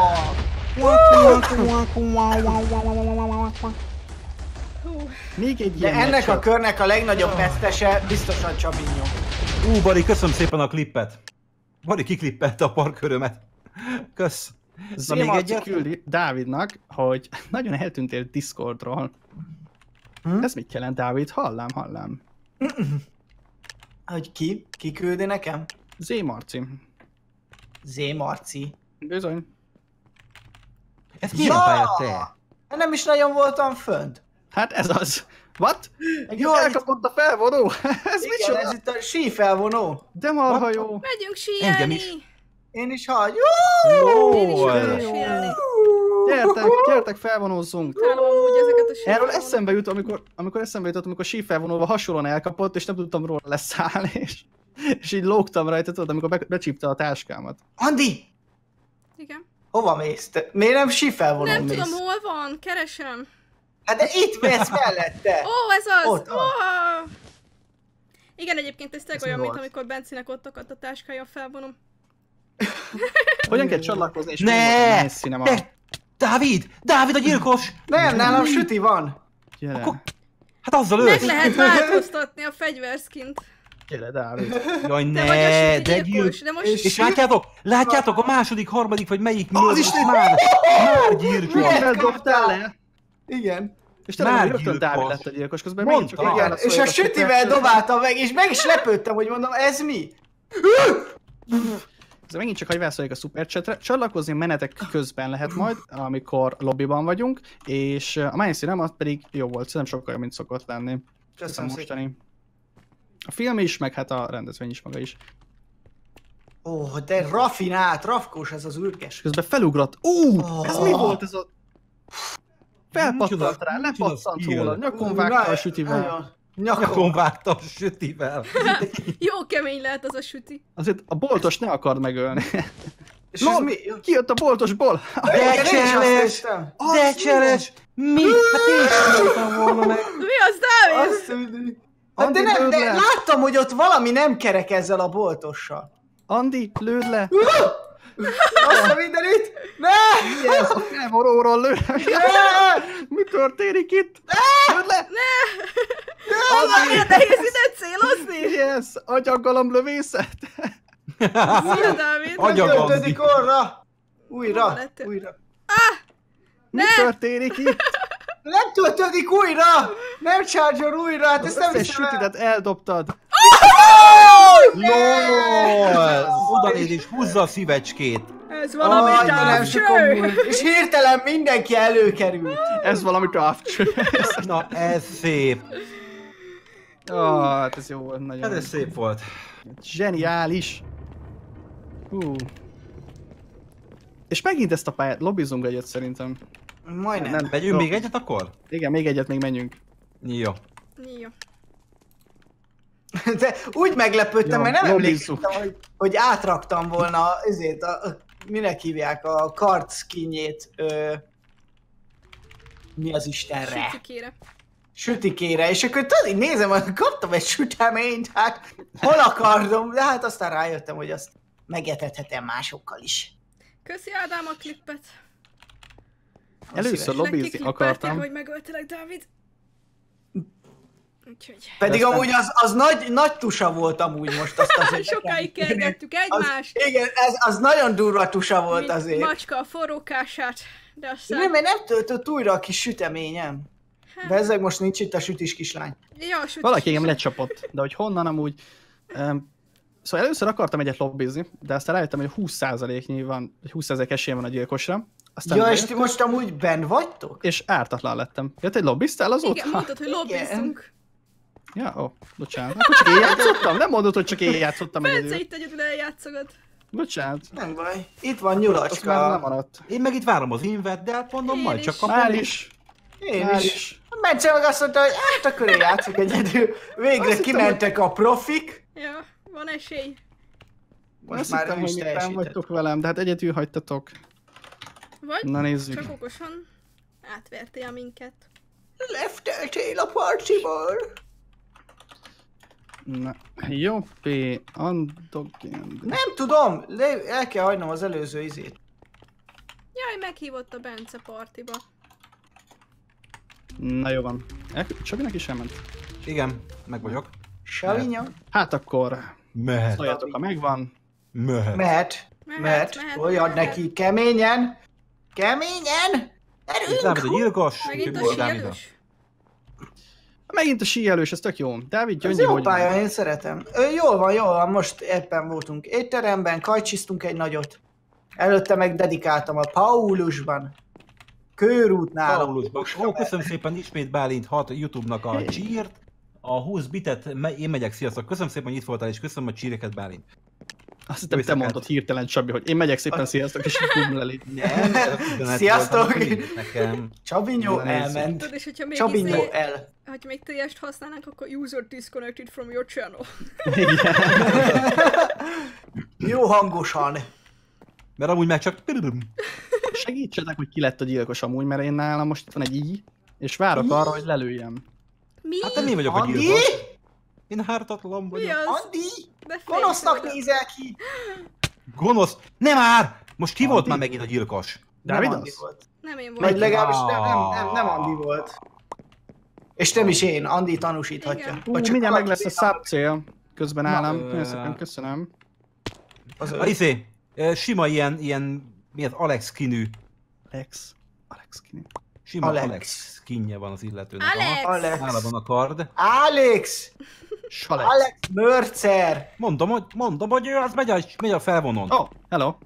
Még egy de ilyen ennek meccset. a körnek a legnagyobb vesztese biztosan Csabinyo. Bari, köszönöm szépen a klippet. Bari kiklippelte a parkörömet. Kösz. Na még egyet küldi Dávidnak, hogy nagyon eltűntél Discordról. Ez mit jelent, Dávid? Hallám. Hogy ki? Ki küldi nekem? Z Marci. Z Marci. Bizony. Ez milyen pálya te? Nem is nagyon voltam fönt. Hát ez az. What? Jaj, Elkapott a felvonó? Ez igen, micsoda? ez itt a sífelvonó. De marha jó. Megyünk Engem síelni! is. Én is hagy. Én is megyek síelni. Gyertek, felvonózzunk. Utálom amúgy ezeket a sífelvonókat. Erről eszembe jut, amikor sífelvonóval hasonlóan elkapott, és nem tudtam róla leszállni, és így lógtam rajta, tudod, amikor becsípte a táskámat. Andi! Igen. Hova mész te? Miért nem sífelvonón Nem mész? tudom, hol van, keresem. Hát de itt mész mellette! Ó, ez az! Ott van. Igen, egyébként ez tényleg Ez olyan, mi mint volt? amikor Bencinek ott akadt a táskája a felvonom. Hogyan kell csatlakozni, és Ne! messzine van. Te! Dávid! Dávid a gyilkos! Nem, nálam süti van. Gyere, Akkor- Hát azzal Meg ölsz! lehet változtatni a fegyverskint. gyere, Dávid. Jaj, Te vagy a ne! süti De gyilkos, de most... És látjátok? A második, harmadik, vagy melyik Az is már gyilkos! Mivel dobtál le? Igen. És tényleg Már rögtön gyilkos. Dávid lett a gyilkos, közben Mondta. megint csak Igen, válaszolja És a a sütivel szuper- dobáltam meg, és meg is lepődtem, hogy mondom, ez mi? Ez megint csak, hogy válaszoljak a szuperchatre. Csatlakozni menetek közben lehet majd, amikor lobbyban vagyunk, és a mindszínem az pedig jó volt, szerintem sokkal jobb, mint szokott lenni. Köszönöm szépen. Mostani. A film is, meg hát a rendezvény is maga is. Ó, de rafinált, rafkós ez az ürges. Közben felugrott. Ez mi volt ez a... Felpattant Micsoda- rá, micsoda lepattant skill. róla, nyakon vágta a sütivel. Nyakon vágta a sütivel. Jó kemény lehet az a süti. Azért a boltos ne akard megölni. És ez mi? Kijött a boltosból! Igen, én is azt cseles! néztem. De cseles! Mi? Hát én is voltam volna meg. Mi az, Dávid? Azt mondjuk. Hát de Andi, nem, lőd de le! láttam, hogy ott valami nem kerek ezzel a boltossal. Andi, lőd le! Azt a mindenit! Ne! Ez a felvoróról lő! Ne! Mi történik itt? Lőd le! Milyen nehéz ide célozni? Yes! Agyaggalom lövészet! Szia, Dávid! Agyagam. Töltődik orra! Hol Újra, lettél? újra. Mi történik itt? Nem töltődik újra! Nem charger újra, hát ezt nem Összes hiszem el. sütidet eldobtad. LOL! Oda néz és húzza a szívecskét. Ez valami Aj, de nem távcső! sokan. És hirtelen mindenki előkerült. Ez valami távcső. Na, ez szép. Hát ez jó volt, nagyon. Hát ez szép volt. Zseniális. És megint ezt a pályát, lobbizunk egyet szerintem. Majdnem. Nem. Megyünk még egyet akkor? Igen, még egyet még menjünk. Jó. Jó. De úgy meglepődtem, Jó, mert nem lobbizzuk. emlékeztem, hogy átraktam volna ezért minek hívják a kart skinjét, mi az Istenre? Sütikére. Sütikére, és akkor tudod, így nézem, hogy kaptam egy süteményt, hát hol akarnom, de hát aztán rájöttem, hogy azt megetethetem másokkal is. Köszi, Ádám, a klippet. Először szíves. lobbizni Megkiklippelték, akartam. hogy megöltelek, Dávid. Úgyhogy... Pedig aztán- amúgy az nagy tusa volt amúgy most azt azért. Sokáig kergettük Az, egymást. igen, az nagyon durva tusa volt Mint azért. macska a forrókását. De aztán... Nem, mert nem töltött újra a kis süteményem. Hát, Bezzeg most nincs itt a sütis kislány. ja, sütis. Valaki engem lecsapott, de hogy honnan amúgy... Szóval először akartam egyet lobbizni, de aztán rájöttem, hogy 20%-nyi van, vagy 20% esélye van a gyilkosra. Aztán Ja, és bejöttem, ti most amúgy benn vagytok? és ártatlan lettem. Ja, te lobbiztál azóta? Igen, mondtad, hogy lobbizzunk. Ja, bocsánat. Akkor csak én játszottam? Nem mondod, hogy csak én játszottam Bence egyedül. itt egyedül eljátszogod. Bocsánat. Nem baj. Itt van Azt már nem nyulacska. maradt. Én meg itt várom az invet, de hát mondom, Én majd is. csak kapom. Már is. Én Már is. Bence meg azt mondta, hogy hát akkor én játszok egyedül. Végre Azt hittem, kimentek a profik. Ja, van esély. Most Azt már hittem, ő is hogy nem teljesített. vagytok velem, de hát egyedül hagytatok. Vagy Na nézzük. csak okosan átvertél minket. Lefteltél a partiból. Na, jó, Andogén. Nem tudom, el kell hagynom az előző izét. Jaj, meghívott a Bence partiba. Na jó van. Csabinak is elment? Igen, meg vagyok. Savinya? Hát akkor Mehet. szóljatok, ha megvan. Mehet. Olyan neki keményen. Keményen. Dávid a gyilkos. Megint a síelős. Megint a síelős, ez tök jó. Dávid, ez gyöngyi, jó pálya, én szeretem. Jól van, most éppen voltunk étteremben, kajcsisztunk egy nagyot. Előtte meg dedikáltam a Paulusban. Körútnál. Paulusban. Ó, köszönöm szépen ismét Bálint 6 YouTube-nak a csírt. A 20 bitet, én megyek, sziasztok. Köszönöm szépen, hogy itt voltál, és köszönöm a csíreket, Bálint. Azt hittem, te mondod hirtelen, Csabi, hogy én megyek szépen, sziasztok, és így bum lelépni. Nem, sziasztok! Csabinyó elment. Csabinyó el. Ha még TS-t használnánk, akkor user disconnected from your channel. Jó hangosan. Mert amúgy meg csak... Segítsetek, hogy ki lett a gyilkos amúgy, mert én nálam most itt van egy i, és várok arra, hogy lelőjem. Mi? Hát nem én vagyok a gyilkos. Én hártatlan vagyok. Andi! Gonosznak nézel ki! Gonosz? Nem már! Most ki volt már megint a gyilkos? Dávid Andi volt. Nem én Vagy voltam. legalábbis nem Andi volt. És nem is én, Andi tanúsíthatja. Mindjárt meg lesz a subcél közben nálam. Nagyon szépen köszönöm. Sima ilyen, mi az Alex skinű. Alex skinű. Sima Alex skinje van az illetőnek. Alex! Nála van a kard. Alex Mörcer! Mondom, hogy ő az megy a felvonon. Oh, hello.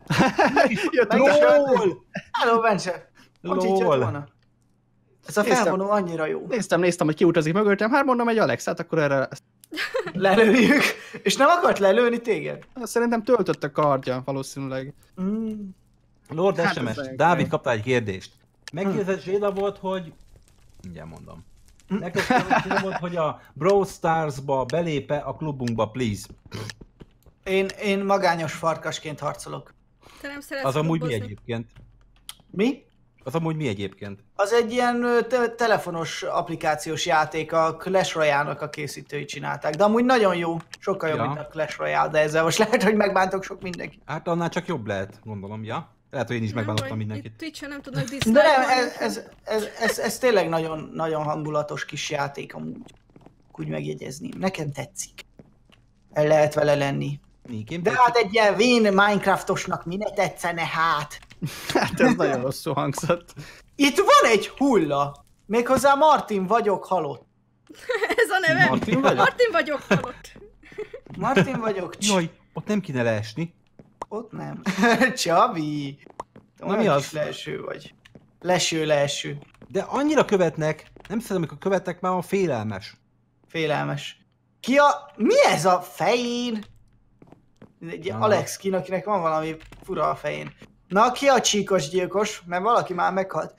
LOL! Hello, Bence. LOL! Ez a felvonó annyira jó. Néztem, hogy kiutazik mögöttem. Hát mondom, egy Alex, hát akkor erre... Lelőjük. És nem akart lelőni téged? Szerintem töltött a kardja, valószínűleg. Lord SMS, Dávid kapta egy kérdést. Megkérdezett Zséda volt, hogy... Mindjárt mondom. Megkérdezett volt, hogy a Brawl Stars-ba belépe a klubunkba, please. Én magányos farkasként harcolok. Te nem szeretsz az amúgy klubozni. mi egyébként? Mi? Az amúgy mi egyébként? Az egy ilyen telefonos applikációs játék, a Clash Royale-nak a készítői csinálták, de amúgy nagyon jó, sokkal jobb, mint a Clash Royale, de ezzel most lehet, hogy megbántok sok mindenkit. Hát annál csak jobb lehet, gondolom, ja? Lehet, hogy én is megbántottam mindenkit. Itt Twitch-en nem tudnak De diszlájkolni. ez tényleg nagyon, nagyon hangulatos kis játék amúgy, úgy megjegyezném. Nekem tetszik. El lehet vele lenni. De hát egy ilyen vén Minecraftosnak mi ne tetszene hát? Hát ez nagyon rosszul hangzott. Itt van egy hulla! Méghozzá Martin vagyok halott. Ez a neve? Martin vagyok? Martin vagyok halott. Martin vagyok. Jaj, ott nem kéne leesni. Ott nem. Csabi! Na mi az? Leeső vagy. Leeső. De annyira követnek, nem szeretem, amikor követnek, már a félelmes. Félelmes. Mi ez a fején? Egy Alex Kin, akinek van valami fura a fején. Na, ki a csíkos gyilkos? Mert valaki már meghalt.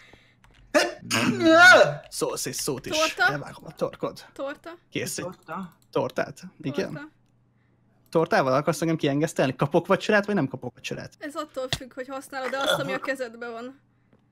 Szólsz és szót is. Torta? Elvágom a torkod. Torta? Készít. Torta? Tortát? Igen. Torta. Tortával akarsz engem kiengesztelni? Kapok vacsorát, vagy nem kapok vacsorát? Ez attól függ, hogy használod-e azt, ami a kezedben van.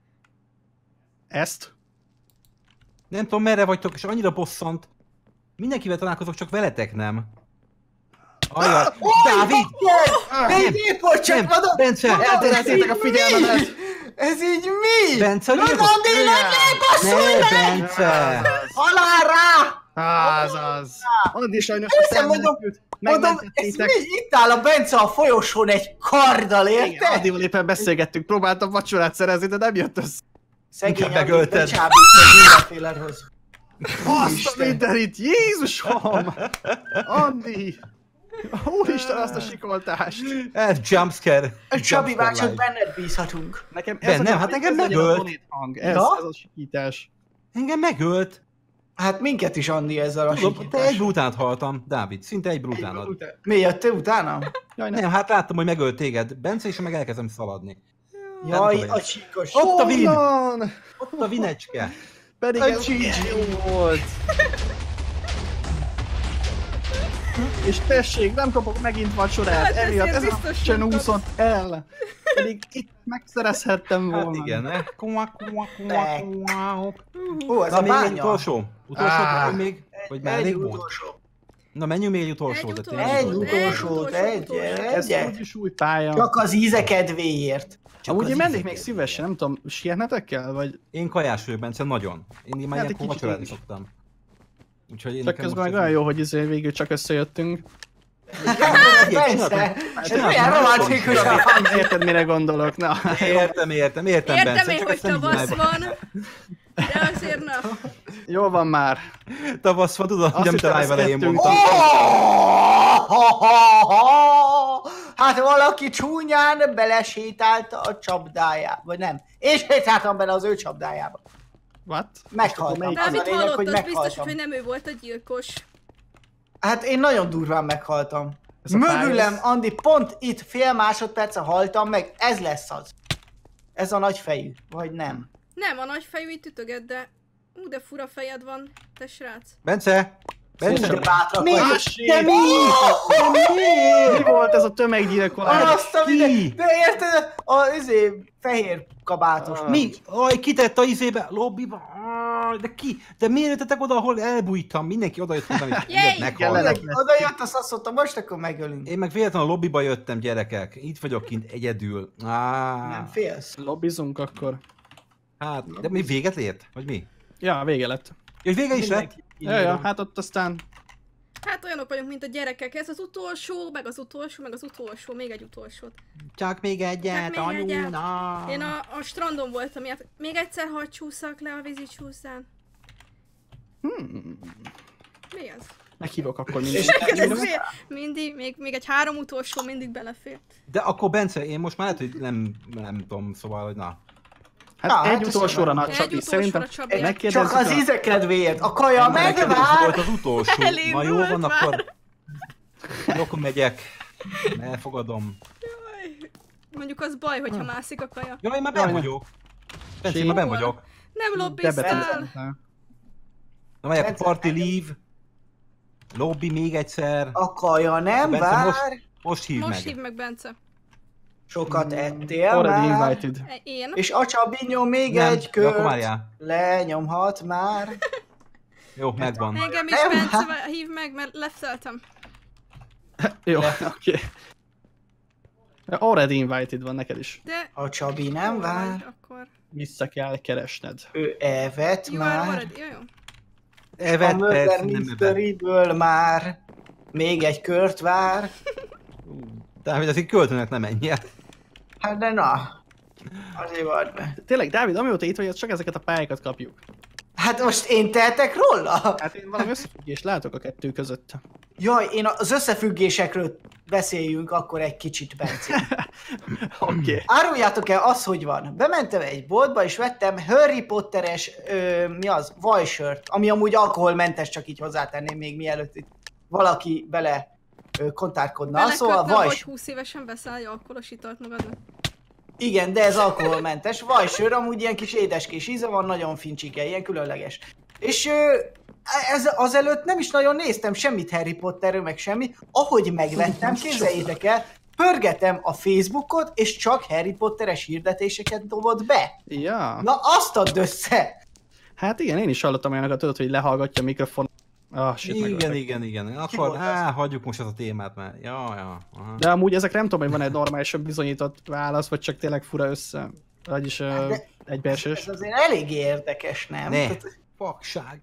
Ezt? Nem tudom, merre vagytok, és annyira bosszant. Mindenkivel találkozok, csak veletek nem. Ajaj, Dávid! Épp volt csak mondom! Bence! Eltereltétek a figyelmemet! Ez így mi? Bence, Na, Andi, ne, Bence! Halál rá! Azaz! Andi sajnos Mondom, ez mi? Itt áll a Bence a folyosón egy karddal, érted? Andival éppen beszélgettünk, próbáltam vacsorát szerezni, de nem jött össze. Szegény megölted. becsábított mindenfélehoz. Azt a mindenit, Jézusom! Andi! Úristen, azt a sikoltást! Ez jumpscare. Csabi, már csak benned bízhatunk. Nekem Bennem? Hát engem megölt. Ez a sikítás. Engem megölt. Hát minket is, Andi, ezzel a Tudom, te egy brutánat haltam, Dávid, szinte egy brutánat. Mi jöttél utána? Jaj, Nem, hát láttam, hogy megölt téged, Bence, és meg elkezdem szaladni. Jaj, a csíkos. Ott a vin! Honnan? Ott a vinecske! Pedig ez jó volt. És tessék, nem kapok megint vacsorát, emiatt ez a meccsen úszott el. Pedig itt megszerezhettem volna. Hát igen, Ez a bánya. Utolsó még? Vagy már elég volt? Na menjünk még egy utolsót. Egy utolsót. Ez úgyis új pálya. Csak az íze kedvéért. Amúgy én mennék még szívesen, nem tudom, sietnetek kell, vagy... Én kajás vagyok, Bence, nagyon. Én már ilyenkor vacsorázni szoktam. Úgyhogy én csak közben meg olyan jó, hogy végül csak összejöttünk. Persze! Ez milyen romantikus! Érted, mire gondolok? Na. Értem, Bence. Értem én, hogy tavasz van. De azért na. Jó van már. Tavasz van, tudod, hogy amit a live elején mondtam. Hát valaki csúnyán belesétált a csapdájába, vagy nem. Én sétáltam bele az ő csapdájába. What? Meghaltam. Dávid hallott, az biztos, hogy nem ő volt a gyilkos. Hát én nagyon durván meghaltam. Mögülem, Andi, pont itt fél másodperce haltam meg, ez lesz az. Ez a nagy fejű, vagy nem? Nem, a nagy fejű itt ütöget, de... de fura fejed van, te srác. Bence! De bátrak mi? De mi? Mi volt ez a tömeggyilkolás? De érted? Az fehér kabátos. Mi? Aj, kitett a izébe, lobbiba. De ki? De miért jöttetek oda, ahol elbújtam? Mindenki oda jött hozzám, és meghalt. Oda jött, azt mondta, most akkor megölünk. Én meg véletlenül a lobbiba jöttem, gyerekek. Itt vagyok kint egyedül. Nem félsz? Lobbizunk akkor. Hát, de mi véget ért? Vagy mi? Ja, vége lett. Ja, vége is lett? Ja, hát ott aztán... Hát olyanok vagyunk, mint a gyerekek. Ez az utolsó, meg az utolsó, meg az utolsó, még egy utolsót. Csak még egyet, anyu, na. Én a strandon voltam, ilyet. Még egyszer hadd csúszak le a vízi csúszán. Mi az? Meghívok akkor mindig. Még egy 3 utolsó mindig belefér. De akkor Bence, én most már lehet, hogy nem tudom, szóval, hogy na. Hát egy utolsóra nagy Csabi, szerintem csak az íze kedvéért, a kaja megvár! Volt az utolsó. Na jó van, akkor megyek. Elfogadom. Mondjuk az baj, hogyha mászik a kaja. Jaj, már benn vagyok. Bence, már benn vagyok. Nem lobbiztál. Na megyek a party leave. Lobby még egyszer. A kaja nem vár. Most hív meg. Most hív meg, Bence. Sokat ettél már. Én. És a Csabinyó még egy kört. Lenyomhat már. Jó, megvan. Engem is Bence hív meg, mert lefteltem. Jó, oké. Already invited van neked is. De... A Csabi nem vár. Vissza kell keresned. Ő evett már. Jó. A Murder Mystery-ből már még egy kört vár. Dávid, azért költőnek nem ennyi. Hát de na. Azért vagy be. Tényleg, Dávid, amióta itt vagy, csak ezeket a pályákat kapjuk. Hát most én tehetek róla? Hát én valami összefüggést látok a kettő között. Jaj, én az összefüggésekről beszéljünk akkor egy kicsit, Bence. Oké. Áruljátok el azt, hogy van. Bementem egy boltba és vettem Harry Potteres, vajsört, ami amúgy alkoholmentes, csak így hozzátenném még mielőtt itt valaki bele kontárkodna. Szóval vajs... hogy 20 évesen veszel alkoholos italt magadnak. Igen, de ez alkoholmentes. Vajsör, amúgy ilyen kis édeskés íze van, nagyon fincsike, ilyen különleges. És azelőtt nem is nagyon néztem semmit Harry Potterről, meg semmi. Ahogy megvettem, képzeljétek el, pörgetem a Facebookot, és csak Harry Potteres hirdetéseket dobott be. Ja. Na azt add össze! Hát igen, én is hallottam olyanokat, tudod, hogy lehallgatja a mikrofon. Igen. Akkor hagyjuk most ezt a témát, mert ja. Aha. De amúgy ezek nem tudom, hogy van egy normálisabb bizonyított válasz, vagy csak tényleg fura össze. Vagyis egybeesés. Ez azért elég érdekes, nem? Ne! Fakság.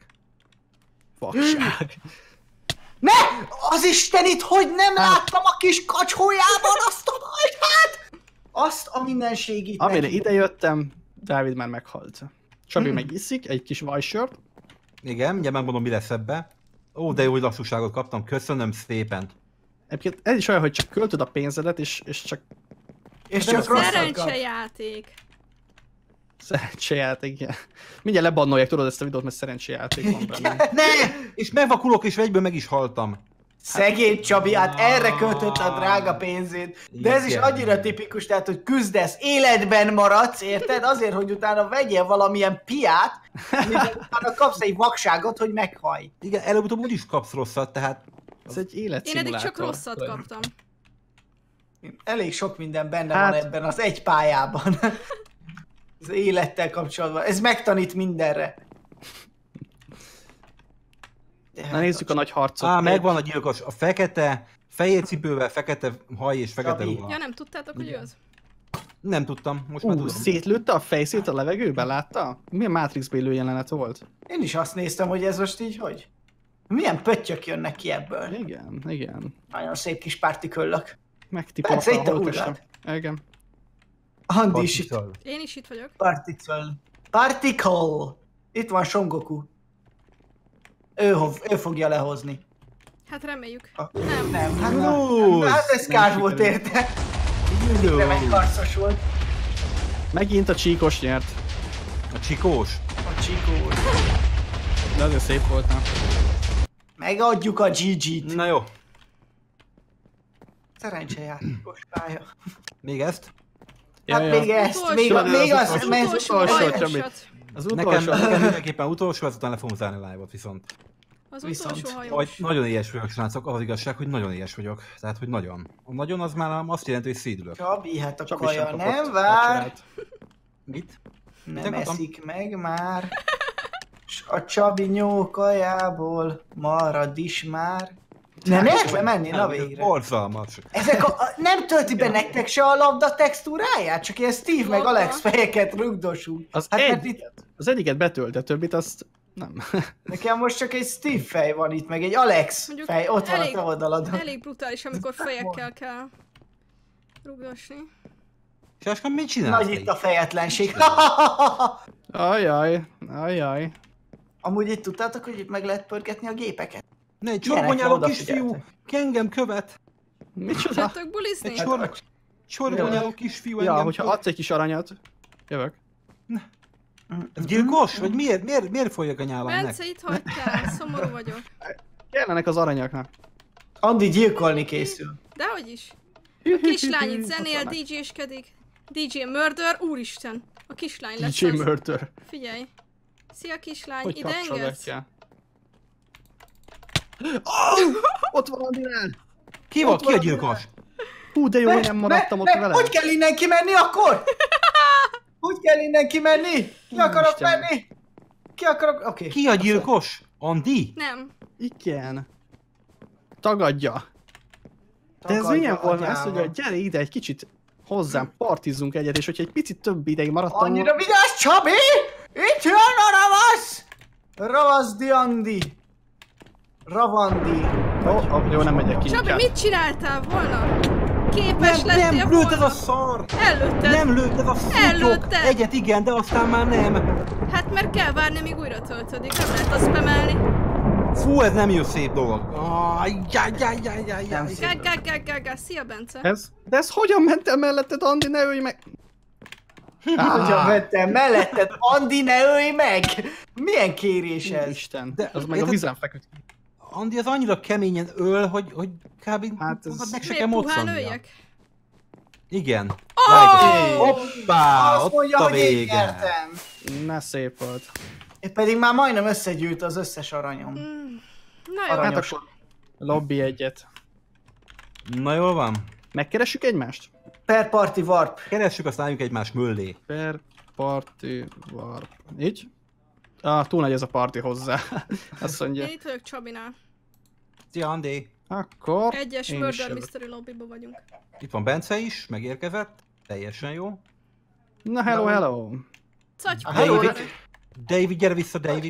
Ne! Az Istenit, hogy nem láttam a kis kacsójában azt a bajtát! Azt a mindenségit. Amire idejöttem, Dávid már meghalt. Csabi megiszik egy kis vajsört. Igen, ugye megmondom, mi lesz ebbe. Ó, de jó, hogy lassúságot kaptam, köszönöm szépen. Egyébként ez is olyan, hogy csak költöd a pénzedet, és csak... És csak szerencsejáték. Szerencsejáték, igen. Mindjárt lebannolják, tudod ezt a videót, mert szerencsejáték van benne. Ne! És megvakulok, és egyből meg is haltam. Szegény Csabi, hát erre költött a drága pénzét. De ez is annyira tipikus, tehát, hogy küzdesz, életben maradsz, érted? Azért, hogy utána vegyél valamilyen piát, amiben utána kapsz egy vakságot, hogy meghalj. Igen, előbb-utóbb úgyis kapsz rosszat, tehát Ez egy Én eddig csak rosszat kaptam. Elég sok minden benne van ebben az egy pályában. Az élettel kapcsolatban. Ez megtanít mindenre. Na nézzük a nagy harcot. Megvan a gyilkos. A fekete, fehér cipővel, fekete haj és fekete ruha. Ja, nem tudtátok, hogy ő az? Nem tudtam, most már tudom. Szétlőtte a fejszét a levegőben, látta? Milyen Matrix-b élő jelenet volt? Én is azt néztem, hogy ez most így hogy? Milyen pöttyök jönnek ki ebből? Igen. Nagyon szép kis partiköllök. Megtipolta a holtesem. Igen. Andi is itt. Én is itt vagyok. Particle. Itt van Son Goku. Ő fogja lehozni. Hát reméljük. Nem. Hát ez kár volt érte. Mindig megharcos volt. Megint a csíkos nyert. A csikós? A csíkós. De azért szép volt, nem? Megadjuk a GG-t. Na jó. Szerencsejátékos pálya. Még ezt? Hát még ezt, még azt, az utolsó. Nekem mindenképpen utolsó, ezután le fogom zárni a live-ot viszont. Az utolsó hajós. Nagyon éhes vagyok, srácok, az igazság, hogy nagyon éhes vagyok. Tehát, hogy nagyon. A nagyon az már azt jelenti, hogy szédülök. Csabi, hát a kaja nem vár. Mit? Nem eszik meg már. S a Csabi nyókajából marad is már. Nem értve menni, na végre. Borzalmas. Nem tölti be nektek se a labda textúráját? Csak ilyen Steve meg Alex fejeket rugdosunk. Az egyiket betölt, a többit azt nem. Nekem most csak egy Steve fej van itt, meg egy Alex mondjuk fej, ott van a te oldaladon. Elég brutális, amikor fejekkel kell rugdosni. Sáskám, mit csinálsz? Nagy itt a fejetlenség. Ajjaj. Amúgy itt tudtátok, hogy itt meg lehet pörgetni a gépeket? Ne, egy csorgonyáló kisfiú, ki engem követ. Micsoda? Tudjátok bulizni? Egy csorgonyáló kisfiú engem követ. Ja, hogyha adsz egy kis aranyat, jövök. Ez gyilkos? Vagy miért folyik a nyálam nek? Bence, itt hagytál, szomorú vagyok. Kellenek az aranyaknak. Andi gyilkolni készül. Dehogy is. A kislány itt zenél, DJ-skedik. DJ Murder, úristen. A kislány lesz DJ Murder. Figyelj. Szia kislány, hogy ide engedsz? Ott van Andinál! Ki van? Ki a gyilkos? Hú, de jó, hogy nem maradtam ott vele. Hogy kell innen kimenni akkor? Hogy kell innen kimenni? Ki akarok menni? Ki akarok? Oké. Ki a gyilkos? Andi? Nem. Igen. Tagadja. De ez milyen volna ez, hogy gyere ide egy kicsit hozzám, partizzunk egyet, és hogyha egy picit több ideig maradtam... Annyira vigyázz, Csabi! Itt jön a ravasz! Ravaszdi Andi! Ravandi! Jó, nem megyek ki. Csabi, mit csináltál volna? Képes lettél volna? Nem lőtt ez a szar! Ellőtted! Nem lőtt ez a szutyok! Egyet igen, de aztán már nem! Hát mert kell várni, míg újra töltődik, nem lehet azt spamelni. Fú, ez nem jó szép dolog! Szia, Bence! De ez hogyan mentem melletted, Andi, ne ölj meg! Hogyan mentem melletted, Andi, ne ölj meg! Milyen kérés ez? Isten, de az meg a vizen feküdt. Andi az annyira keményen öl, hogy kb. Hát ez... meg se kell moccania. Igen. Hoppá! Azt mondja, ott a hogy én vége. nyertem. Na, szép volt. Én pedig már majdnem összegyűlt az összes aranyom. Na jó. Hát akkor lobby egyet. Na jól van. Megkeressük egymást? Per party warp. Keressük, azt álljunk egymás möllé. Per party warp. Így? Túl nagy ez a party hozzá. Azt mondja. Én itt vagyok Csabinál. Szia, Andi. Akkor... Egyes Murder Mystery Lobbyba vagyunk. Itt van Bence is, megérkezett. Teljesen jó. Na, hello. David, gyere vissza, David.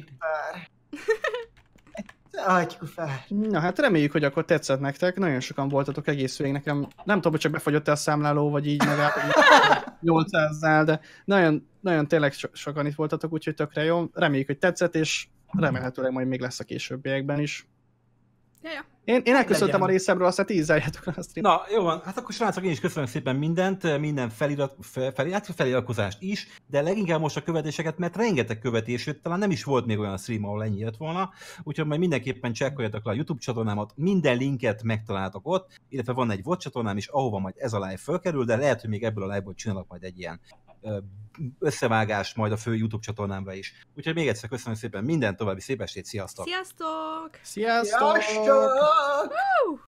Hagyjuk fel. Na hát reméljük, hogy akkor tetszett nektek. Nagyon sokan voltatok egész végig. Nekem nem tudom, hogy csak befagyott el számláló, vagy így meg 800-nál, de nagyon tényleg sokan itt voltatok, úgyhogy tökre jó. Reméljük, hogy tetszett, és remélhetőleg majd még lesz a későbbiekben is. Ja. Én elköszöntem a részemről, aztán ti zárjátok a stream. Na, jó van, hát akkor srácok, én is köszönöm szépen mindent, minden feliratkozást is, de leginkább most a követéseket, mert rengeteg követés jött, talán nem is volt még olyan stream, ahol ennyi jött volna, úgyhogy majd mindenképpen csekkoljatok le a YouTube csatornámat, minden linket megtaláltok ott, illetve van egy VOD csatornám is, ahova majd ez a live fölkerül, de lehet, hogy még ebből a live-ból csinálok majd egy ilyen összevágást majd a fő YouTube csatornámra is. Úgyhogy még egyszer köszönöm szépen, minden további szép estét, sziasztok! Sziasztok! Sziasztok! Sziasztok!